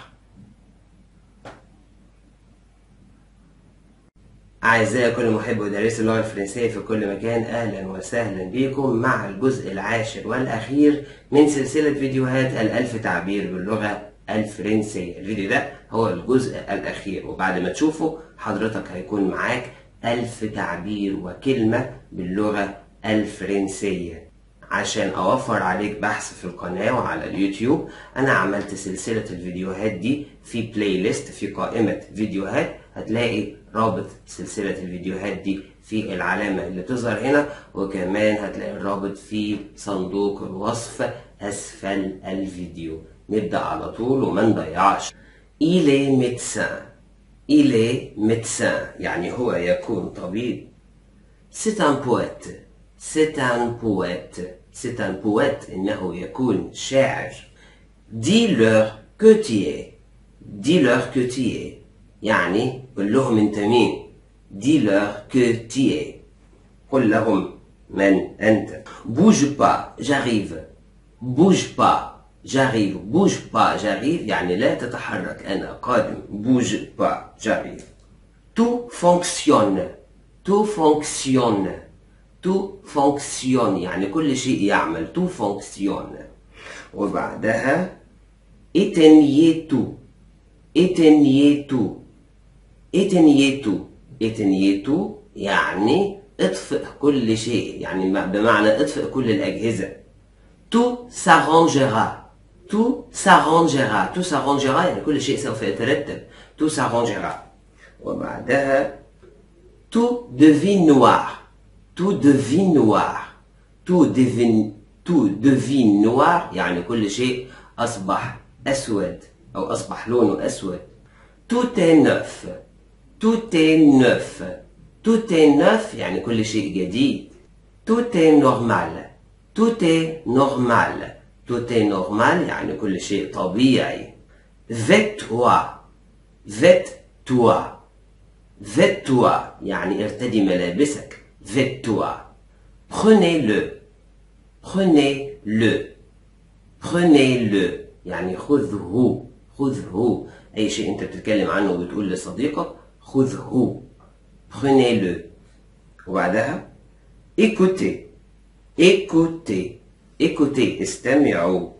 أعزائي كل محب ودارسي اللغة الفرنسية في كل مكان، أهلا وسهلا بكم مع الجزء العاشر والأخير من سلسلة فيديوهات الألف تعبير باللغة الفرنسية. الفيديو ده هو الجزء الأخير، وبعد ما تشوفه حضرتك هيكون معاك ألف تعبير وكلمة باللغة الفرنسية. عشان أوفر عليك بحث في القناة وعلى اليوتيوب، أنا عملت سلسلة الفيديوهات دي في بلاي ليست في قائمة فيديوهات. هتلاقي رابط سلسلة الفيديوهات دي في العلامة اللي بتظهر هنا، وكمان هتلاقي الرابط في صندوق الوصف أسفل الفيديو. نبدأ على طول وما نضيعش. Il est médecin. Il est médecin يعني هو يكون طبيب. C'est un poète. C'est un poète. C'est un poète إنه يكون شاعر. Dis-leur que tu es. Dis-leur que tu es يعني قل لهم انت مين. Dis-leur que tu es قل لهم من أنت. Bouge pas, j'arrive. Bouge pas, j'arrive. Bouge pas, j'arrive يعني لا تتحرك أنا قادم. Bouge pas, j'arrive. Tout fonctionne. Tout fonctionne. Tout fonctionne يعني كل شيء يعمل. Tout fonctionne. وبعدها éteignez tout. éteignez tout. éteignez tout. éteignez tout يعني اطفئ كل شيء، يعني بمعنى اطفئ كل الأجهزة. tout s'arrangera. tout s'arrangera. tout s'arrangera يعني كل شيء سوف يترتب. tout s'arrangera. وبعدها tout devient noir. tout devient noir. tout devient tout devient noir يعني كل شيء أصبح أسود أو أصبح لونه أسود. tout est neuf. tout est neuf. tout est neuf يعني كل شيء جديد. tout est normal. tout est normal. tout est normal يعني كل شيء طبيعي. vêt-toi. vêt-toi. vêt-toi يعني ارتدي ملابسك. vêt-toi. prenez-le. prenez-le. prenez-le يعني خذه. خذه أي شيء أنت بتتكلم عنه وبتقول لصديقك خذه. prenez-le. وبعدها écoutez. écoutez. écoutez استمعوا.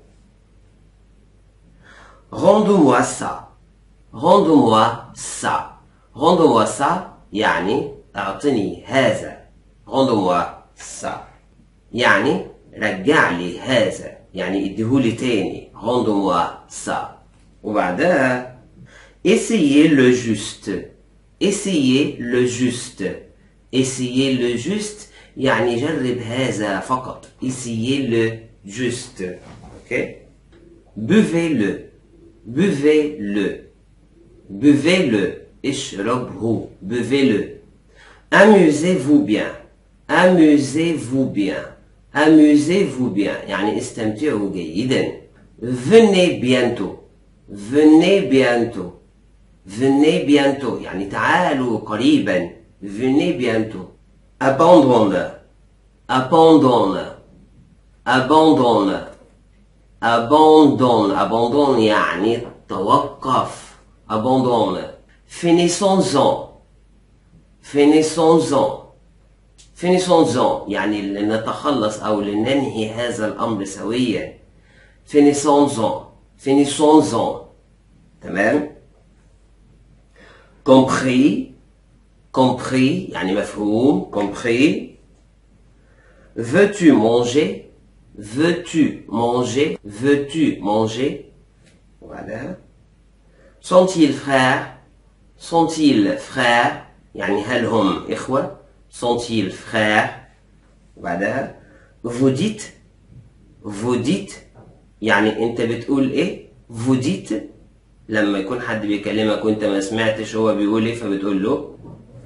rends-moi ça. rends-moi ça. rends-moi ça يعني أعطني هذا. rends-moi ça يعني رجع لي هذا، يعني اديهولي تاني. rends-moi ça. وبعدها essayez le juste. essayez le juste. essayez le juste يعني جرب هذا فقط. essayez le juste. ok. buvez-le. buvez-le. buvez-le اشربه. buvez-le. amusez-vous bien. amusez-vous bien. amusez-vous bien يعني استمتعوا جيدا. venez bientôt. venez bientôt. venez bientôt يعني تعالوا قريبا. venez bientôt. abandonne. abandonne. abandonne. abandonne. abandonne يعني توقف. abandonne. finissons-en. finissons-en. finissons-en يعني لنتخلص أو لننهي هذا الأمر سويا. finissons-en. finissons-en. تمام. compris. compris يعني مفهوم. compris. veux-tu manger. veux-tu manger. veux-tu manger. voilà. sont-ils frères. sont-ils frères يعني هل هم إخوة. sont-ils frères. وبعدها vous dites. vous dites يعني انت بتقول ايه. vous dites لما يكون حد بيكلمك وانت ما سمعتش هو بيقول ايه فبتقول له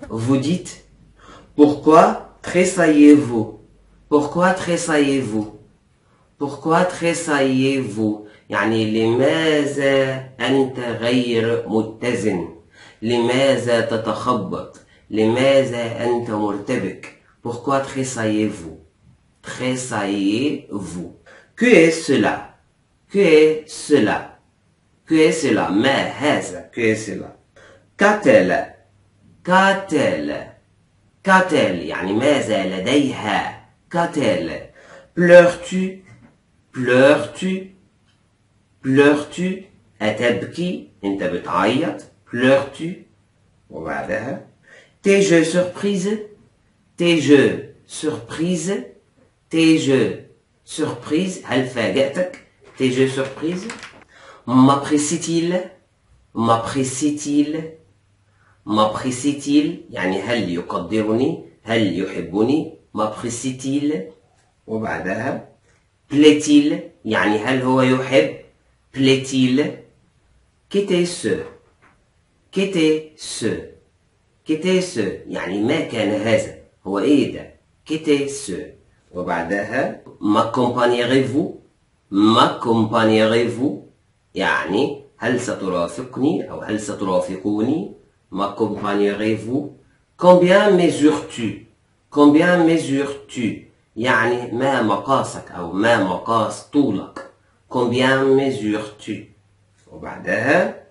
vous dites pourquoi tressaillez-vous? Pourquoi tressaillez-vous? Pourquoi tressaillez-vous؟ يعني لماذا أنت غير متزن؟ لماذا تتخبط؟ لماذا أنت مرتبك؟ Pourquoi tressaillez-vous? Tressaillez-vous. Que est cela? Que est cela? Que est cela? ما هذا? Que est cela? Qu'a-t-elle? Qu'a-t-elle? Qu'a-t-elle? يعني ماذا لديها? Qu'a-t-elle? Pleures-tu? Pleures-tu? Pleures-tu? أتبكي؟ أنت بتعيط؟ Pleures-tu? وبعدها tes jeux surprises? Tes jeux surprises? Tes jeux surprises? هل فاجأتك؟ Tes jeux surprises? M'apprécie-t-il? M'apprécie-t-il? M'apprécie-t-il? يعني هل يقدرني؟ هل يحبني؟ M'apprécie-t-il? وبعدها plaît-il? يعني هل هو يحب؟ plaît-il? Qu'était ce? Qu'était ce? Qu'était ce? يعني ما كان هذا؟ هو ايه ده؟ Qu'était ce? وبعدها m'accompagnerez-vous? m'accompagnerez-vous? يعني هل سترافقني أو هل سترافقوني؟ m'accompagnerez-vous? Combien mesures-tu? Combien mesures-tu? يعني ما مقاسك أو ما مقاس طولك؟ Combien mesures-tu? وبعدها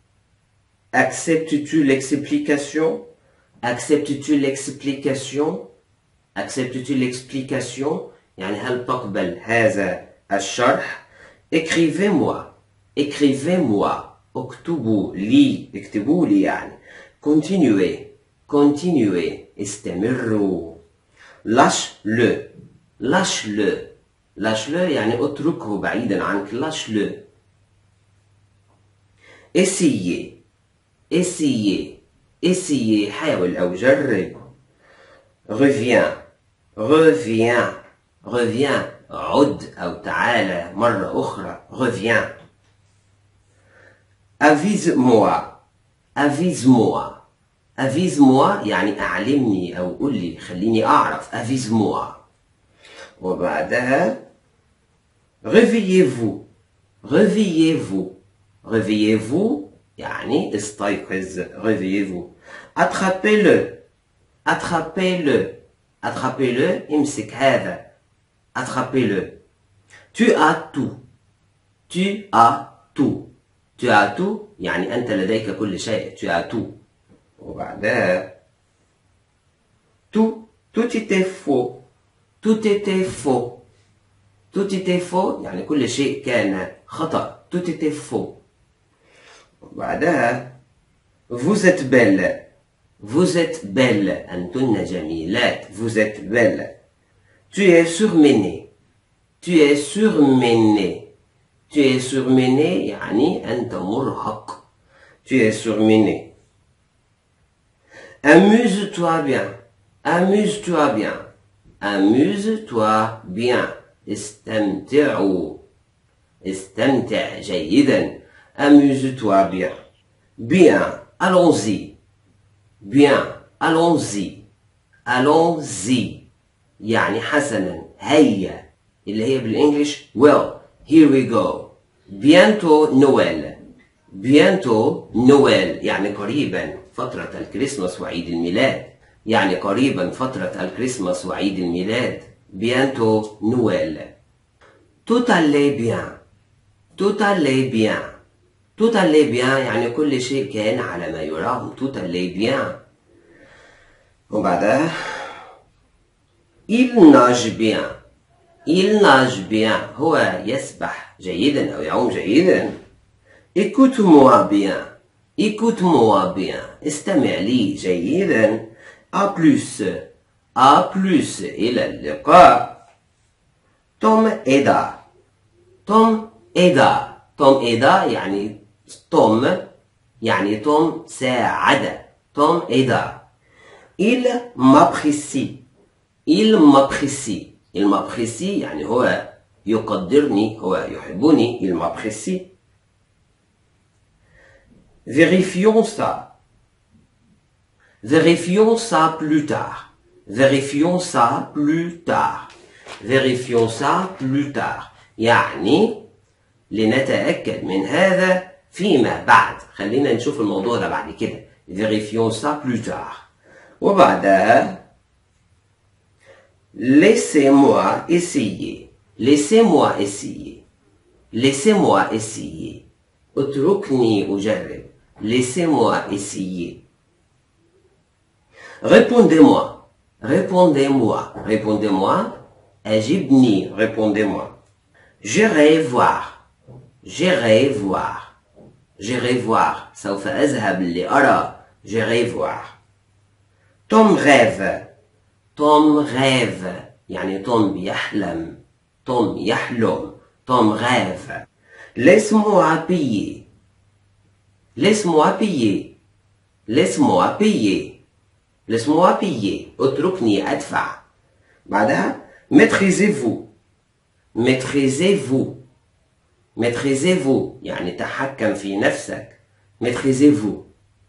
acceptes-tu l'explication? Acceptes-tu l'explication? Acceptes-tu l'explication? يعني هل تقبل هذا الشرح؟ Écrivez-moi. Écrivez-moi. اكتبوا لي. اكتبوا لي يعني. Continuez. Continuez. استمروا. Lâche-le. Lâche-le. Lâche-le يعني اتركه بعيدا عنك. Lâche-le. Essayez. Essayez. Essayez. حاول أو جرب. Reviens. Reviens. Reviens. عد أو تعالى مرة أخرى. Reviens. Avise-moi. Avise-moi. Avise-moi يعني أعلمني أو قل لي خليني أعرف. Avise-moi. وبعدها Réveillez-vous. Réveillez-vous. Réveillez-vous يعني استيقظ. Réveillez-vous. Attrapez-le. Attrapez-le. Attrapez-le. امسك هذا. Attrapez-le. Tu as tout. Tu as tout. Tu as tout يعني أنت لديك كل شيء. Tu as tout. وبعدها tout. Tout était faux. Tout était faux. Tout était faux يعني كل شيء كان خطأ. Tout était faux. وبعدها vous êtes belle. Vous êtes belle. أنتن جميلات. Vous êtes belle. Tu es surmené. Tu es surmené. Tu es surmené يعني أنت مرهق. Tu es surmené. Amuse-toi bien. Amuse-toi bien. Amuse-toi bien. استمتعوا. استمتع جيدا. Amuse-toi bien. Bien. Allons-y. Bien. Allons-y. Allons-y. يعني حسنا. هيا. اللي هي بالإنجليش well. Here we go. Bientôt Noël. Bientôt Noël يعني قريبا فترة الكريسماس وعيد الميلاد. يعني قريبا فترة الكريسماس وعيد الميلاد. Bientôt Noël. Tout allait bien. Tout allait bien. Tout allait bien يعني كل شيء كان على ما يرام. Tout allait bien. وبعدها il nage bien. Il nage bien. هو يسبح جيدا أو يعوم جيدا. Écoute-moi bien. Écoute-moi bien. استمع لي جيدا. À plus. À plus. إلى اللقاء. Tom aida. Tom aida. Tom aida يعني توم يعني توم ساعد. Tom aida. Il m'apprécie. Il m'apprécie. Il m'apprécie يعني هو يقدرني. هو يحبني. Il m'apprécie. Vérifions ça. Vérifions ça plus tard. Vérifions ça plus tard. Vérifions ça plus tard. يعني لنتأكد من هذا فيما بعد. خلينا نشوف الموضوع ده بعد كده. Vérifions ça plus tard. وبعدها laissez-moi essayer. Laissez-moi essayer. Laissez-moi essayer. اتركني أجرب. Laissez-moi essayer. Répondez-moi. Répondez-moi. Répondez-moi. أجبني. Répondez-moi. J'irai voir. J'irai voir. J'irai voir. سوف أذهب لأرى. J'irai voir. Tom rêve. Tom rêve. يعني توم يحلم. توم يحلم. Tom rêve. Laisse-moi payer. Laisse-moi payer. Laisse-moi payer. Laisse-moi payer. اتركني أدفع. بعدها maîtrisez-vous. Maîtrisez-vous. Maîtrisez-vous. يعني تحكم في نفسك. Maîtrisez-vous.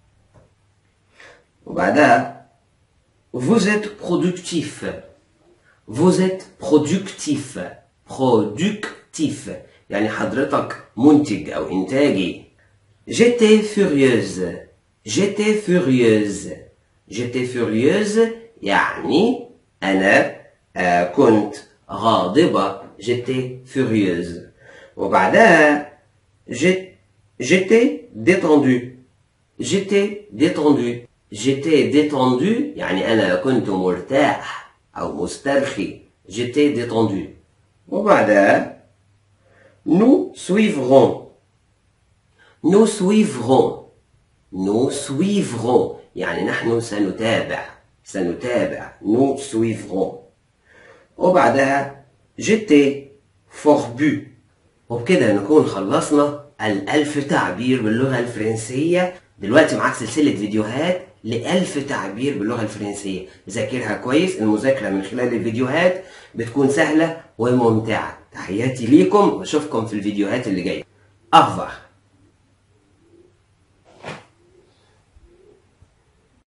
وبعدها vous êtes productif. Vous êtes productif. Productif. يعني حضرتك منتج أو إنتاجي. J'étais furieuse. J'étais furieuse. J'étais furieuse يعني أنا آه كنت غاضبة. J'étais furieuse. وبعدها j'étais détendu. J'étais détendu. J'étais détendu يعني أنا كنت مرتاح أو مسترخي. J'étais détendu. وبعدها nous suivrons. Nous suivrons. Nous suivrons يعني نحن سنتابع. سنتابع. Nous suivrons. وبعدها j'étais forbu. وبكده نكون خلصنا الألف تعبير باللغة الفرنسية. دلوقتي معاك سلسلة فيديوهات لألف تعبير باللغة الفرنسية. ذاكرها كويس. المذاكرة من خلال الفيديوهات بتكون سهلة وممتعة. تحياتي ليكم واشوفكم في الفيديوهات اللي جاية. أخبار.